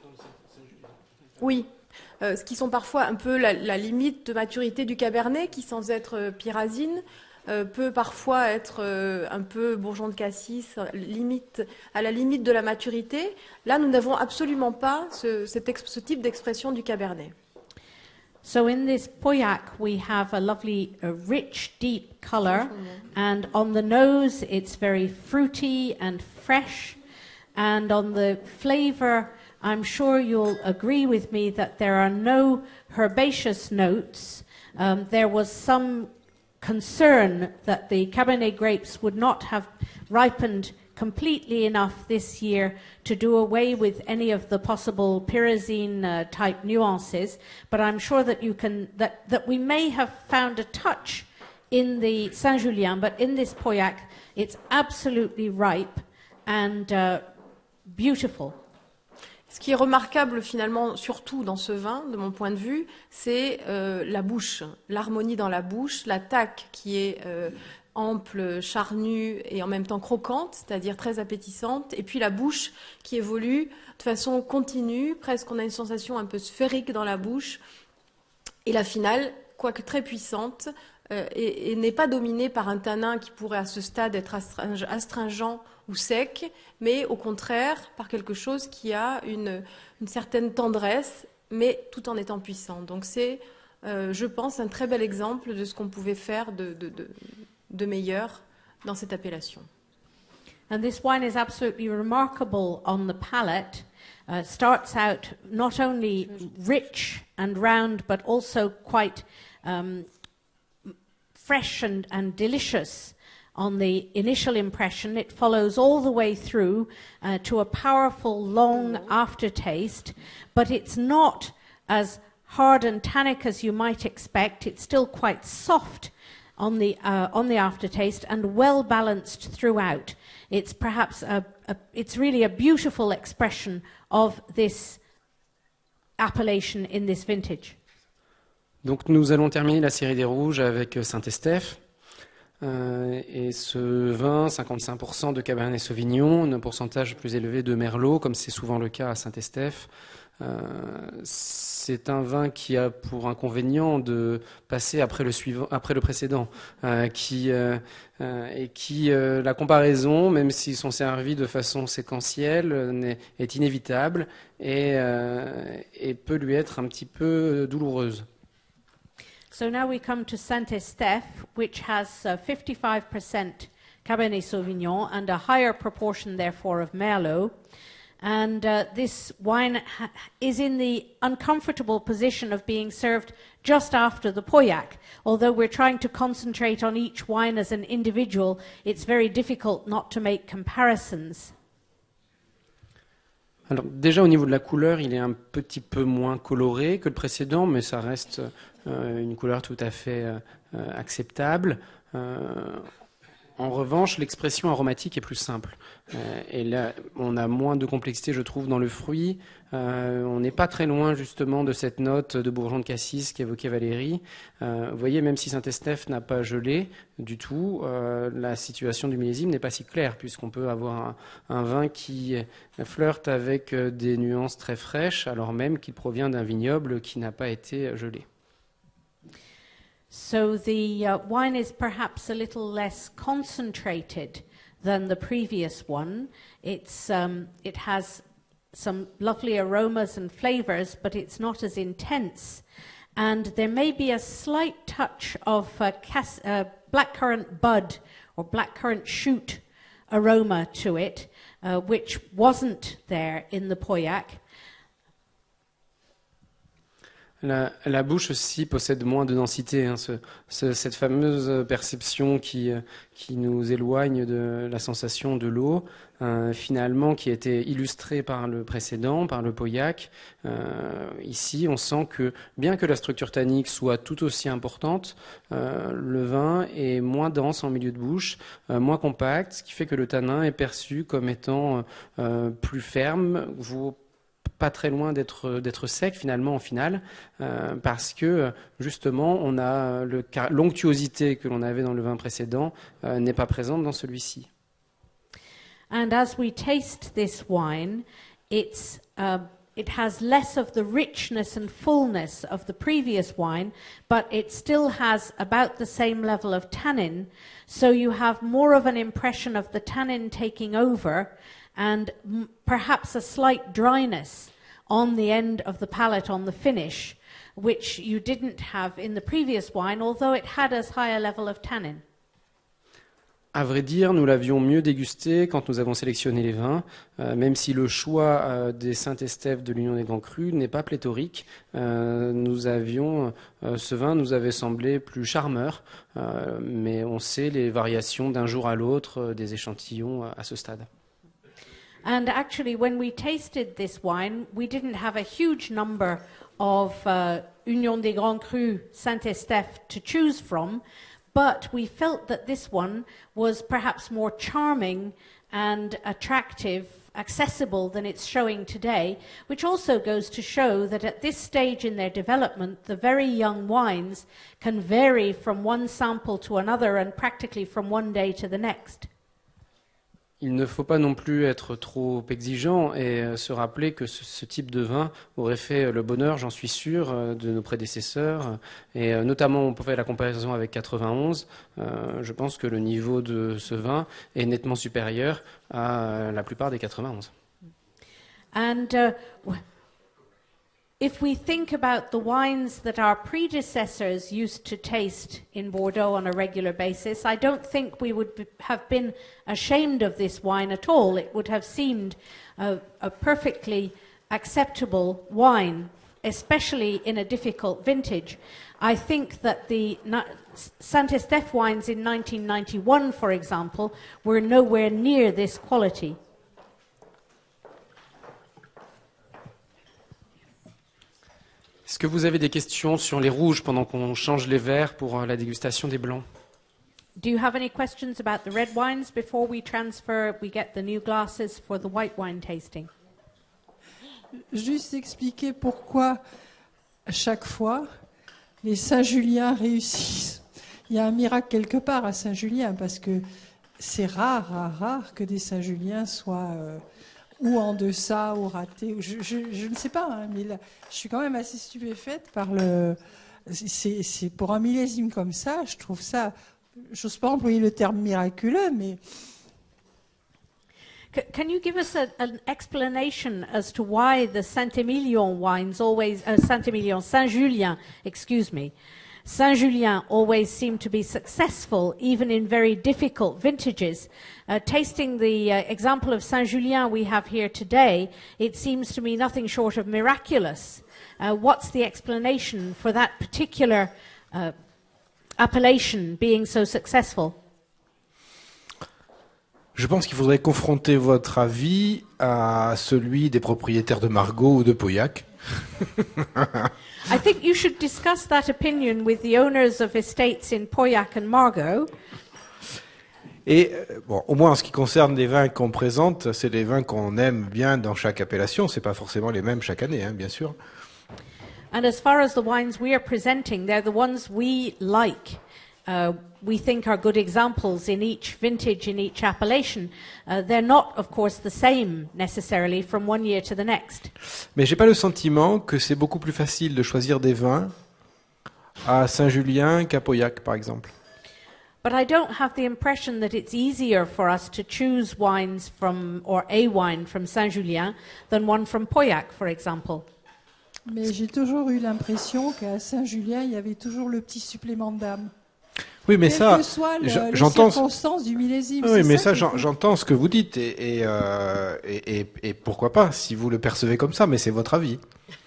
Oui, euh, ce qui sont parfois un peu la, la limite de maturité du Cabernet, qui sans être euh, pyrazine, euh, peut parfois être euh, un peu bourgeon de cassis, limite, à la limite de la maturité. Là, nous n'avons absolument pas ce, cet ex, ce type d'expression du Cabernet. So in this Pauillac, we have a lovely, uh, rich, deep color, and on the nose, it's very fruity and fresh, and on the flavor, I'm sure you'll agree with me that there are no herbaceous notes. Um, there was some concern that the Cabernet grapes would not have ripened completely enough this year to do away with any of the possible pyrazine uh, type nuances, but I'm sure that you can that, that we may have found a touch in the Saint-Julien, but in this Pauillac it's absolutely ripe and uh, beautiful. Ce qui est remarquable finalement, surtout dans ce vin, de mon point de vue, c'est euh, la bouche, l'harmonie dans la bouche, l'attaque qui est euh, ample, charnue et en même temps croquante, c'est-à-dire très appétissante, et puis la bouche qui évolue de façon continue, presque on a une sensation un peu sphérique dans la bouche, et la finale, quoique très puissante, euh, et, et n'est pas dominée par un tanin qui pourrait à ce stade être astring- astringent ou sec, mais au contraire par quelque chose qui a une, une certaine tendresse, mais tout en étant puissant. Donc c'est, euh, je pense, un très bel exemple de ce qu'on pouvait faire de... de, de de meilleur dans cette appellation. And this wine is absolutely remarkable on the palate. Uh, starts out not only rich and round, but also quite um, fresh and, and delicious on the initial impression. It follows all the way through uh, to a powerful, long aftertaste, but it's not as hard and tannic as you might expect. It's still quite soft on the uh, on the aftertaste and well balanced throughout. It's perhaps a, a it's really a beautiful expression of this appellation in this vintage. Donc nous allons terminer la série des rouges avec Saint-Estèphe. Euh, et ce vin, cinquante-cinq pour cent de Cabernet Sauvignon, un pourcentage plus élevé de Merlot, comme c'est souvent le cas à Saint-Estèphe. Euh, c'est un vin qui a pour inconvénient de passer après le suivant, après le précédent, euh, qui euh, euh, et qui euh, la comparaison, même s'ils sont servis de façon séquentielle, euh, est inévitable et, euh, et peut lui être un petit peu douloureuse. So now we come to Saint-Estèphe, which has uh, fifty-five percent Cabernet Sauvignon and a higher proportion, therefore, of Merlot. And uh, this wine ha- is in the uncomfortable position of being served just after the Pauillac. Although we're trying to concentrate on each wine as an individual, it's very difficult not to make comparisons. Alors déjà au niveau de la couleur, il est un petit peu moins coloré que le précédent, mais ça reste euh, une couleur tout à fait euh, acceptable. Euh, En revanche, l'expression aromatique est plus simple. Euh, et là, on a moins de complexité, je trouve, dans le fruit. Euh, on n'est pas très loin, justement, de cette note de bourgeon de cassis qu'évoquait Valérie. Euh, vous voyez, même si Saint-Estèphe n'a pas gelé du tout, euh, la situation du millésime n'est pas si claire, puisqu'on peut avoir un, un vin qui flirte avec des nuances très fraîches, alors même qu'il provient d'un vignoble qui n'a pas été gelé. So the uh, wine is perhaps a little less concentrated than the previous one. It's, um, it has some lovely aromas and flavors, but it's not as intense. And there may be a slight touch of uh, cas- uh, blackcurrant bud or blackcurrant shoot aroma to it, uh, which wasn't there in the Pauillac. La, la bouche aussi possède moins de densité, hein, ce, ce, cette fameuse perception qui, qui nous éloigne de la sensation de l'eau, euh, finalement qui a été illustrée par le précédent, par le Pauillac. Euh, ici, on sent que bien que la structure tannique soit tout aussi importante, euh, le vin est moins dense en milieu de bouche, euh, moins compact, ce qui fait que le tanin est perçu comme étant euh, plus ferme, vous pas très loin d'être d'être sec finalement en finale, euh, parce que justement on a le, l'onctuosité que l'on avait dans le vin précédent euh, n'est pas présente dans celui-ci. And as we taste this wine, it's uh, it has less of the richness and fullness of the previous wine, but it still has about the same level of tannin. So you have more of an impression of the tannin taking over, and m- perhaps a slight dryness on the end of the palate, on the finish, which you didn't have in the previous wine, although it had as high a level of tannin. À vrai dire, nous l'avions mieux dégusté quand nous avons sélectionné les vins, euh, même si le choix euh, des Saint-Estèphe de l'Union des Grands Crus n'est pas pléthorique. Euh, nous avions, euh, ce vin nous avait semblé plus charmeur, euh, mais on sait les variations d'un jour à l'autre euh, des échantillons euh, à ce stade. And actually, when we tasted this wine, we didn't have a huge number of uh, Union des Grands Crus Saint-Estèphe to choose from, but we felt that this one was perhaps more charming and attractive, accessible than it's showing today, which also goes to show that at this stage in their development, the very young wines can vary from one sample to another and practically from one day to the next. Il ne faut pas non plus être trop exigeant et se rappeler que ce, ce type de vin aurait fait le bonheur, j'en suis sûr, de nos prédécesseurs. Et notamment, on peut faire la comparaison avec quatre-vingt-onze. Euh, je pense que le niveau de ce vin est nettement supérieur à la plupart des quatre-vingt-onze. And uh, if we think about the wines that our predecessors used to taste in Bordeaux on a regular basis, I don't think we would be, have been ashamed of this wine at all. It would have seemed a, a perfectly acceptable wine, especially in a difficult vintage. I think that the na- Saint-Estèphe wines in nineteen ninety-one, for example, were nowhere near this quality. Est-ce que vous avez des questions sur les rouges pendant qu'on change les verres pour la dégustation des blancs? Do you have any questions about the red wines before we transfer, we get the new glasses for the white wine tasting? Juste expliquer pourquoi, à chaque fois, les Saint-Julien réussissent. Il y a un miracle quelque part à Saint-Julien, parce que c'est rare, rare, rare que des Saint-Julien soient... Euh, ou en deçà, ou raté, je, je, je ne sais pas, hein, mais là, je suis quand même assez stupéfaite par le... C'est, c'est pour un millésime comme ça, je trouve ça... J'ose pas employer le terme miraculeux, mais... Can you give us a, an explanation as to why the Saint-Emilion wines always... Uh, Saint-Emilion, Saint-Julien, excuse me, Saint-Julien always seem to be successful, even in very difficult vintages. Uh, tasting the uh, example of Saint-Julien we have here today, it seems to me nothing short of miraculous. Uh, what's the explanation for that particular uh, appellation being so successful? Je pense qu'il faudrait confronter votre avis à celui des propriétaires de Margaux ou de Pauillac. I think you should discuss that opinion with the owners of estates in Pauillac and Margaux. Et euh, bon, au moins en ce qui concerne les vins qu'on présente, c'est les vins qu'on aime bien dans chaque appellation. C'est pas forcément les mêmes chaque année, hein, bien sûr. And as far as the wines we are presenting, they're the ones we like. Uh, we think are good examples in each vintage, in each appellation. Uh, they're not, of course, the same necessarily from one year to the next. Mais j'ai pas le sentiment que c'est beaucoup plus facile de choisir des vins à Saint-Julien qu'à Pauillac, par exemple. But I don't have the impression that it's easier for us to choose wines from, or a wine from Saint-Julien than one from Pauillac, for example. Mais j'ai toujours eu l'impression qu'à Saint-Julien, il y avait toujours le petit supplément d'âme. Oui, mais Quelle ça, que soit le, je- les j'entends. circonstances du millésime. Oui, c'est mais ça, qui est j'en- fou. j'entends ce que vous dites et, et, euh, et, et- et pourquoi pas, si vous le percevez comme ça, mais c'est votre avis.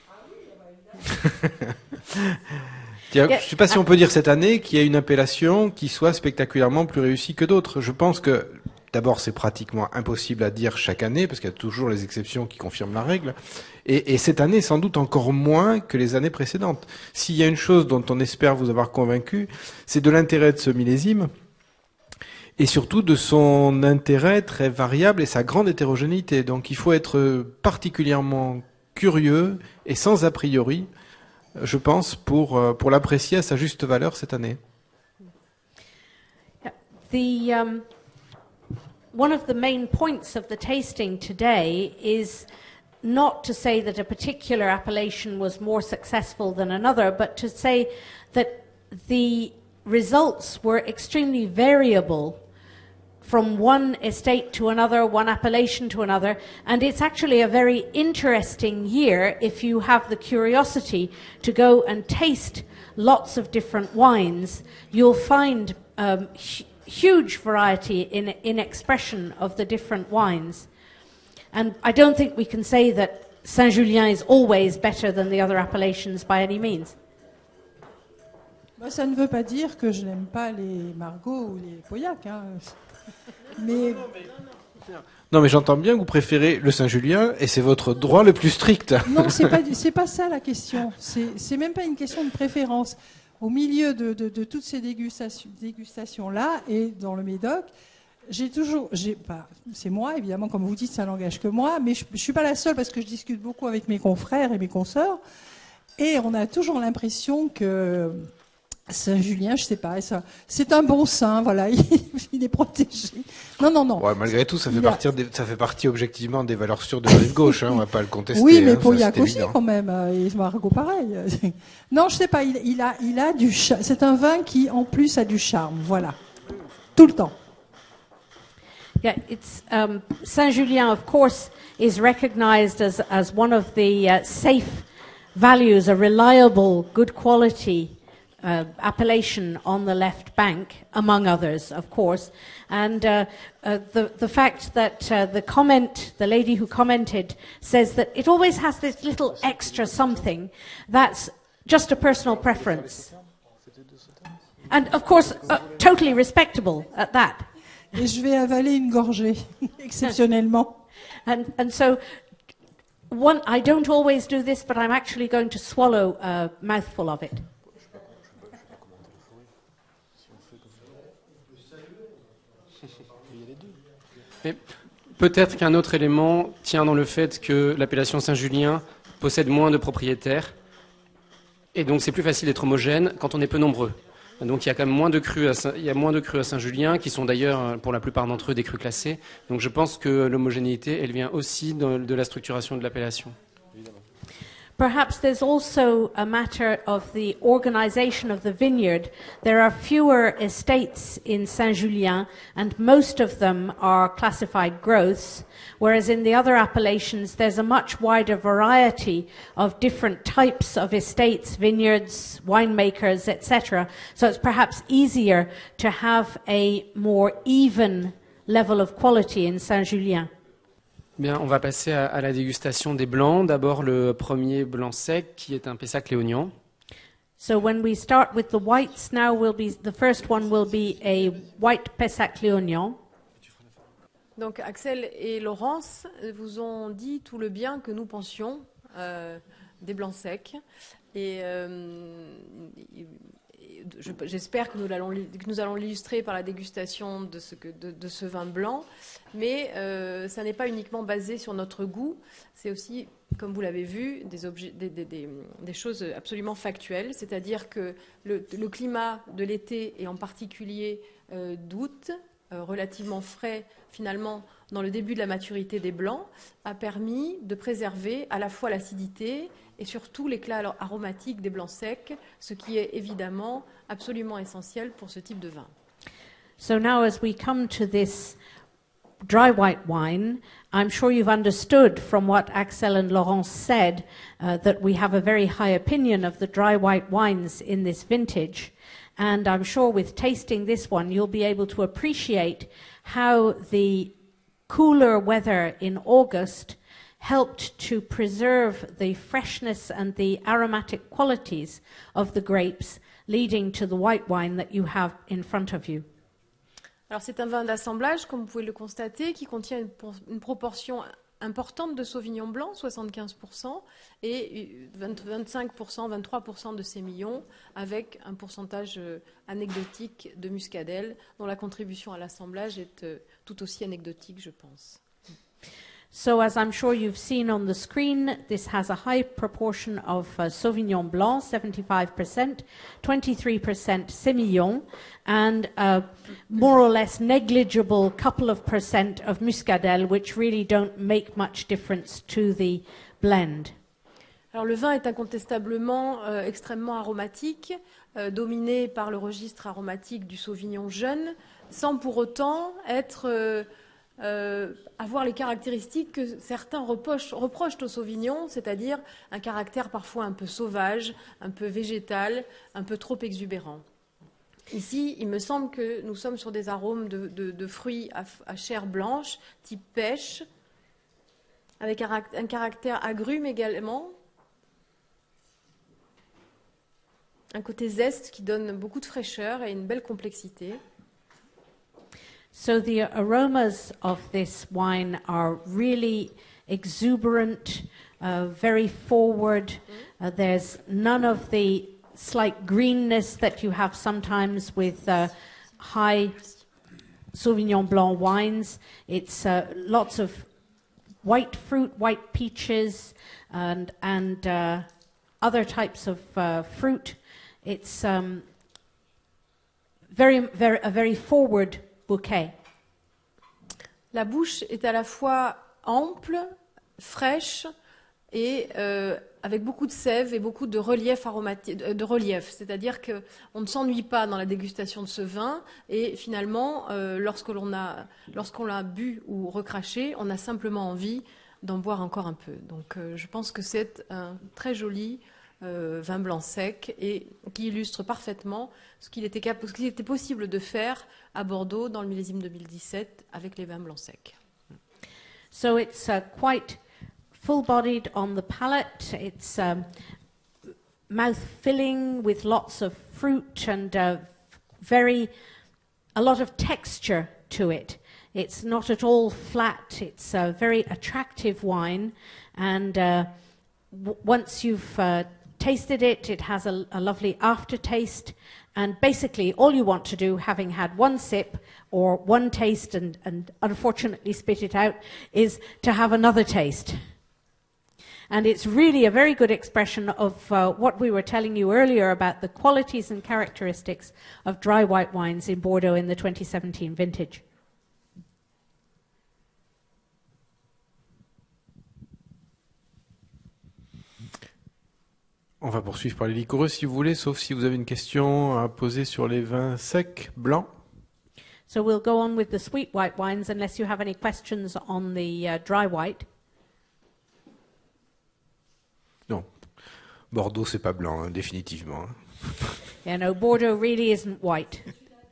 Tiens, je ne sais pas si on peut dire cette année qu'il y a une appellation qui soit spectaculairement plus réussie que d'autres. Je pense que, d'abord, c'est pratiquement impossible à dire chaque année, parce qu'il y a toujours les exceptions qui confirment la règle. Et, et cette année, sans doute encore moins que les années précédentes. S'il y a une chose dont on espère vous avoir convaincu, c'est de l'intérêt de ce millésime, et surtout de son intérêt très variable et sa grande hétérogénéité. Donc il faut être particulièrement curieux et sans a priori, je pense, pour, euh, pour l'apprécier à sa juste valeur cette année. The, um, one of the main points of the tasting today is not to say that a particular appellation was more successful than another, but to say that the results were extremely variable from one estate to another, one appellation to another, and it's actually a very interesting year if you have the curiosity to go and taste lots of different wines. You'll find um, hu- huge variety in, in expression of the different wines. And I don't think we can say that Saint-Julien is always better than the other appellations by any means. Bah, ça ne veut pas dire que je n'aime pas les Margaux ou les Pauillac. Hein. Mais Non, mais j'entends bien que vous préférez le Saint-Julien, et c'est votre droit le plus strict. non, c'est pas du- c'est pas ça la question. C'est c'est même pas une question de préférence. Au milieu de, de, de toutes ces dégustations, dégustations là et dans le Médoc, j'ai toujours, j'ai pas, c'est moi évidemment, comme vous dites, ça n'engage que moi, mais je, je suis pas la seule parce que je discute beaucoup avec mes confrères et mes consoeurs, et on a toujours l'impression que Saint-Julien, je sais pas, ça, c'est un bon saint, voilà, il, il est protégé. Non, non, non. Ouais, malgré tout, ça fait, Il a- partir des- ça fait partie objectivement des valeurs sûres de la rive gauche, hein, on va pas le contester. Oui, mais hein, ça, Pauillac c'est aussi évident. quand même, euh, et Margaux pareil. Non, je sais pas, il, il a, il a du cha- c'est un vin qui en plus a du charme, voilà, tout le temps. Yeah, it's um, Saint-Julien, of course, is recognized as, as one of the uh, safe values, a reliable, good quality uh, appellation on the left bank, among others, of course. And uh, uh, the, the fact that uh, the comment, the lady who commented, says that it always has this little extra something, that's just a personal preference. And, of course, uh, totally respectable at that. Et je vais avaler une gorgée, exceptionnellement. And, and so, one, I don't always do this, but I'm actually going to swallow a mouthful of it. Mais peut-être qu'un autre élément tient dans le fait que l'appellation Saint-Julien possède moins de propriétaires, et donc c'est plus facile d'être homogène quand on est peu nombreux. Donc il y a quand même moins de crus à Saint- il y a moins de crus à Saint-Julien, qui sont d'ailleurs pour la plupart d'entre eux des crus classés. Donc je pense que l'homogénéité, elle vient aussi de, de la structuration de l'appellation. Perhaps there's also a matter of the organization of the vineyard. There are fewer estates in Saint-Julien, and most of them are classified growths, whereas in the other appellations there's a much wider variety of different types of estates, vineyards, winemakers, et cetera. So it's perhaps easier to have a more even level of quality in Saint-Julien. Bien, on va passer à, à la dégustation des blancs. D'abord le premier blanc sec, qui est un Pessac-Léognan. So when we start with the whites now, will be the first one will be a white Pessac-Léognan. Donc Axel et Laurence vous ont dit tout le bien que nous pensions euh, des blancs secs. Et, euh, je- j'espère que nous allons, que nous allons l'illustrer par la dégustation de ce, que- de, de ce vin blanc, mais euh, ça n'est pas uniquement basé sur notre goût, c'est aussi, comme vous l'avez vu, des, objets, des, des- des- des choses absolument factuelles, c'est-à-dire que le, le climat de l'été, et en particulier euh, d'août, euh, relativement frais finalement dans le début de la maturité des blancs, a permis de préserver à la fois l'acidité et surtout l'éclat aromatique des blancs secs, ce qui est évidemment absolument essentiel pour ce type de vin. So now, as we come to this dry white wine, I'm sure you've understood from what Axel and Laurence said uh, that we have a very high opinion of the dry white wines in this vintage. And I'm sure with tasting this one, you'll be able to appreciate how the cooler weather in August helped to preserve the freshness and the aromatic qualities of the grapes, leading to the white wine that you have in front of you. Alors c'est un vin d'assemblage, comme vous pouvez le constater, qui contient une, por- une proportion importante de Sauvignon blanc, soixante-quinze pour cent, et vingt, vingt-cinq pour cent, vingt-trois pour cent de sémillon, avec un pourcentage euh, anecdotique de muscadelle, dont la contribution à l'assemblage est euh, tout aussi anecdotique, je pense. So, as I'm sure you've seen on the screen, this has a high proportion of uh, Sauvignon Blanc, seventy-five percent, twenty-three percent Semillon, and a more or less negligible couple of percent of Muscadelle, which really don't make much difference to the blend. Alors le vin est incontestablement euh, extrêmement aromatique, euh, dominé par le registre aromatique du Sauvignon jeune, sans pour autant être... euh, Euh, avoir les caractéristiques que certains reprochent, reprochent au Sauvignon, c'est-à-dire un caractère parfois un peu sauvage, un peu végétal, un peu trop exubérant. Ici, il me semble que nous sommes sur des arômes de, de, de fruits à, à chair blanche, type pêche, avec un, un caractère agrume également, un côté zeste qui donne beaucoup de fraîcheur et une belle complexité. So the aromas of this wine are really exuberant, uh, very forward. Uh, there's none of the slight greenness that you have sometimes with uh, high Sauvignon Blanc wines. It's uh, lots of white fruit, white peaches, and and uh, other types of uh, fruit. It's um, very, very a very forward bouquet. La bouche est à la fois ample, fraîche et euh, avec beaucoup de sève et beaucoup de relief aromatique, de relief. C'est-à-dire qu'on ne s'ennuie pas dans la dégustation de ce vin et finalement, euh, lorsque l'on a, lorsqu'on l'a bu ou recraché, on a simplement envie d'en boire encore un peu. Donc euh, je pense que c'est un très joli Euh, vin blanc sec et qui illustre parfaitement ce qu'il était, cap- ce qu'il était possible de faire à Bordeaux dans le millésime deux mille dix-sept avec les vins blancs secs. So it's uh, quite full-bodied on the palate. It's um, mouth-filling with lots of fruit and uh, very a lot of texture to it. It's not at all flat. It's a very attractive wine, and uh, w- once you've uh, tasted it, it has a, a lovely aftertaste, and basically all you want to do, having had one sip or one taste and, and unfortunately spit it out, is to have another taste. And it's really a very good expression of uh, what we were telling you earlier about the qualities and characteristics of dry white wines in Bordeaux in the twenty seventeen vintage. On va poursuivre par les liquoreux si vous voulez, sauf si vous avez une question à poser sur les vins secs, blancs. So we'll go on with the sweet white wines unless you have any questions on the uh, dry white. Non. Bordeaux, c'est pas blanc, hein, définitivement. hein. Yeah, no, Bordeaux really isn't white.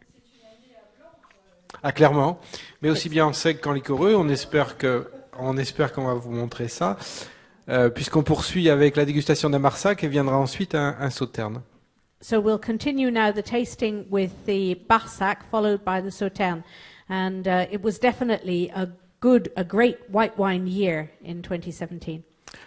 Ah, clairement. Mais aussi bien en sec qu'en liquoreux. On espère que, on espère qu'on va vous montrer ça. Euh, puisqu'on poursuit avec la dégustation d'un Marsac et viendra ensuite un, un Sauterne. So we'll continue now the tasting with the Barsac, followed by the Sauterne. And uh, it was definitely a good, a great white wine year in twenty seventeen.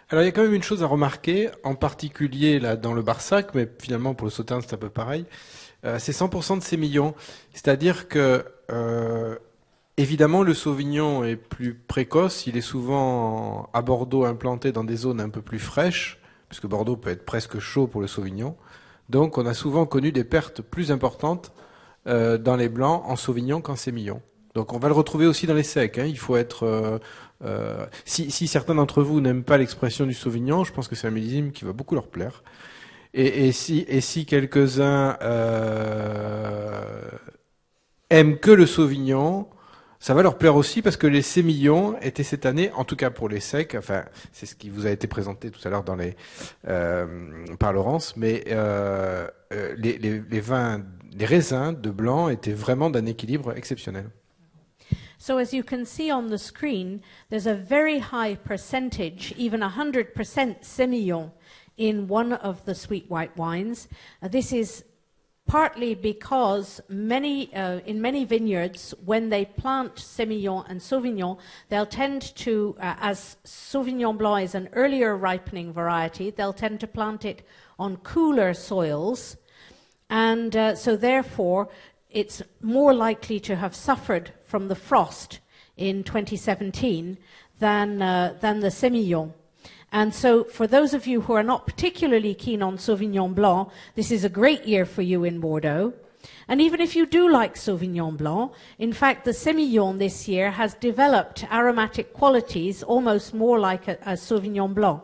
Alors il y a quand même une chose à remarquer, en particulier là dans le Barsac, mais finalement pour le Sauternes c'est un peu pareil, euh, c'est cent pour cent de sémillon. C'est-à-dire que euh, évidemment le Sauvignon est plus précoce, il est souvent à Bordeaux implanté dans des zones un peu plus fraîches, puisque Bordeaux peut être presque chaud pour le Sauvignon. Donc on a souvent connu des pertes plus importantes euh, dans les blancs en Sauvignon qu'en sémillon. Donc on va le retrouver aussi dans les secs. Hein. Il faut être. Euh, euh, si, si certains d'entre vous n'aiment pas l'expression du Sauvignon, je pense que c'est un millésime qui va beaucoup leur plaire. Et, et si, et si quelques-uns euh, aiment que le Sauvignon, ça va leur plaire aussi parce que les sémillons étaient cette année, en tout cas pour les secs. Enfin, c'est ce qui vous a été présenté tout à l'heure dans les euh, par Laurence, mais euh, les, les, les vins, les raisins de blanc étaient vraiment d'un équilibre exceptionnel. So as you can see on the screen, there's a very high percentage, even one hundred percent Semillon in one of the sweet white wines. Uh, this is partly because many, uh, in many vineyards, when they plant Semillon and Sauvignon, they'll tend to, uh, as Sauvignon Blanc is an earlier ripening variety, they'll tend to plant it on cooler soils. And uh, so therefore, it's more likely to have suffered from the frost in twenty seventeen than, uh, than the Semillon. And so for those of you who are not particularly keen on Sauvignon Blanc, this is a great year for you in Bordeaux. And even if you do like Sauvignon Blanc, in fact the Semillon this year has developed aromatic qualities almost more like a, a Sauvignon Blanc.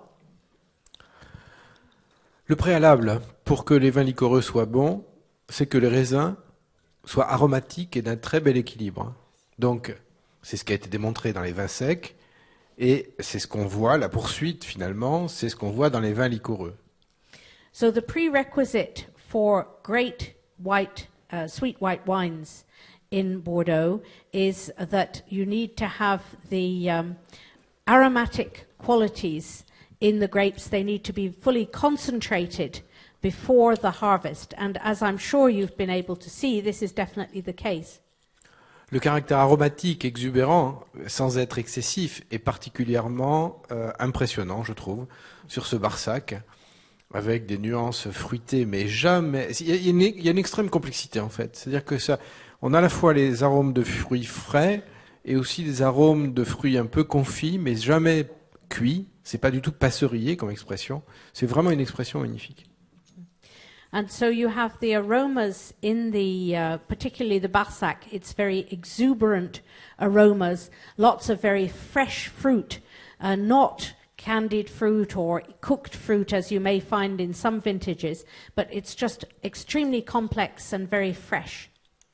Le préalable pour que les vins liquoreux soient bons, c'est que les raisins soient aromatiques et d'un très bel équilibre. Donc, c'est ce qui a été démontré dans les vins secs, et c'est ce qu'on voit, la poursuite finalement, c'est ce qu'on voit dans les vins liquoreux. So the prerequisite for great white, uh, sweet white wines in Bordeaux is that you need to have the um, aromatic qualities in the grapes. They need to be fully concentrated before the harvest, and as I'm sure you've been able to see, this is definitely the case. Le caractère aromatique exubérant, sans être excessif, est particulièrement euh, impressionnant, je trouve, sur ce Barsac, avec des nuances fruitées, mais jamais... Il y a une, il y a une extrême complexité, en fait. C'est-à-dire que ça, on a à la fois les arômes de fruits frais et aussi des arômes de fruits un peu confits, mais jamais cuits. C'est pas du tout passeurier comme expression. C'est vraiment une expression magnifique. And so you have the aromas in the, uh, particularly the Barsac, it's very exuberant aromas, lots of very fresh fruit, uh, not candied fruit or cooked fruit as you may find in some vintages, but it's just extremely complex and very fresh.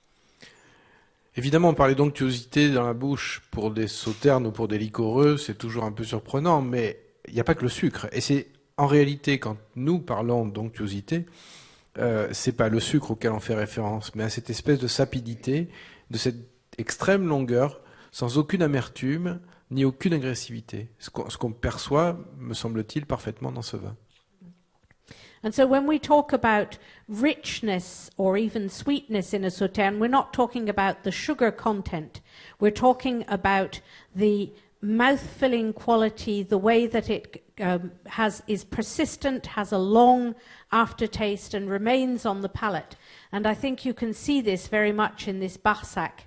Évidemment, parler d'onctuosité dans la bouche pour des sauternes ou pour des liquoreux, c'est toujours un peu surprenant, mais il n'y a pas que le sucre. Et c'est en réalité, quand nous parlons d'onctuosité, Euh, c'est pas le sucre auquel on fait référence, mais à cette espèce de sapidité, de cette extrême longueur, sans aucune amertume, ni aucune agressivité. Ce qu'on, ce qu'on perçoit, me semble-t-il, parfaitement dans ce vin. And so when we talk about richness or even sweetness in a Sauterne, we're not talking about the sugar content. We're talking about the mouth-filling quality, the way that it um, has is persistent, has a long aftertaste and remains on the palate. And I think you can see this very much in this Barsac.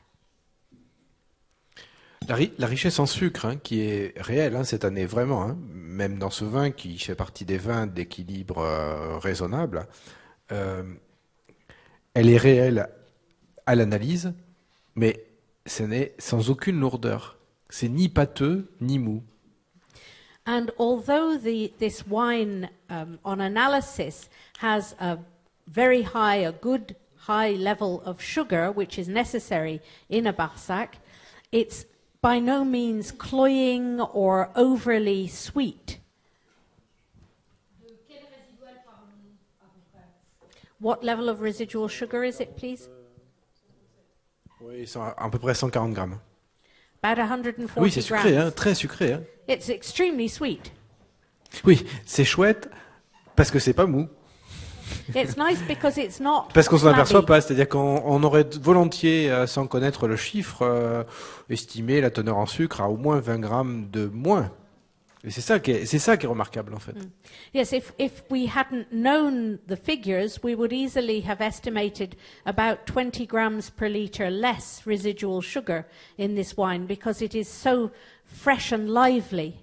La, ri- la richesse en sucre, hein, qui est réelle hein, cette année, vraiment, hein, même dans ce vin qui fait partie des vins d'équilibre euh, raisonnable, euh, elle est réelle à l'analyse, mais ce n'est sans aucune lourdeur. C'est ni pâteux, ni mou. And although the, this wine um, on analysis has a very high, a good high level of sugar, which is necessary in a Barsac, it's by no means cloying or overly sweet. What level of residual sugar is it, please? Oui, ils sont à, à peu près cent quarante grammes. About one hundred forty Oui, c'est sucré, grams. hein, très sucré. Hein. It's extremely sweet. Oui, c'est chouette parce que c'est pas mou. It's nice because it's not Parce qu'on s'en flabby. aperçoit pas, c'est-à-dire qu'on on aurait volontiers, euh, sans connaître le chiffre, euh, estimé la teneur en sucre à au moins vingt grammes de moins. Et c'est ça qui est, c'est ça qui est remarquable en fait. Mm. Yes, if, if we hadn't known the figures, we would easily have estimated about twenty grams per litre less residual sugar in this wine because it is so fresh and lively.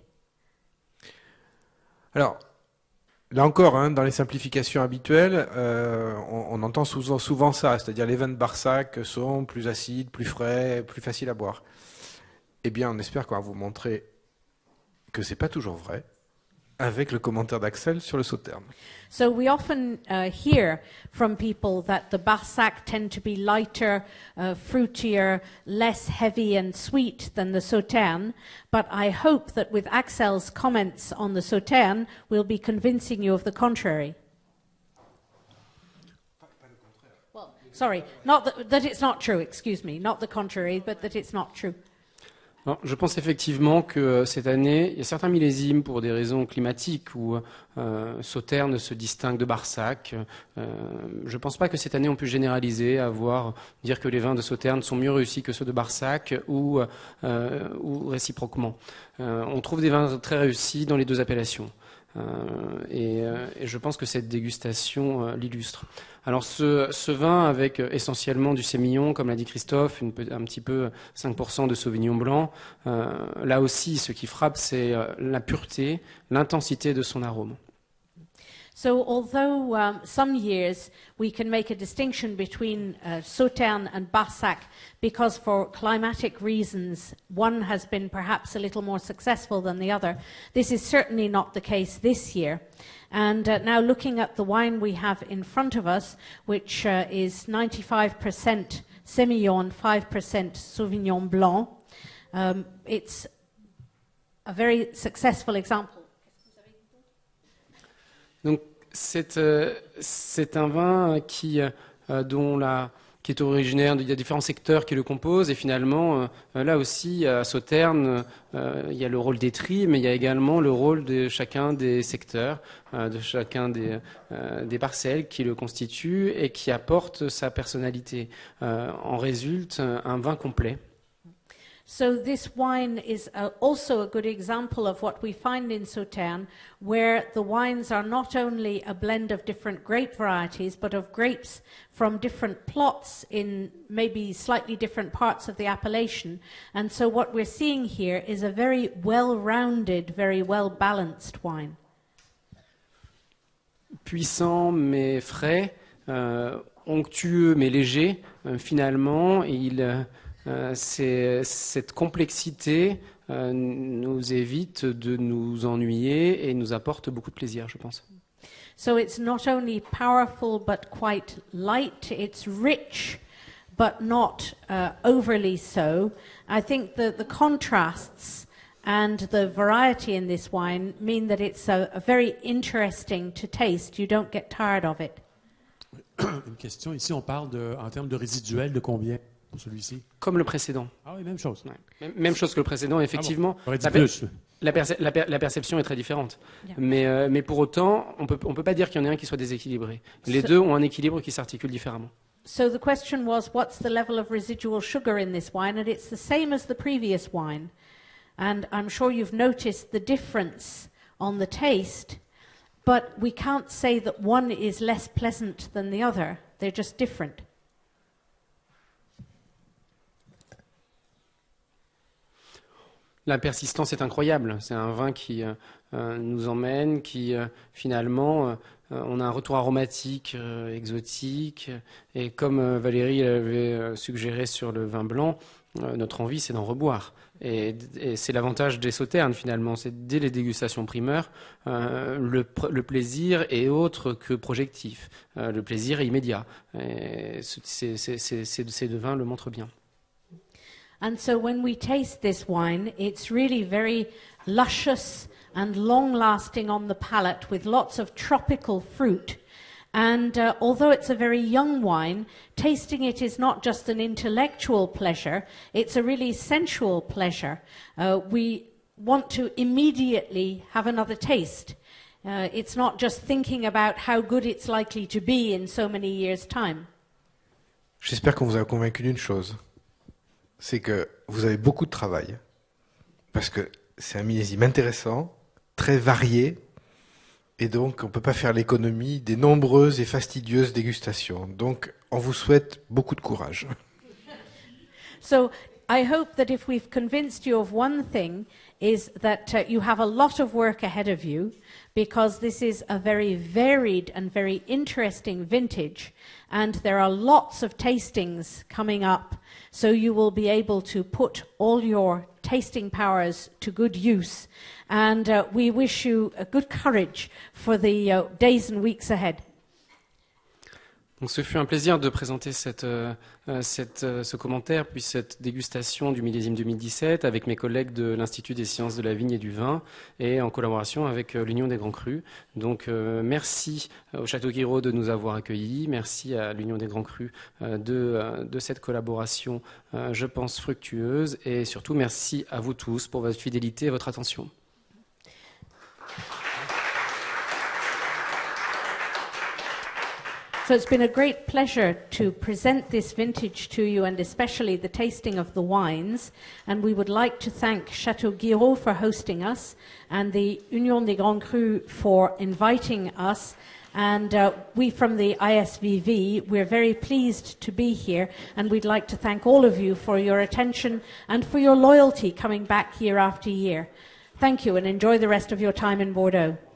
Alors, là encore, hein, dans les simplifications habituelles, euh, on, on entend souvent, souvent ça, c'est-à-dire les vins de Barsac sont plus acides, plus frais, plus faciles à boire. Eh bien, on espère qu'on va vous montrer que c'est pas toujours vrai, avec le commentaire d'Axel sur le Sauterne. So we often uh, hear from people that the Barsac tend to be lighter, uh, fruitier, less heavy and sweet than the Sauterne, but I hope that with Axel's comments on the Sauterne, we'll be convincing you of the contrary. Well, sorry, not that, that it's not true, excuse me, not the contrary, but that it's not true. Non, je pense effectivement que cette année, il y a certains millésimes pour des raisons climatiques où euh, Sauterne se distingue de Barsac. Euh, je ne pense pas que cette année on peut généraliser, avoir, dire que les vins de Sauterne sont mieux réussis que ceux de Barsac ou, euh, ou réciproquement. Euh, on trouve des vins très réussis dans les deux appellations. Euh, et, euh, et je pense que cette dégustation euh, l'illustre. Alors ce, ce vin avec euh, essentiellement du sémillon, comme l'a dit Christophe, une, un petit peu cinq pour cent de sauvignon blanc, euh, là aussi ce qui frappe c'est euh, la pureté, l'intensité de son arôme. So although um, some years we can make a distinction between uh, Sauterne and Barsac because for climatic reasons one has been perhaps a little more successful than the other, this is certainly not the case this year. And uh, now looking at the wine we have in front of us, which uh, is ninety-five percent Semillon, five percent Sauvignon Blanc, um, it's a very successful example. Donc c'est, euh, c'est un vin qui, euh, dont la, qui est originaire, il y a différents secteurs qui le composent et finalement euh, là aussi à Sauterne euh, il y a le rôle des tris mais il y a également le rôle de chacun des secteurs, euh, de chacun des, euh, des parcelles qui le constituent et qui apportent sa personnalité. Euh, en résulte un vin complet. So this wine is uh, also a good example of what we find in Sauterne, where the wines are not only a blend of different grape varieties, but of grapes from different plots in maybe slightly different parts of the appellation. And so what we're seeing here is a very well-rounded, very well-balanced wine. Puissant mais frais, euh, onctueux mais léger, euh, finalement, il... Euh, Euh, c'est, cette complexité euh, nous évite de nous ennuyer et nous apporte beaucoup de plaisir, je pense. So it's not only powerful but quite light, it's rich but not uh, overly so. I think that the contrasts and the variety in this wine mean that it's a, a very interesting to taste. You don't get tired of it. Une question, ici on parle de, en termes de résiduel de combien pour celui-ci? Comme le précédent. Ah oui, même chose. Ouais. Même, même chose que le précédent, effectivement. Ah bon, la, plus. La, perce la, per la perception est très différente. Yeah. Mais, euh, mais pour autant, on peut, on peut pas dire qu'il y en ait un qui soit déséquilibré. Les So, deux ont un équilibre qui s'articule différemment. So the question was, what's the level of residual sugar in this wine? And it's the same as the previous wine. And I'm sure you've noticed the difference on the taste, but we can't say that one is less pleasant than the other. They're just different. La persistance est incroyable. C'est un vin qui euh, nous emmène, qui euh, finalement, euh, on a un retour aromatique, euh, exotique. Et comme euh, Valérie l'avait euh, suggéré sur le vin blanc, euh, notre envie, c'est d'en reboire. Et, et c'est l'avantage des Sauternes finalement. C'est dès les dégustations primeurs, euh, le, le plaisir est autre que projectif. Euh, le plaisir est immédiat. Et c'est, c'est, c'est, c'est, ces deux vins le montrent bien. And so when we taste this wine, it's really very luscious and long-lasting on the palate with lots of tropical fruit. And uh, although it's a very young wine, tasting it is not just an intellectual pleasure, it's a really sensual pleasure. Uh, we want to immediately have another taste. Uh, it's not just thinking about how good it's likely to be in so many years' time. J'espère qu'on vous a convaincu d'une chose. C'est que vous avez beaucoup de travail, parce que c'est un millésime intéressant, très variés. Et donc, on ne peut pas faire l'économie des nombreuses et fastidieuses dégustations. Donc, on vous souhaite beaucoup de courage. So, I hope that if we've convinced you of one thing, is that uh, you have a lot of work ahead of you, because this is a very varied and very interesting vintage, and there are lots of tastings coming up, so you will be able to put all your tasting powers to good use. And uh, we wish you a good courage for the uh, days and weeks ahead. Donc, ce fut un plaisir de présenter cette, euh, cette, euh, ce commentaire, puis cette dégustation du millésime deux mille dix-sept avec mes collègues de l'Institut des sciences de la vigne et du vin et en collaboration avec euh, l'Union des Grands Crus. Donc, euh, merci au Château Guiraud de nous avoir accueillis. Merci à l'Union des Grands Crus euh, de, euh, de cette collaboration, euh, je pense, fructueuse. Et surtout, merci à vous tous pour votre fidélité et votre attention. So it's been a great pleasure to present this vintage to you, and especially the tasting of the wines. And we would like to thank Château Guiraud for hosting us, and the Union des Grands Crus for inviting us. And uh, we from the I S V V, we're very pleased to be here, and we'd like to thank all of you for your attention and for your loyalty coming back year after year. Thank you, and enjoy the rest of your time in Bordeaux.